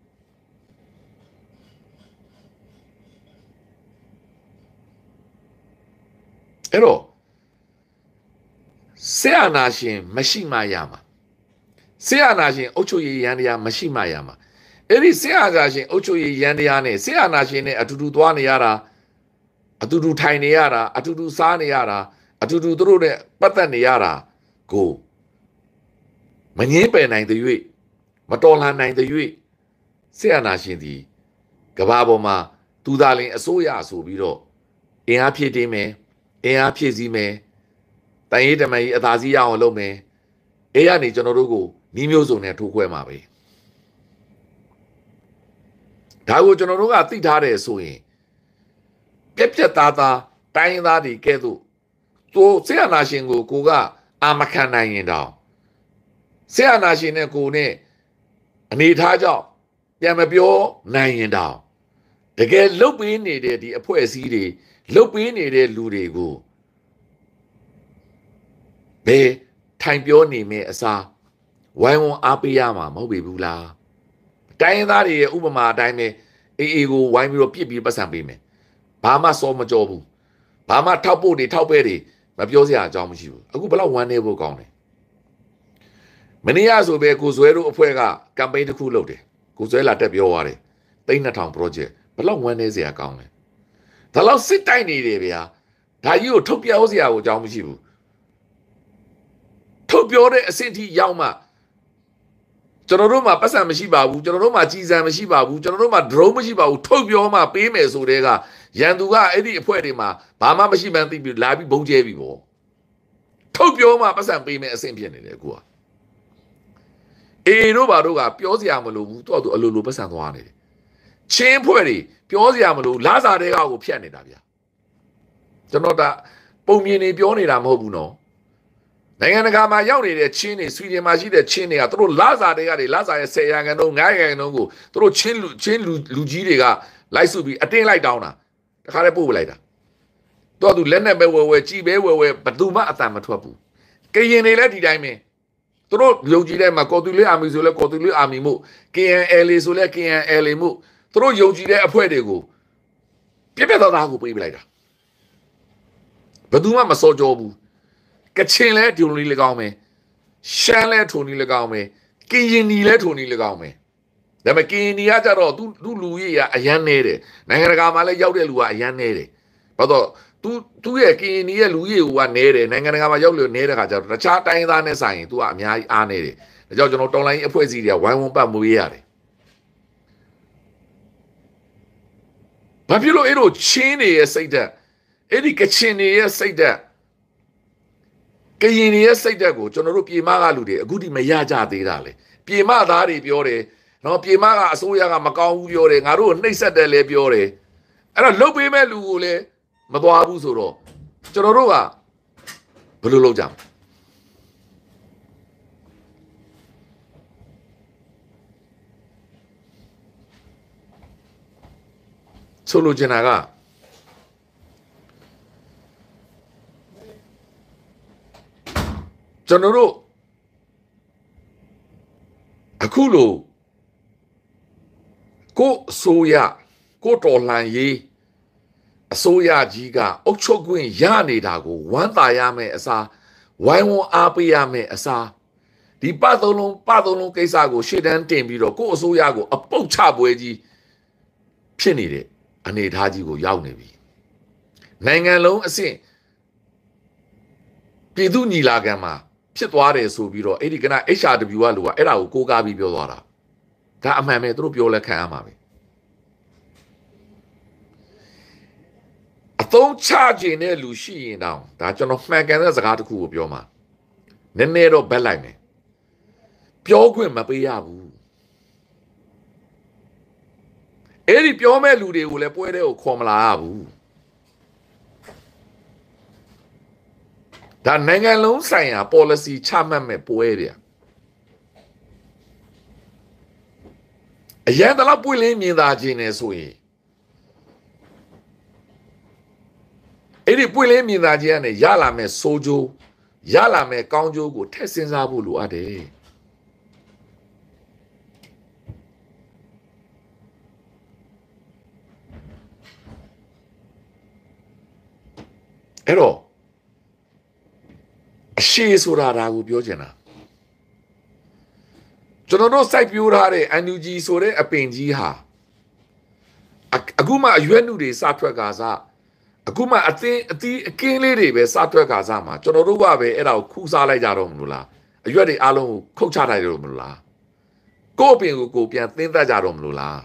အဲ့တော့ဆေးအာနာရှင်မရှိမှရမှာဆေးအာနာရှင်အုတ်ချုပ်ရည်ရန်တရားမရှိမှရမှာအဲ့ဒီဆေးအာနာရှင်အုတ်ချုပ်ရည်ရန်တရားနဲ့ဆေးအာနာရှင်နဲ့အတူတူသွားနေရတာအတူတူထိုင်နေရတာအတူတူစားနေရတာအတူတူသူတို့နဲ့ပတ်သက်နေရတာကိုမငင်းပယ်နိုင်တဲ့၍မတော်လှန်နိုင်တဲ့၍ဆေးအာနာရှင်ဒီကဘာပေါ်မှာသူသားလင်အစိုးရဆိုပြီးတော့အင်အားဖြည့်တင်းမယ်အင်အားဖြည့်စည်းမယ်တန်ရေးတမန်ကြီးအသာစီးရအောင်လုပ်မယ်အေးရနေကျွန်တော်တို့ကိုနီးမျိုးစုံနဲ့ထိုးခွဲမှာပဲဒါကိုကျွန်တော်တို့ကသိထားတယ်ဆိုရင်ပြက်ပြက်သားသားတိုင်းသားတွေကဲ့သို့သူဆေးအာနာရှင်ကိုကအာမခံနိုင်ရင်တောင်ဆေးအာနာရှင်နဲ့ကိုနဲ့အနေထားကြောင့်ပြန်မပြောနိုင်ရင်တောင်တကယ်လုတ်ပေးနေတဲ့ဒီအဖွဲ့အစည်းတွေလုတ်ပေးနေတဲ့လူတွေကိုဘယ်ထိုင်ပြောနေမယ့်အစားဝိုင်းဝန်းအားပေးရမှာမဟုတ်ပြီဘူးလားတိုင်းသားတွေရဲ့ဥပမာအတိုင်းပဲအေးကိုဝိုင်းပြီးတော့ပြစ်ပြီးပတ်စံပေးမယ်ဘာမှစောမကြောဘူးဘာမှထောက်ဖို့တွေထောက်ပဲတွေမပြောစရာအကြောင်းမရှိဘူးအခုဘလောက်ဝမ်းနေဖို့ကောင်းတယ်မနေ့ကဆိုပဲကိုဇွဲတို့အဖွဲ့ကကမ်ပိန်းတစ်ခုလုပ်တယ်ကိုဇွဲလာတက်ပြောသွားတယ်3000 project ဘလောက်ဝမ်းနေစရာကောင်းလဲဒါလောက်စစ်တိုက်နေတယ်ဗျာဒါကြီးကိုထုတ်ပြောစရာကိုအကြောင်းမရှိဘူးထုတ်ပြောတဲ့အဆင့်ထိရောက်မှကျွန်တော်တို့မှာပတ်စံမရှိပါဘူးကျွန်တော်တို့မှာကြီးစံမရှိပါဘူးကျွန်တော်တို့မှာ drone မရှိပါဘူးထုတ်ပြောမှပေးမယ်ဆိုတဲ့ကရန်သူကအဲ့ဒီအဖွဲ့တွေမှာဘာမှမရှိမှန်းသိပြီးလာပြီးဘုံကျဲပြီပေါ့ထုတ်ပြောမှပတ်စံပေးမယ်အဆင့်ဖြစ်နေတယ်အခုကအေတို့ဘာတို့ကပြောစရာမလိုဘူးတော့သူအလိုလိုပတ်စံသွားနေတယ်ချင်းဖွဲ့တွေပြောစရာမလိုလာစားတဲ့ကောက်ကိုဖြတ်နေတာဗျာကျွန်တော်ဒါပုံမြင်နေပြောနေတာမဟုတ်ဘူးနော်နိုင်ငံတကာမှာရောက်နေတဲ့ချင်းတွေဆွီဒင်မှာရှိတဲ့ချင်းတွေကသူတို့လာစားတဲ့ကနေလာစားရဲ့10ရာခိုင်နှုန်း9ရာခိုင်နှုန်းကိုသူတို့ချင်းလူကြီးတွေကလိုက်စုပြီးအတင်းလိုက်တောင်းတာတခါတည်းပို့ပလိုက်တာတော့သူလက်နဲ့ပဲဝဲကြည်ပဲဝဲဘယ်သူမှအတန်မထွက်ဘူးကရင်တွေလည်းဒီတိုင်းပဲသူတို့ယုံကြည်တဲ့မှာကော်တူလေးအာမီဆိုလဲကော်တူလေးအာမီမှု KNL ဆိုလဲ KNL မှုသူတို့ယုံကြည်တဲ့အဖွဲ့တွေကိုပြပြသားသားကိုပေးပလိုက်တာဘယ်သူမှမစောကြောဘူးကချင်လဲဒုံလီလည်းကောင်းမယ်ရှမ်းလဲထုံလီလည်းကောင်းမယ်ကရင်နီလဲထုံလီလည်းကောင်းမယ်ဒါပေမဲ့ကရင်နီကကြတော့သူလူကြီးကအရန်နေတယ်နိုင်ငံတကာမှာလည်းရောက်တဲ့လူကအရန်နေတယ်ဘာလို့သူရဲ့ကရင်နီရဲ့လူကြီးကနေတယ်နိုင်ငံတကာမှာရောက်လို့နေတဲ့ခါကျတော့တခြားတိုင်းသားနဲ့ဆိုင်ရင် तू ကအများကြီးအားနေတယ်ဒါကြောင့်ကျွန်တော်တော်လိုင်းအဖွဲ့အစည်းတွေကဝိုင်းဝန်းပတ်မွေးရတယ်ဘာဖြစ်လို့အဲ့လိုချင်းနေရဲ့စိတ်ဓာတ်အဲ့ဒီကချင်နေရဲ့စိတ်ဓာတ်ကရင်တွေရဲ့စိတ်ဓာတ်ကိုကျွန်တော်တို့ပြည်မကလူတွေအခုထိမရကြသေးတာလေပြည်မသားတွေပြောတယ်နော်ပြည်မကအစိုးရကမကောင်းဘူးပြောတယ်ငါတို့ကိုနှိပ်စက်တယ်လည်းပြောတယ်အဲ့တော့လုတ်ပေးမဲ့လူကိုလည်းမသွားဘူးဆိုတော့ကျွန်တော်တို့ကဘယ်လိုလုပ်ကြမလဲဆိုလိုချင်တာကကျွန်တော်တို့အခုလိုကိုအစိုးရကိုတော်လှန်ရေးအစိုးရကြီးကအုပ်ချုပ်ခွင့်ရနေတာကိုဝမ်းသာရမယ်အစားဝိုင်းဝန်းအားပေးရမယ်အစားဒီပသုံးလုံးကိစ္စကိုရှေ့တန်းတင်ပြီးတော့ကိုအစိုးရကိုအပုတ်ချပွဲကြီးဖြစ်နေတဲ့အနေအထားကြီးကိုရောက်နေပြီနိုင်ငံလုံးအဆင့်ပြည်သူညီလာခံမှာဖြစ်သွားတယ်ဆိုပြီးတော့အဲ့ဒီကန HRW ကလူကအဲ့ဒါကိုကိုးကားပြီးပြောသွားတာဒါအမှန်ပဲသူတို့ပြောလဲခံရမှာပဲအသုံးချခြင်းတဲ့လူရှိရင်တောင်ဒါကျွန်တော်မှန်ကန်တဲ့စကားတစ်ခုကိုပြောမှာနည်းနည်းတော့ဘက်လိုက်မယ်ပြောခွင့်မပေးရဘူးအဲ့ဒီပြောမဲ့လူတွေကိုလည်းပွဲတဲ့ကိုခေါ်မလာရဘူးဒါနိုင်ငံလုံးဆိုင်ရာ policy ချမှတ်မဲ့ပွဲဗျအရင်တလောက်ပွင့်လင်းမြင်သာခြင်းနဲ့ဆိုရင်အဲ့ဒီပွင့်လင်းမြင်သာခြင်းကနေရလာမဲ့စိုးကျိုးရလာမဲ့ကောင်းကျိုးကိုထည့်စဉ်းစားဖို့လိုအပ်တယ်အဲ့တော့အရှိဆိုတာဒါကိုပြောချင်တာကျွန်တော်တို့စိုက်ပျိုးထားတဲ့ NUG ဆိုတဲ့အပင်ကြီးဟာအခုမှအရွက်နုတွေစထွက်ကစားအခုမှအသီးအကင်းလေးတွေပဲစထွက်ကစားမှာကျွန်တော်တို့ကပဲအဲ့ဒါကိုခူးစားလိုက်ကြတော့မလို့လားအရွက်တွေအားလုံးကိုခုတ်ချလိုက်တော့မလို့လားကို့အပင်ကိုပြန်သင်းသက်ကြတော့မလို့လား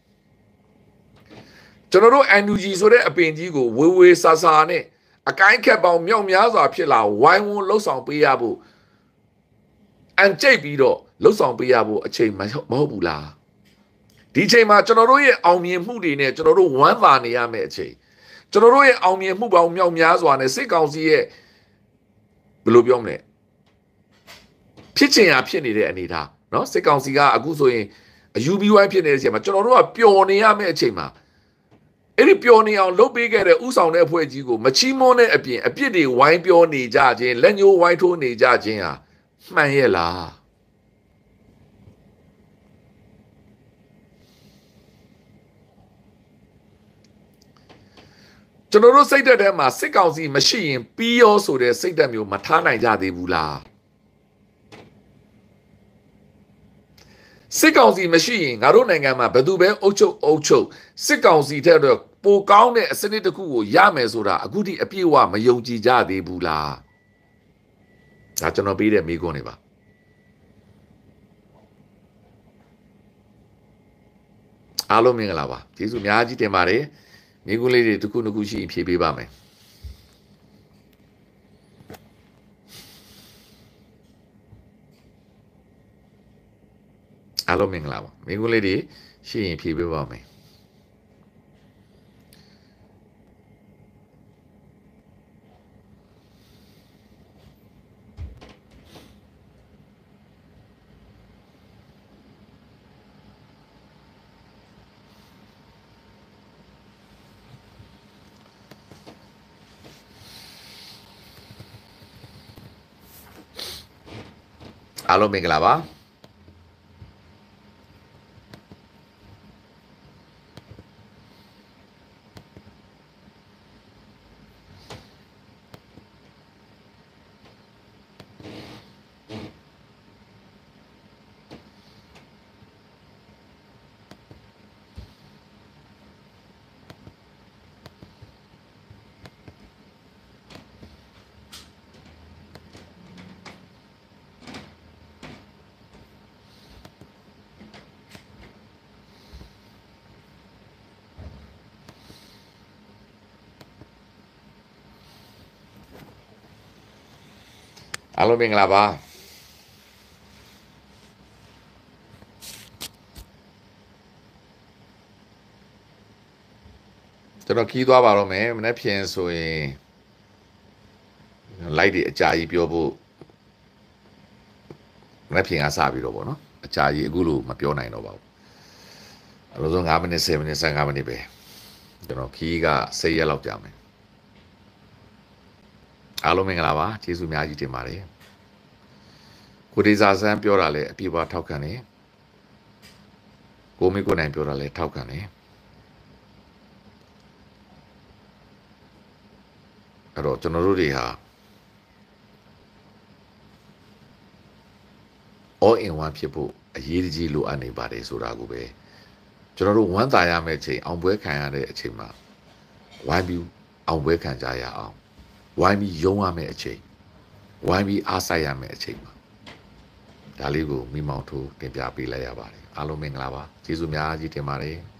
ကျွန်တော်တို့ NUG ဆိုတဲ့အပင်ကြီးကိုဝေဝေဆာဆာနဲ့အကိုင်းခက်ပေါင်းမြောက်များစွာဖြစ်လာဝိုင်းဝန်းလှုပ်ဆောင်ပေးရဖို့အန်ကျိတ်ပြီးတော့လှုပ်ဆောင်ပေးရဖို့အချိန်မဟုတ်ဘူးလားဒီအချိန်မှာကျွန်တော်တို့ရဲ့အောင်မြင်မှုတွေနဲ့ကျွန်တော်တို့ဝမ်းသာနေရမယ့်အချိန်ကျွန်တော်တို့ရဲ့အောင်မြင်မှုပေါင်းမြောက်များစွာနဲ့စစ်ကောင်စီရဲ့ဘယ်လိုပြောမလဲဖြစ်ချင်ရဖြစ်နေတဲ့အနေထားเนาะစစ်ကောင်စီကအခုဆိုရင်အယူပြီးဝိုင်းဖြစ်နေတဲ့အချိန်မှာကျွန်တော်တို့ကပျော်နေရမယ့်အချိန်မှာအဲ့ဒီပျော်နေအောင်လုပ်ပေးခဲ့တဲ့ဥဆောင်တဲ့အဖွဲ့ကြီးကိုမချီးမွမ်းတဲ့အပြင်အပြစ်တွေဝိုင်းပြောနေကြခြင်းလက်ညှိုးဝိုင်းထိုးနေကြခြင်းဟာမှန်ရဲ့လားကျွန်တော်တို့စိတ်ဓာတ်ထဲမှာစစ်ကောင်စီမရှိရင်ပြီးရောဆိုတဲ့စိတ်ဓာတ်မျိုးမထားနိုင်ကြသေးဘူးလားစစ်ကောင်စီမရှိရင်ငါတို့နိုင်ငံမှာဘယ်သူပဲအုပ်ချုပ်စစ်ကောင်စီတဲ့တော့ပိုကောင်းတဲ့အစနစ်တစ်ခုကိုရမယ်ဆိုတာအခုထိအပြည့်အဝမယုံကြည်ကြသေးဘူးလားဒါကျွန်တော်ပေးတဲ့မိကွန်းတွေပါအားလုံးမင်္ဂလာပါကျေးဇူးအများကြီးတင်ပါတယ်မိကွန်းလေးတွေတစ်ခုနှစ်ခုရှိရင်ဖြည့်ပေးပါမယ်အားလုံးမင်္ဂလာပါမိကွန်းလေးတွေရှိရင်ဖြည့်ပေးပါမယ်အားလုံးမင်္ဂလာပါအားလုံးမင်္ဂလာပါကျွန်တော်ခီးသွားပါတော့မယ်မနေ့ဖြန်ဆိုရင် live တွေအကြာကြီးပြောဖို့မနေ့ဖြန်ကစပြီးတော့ဗောနော်အကြာကြီးအခုလို့မပြောနိုင်တော့ပါဘူးအလို့ဆုံး9မိနစ်10မိနစ်15မိနစ်ပဲကျွန်တော်ခီးက10ရက်လောက်ကြာမယ်အားလုံးမင်္ဂလာပါကျေးဇူးအများကြီးတင်ပါတယ်ကိုဒေဇာဆန်းပြောတာလဲအပြည့်အဝထောက်ခံတယ်ကိုမေကိုနိုင်ပြောတာလဲထောက်ခံတယ်အဲ့တော့ကျွန်တော်တို့တွေဟာ all in one ဖြစ်ဖို့အရေးကြီးလိုအပ်နေပါတယ်ဆိုတာကိုပဲကျွန်တော်တို့ဝမ်းသာရမယ့်အချိန်အောင်ပွဲခံရတဲ့အချိန်မှာဝိုင်းပြီးအောင်ပွဲခံကြရအောင်ဝိုင်းပြီးယုံရမယ့်အချိန်ဝိုင်းပြီးအားစိုက်ရမယ့်အချိန်မှာဒါလေးကိုမိမောင်ထိုးတင်ပြပေးလိုက်ရပါတယ်အားလုံးမင်္ဂလာပါကျေးဇူးများကြီးတင်ပါတယ်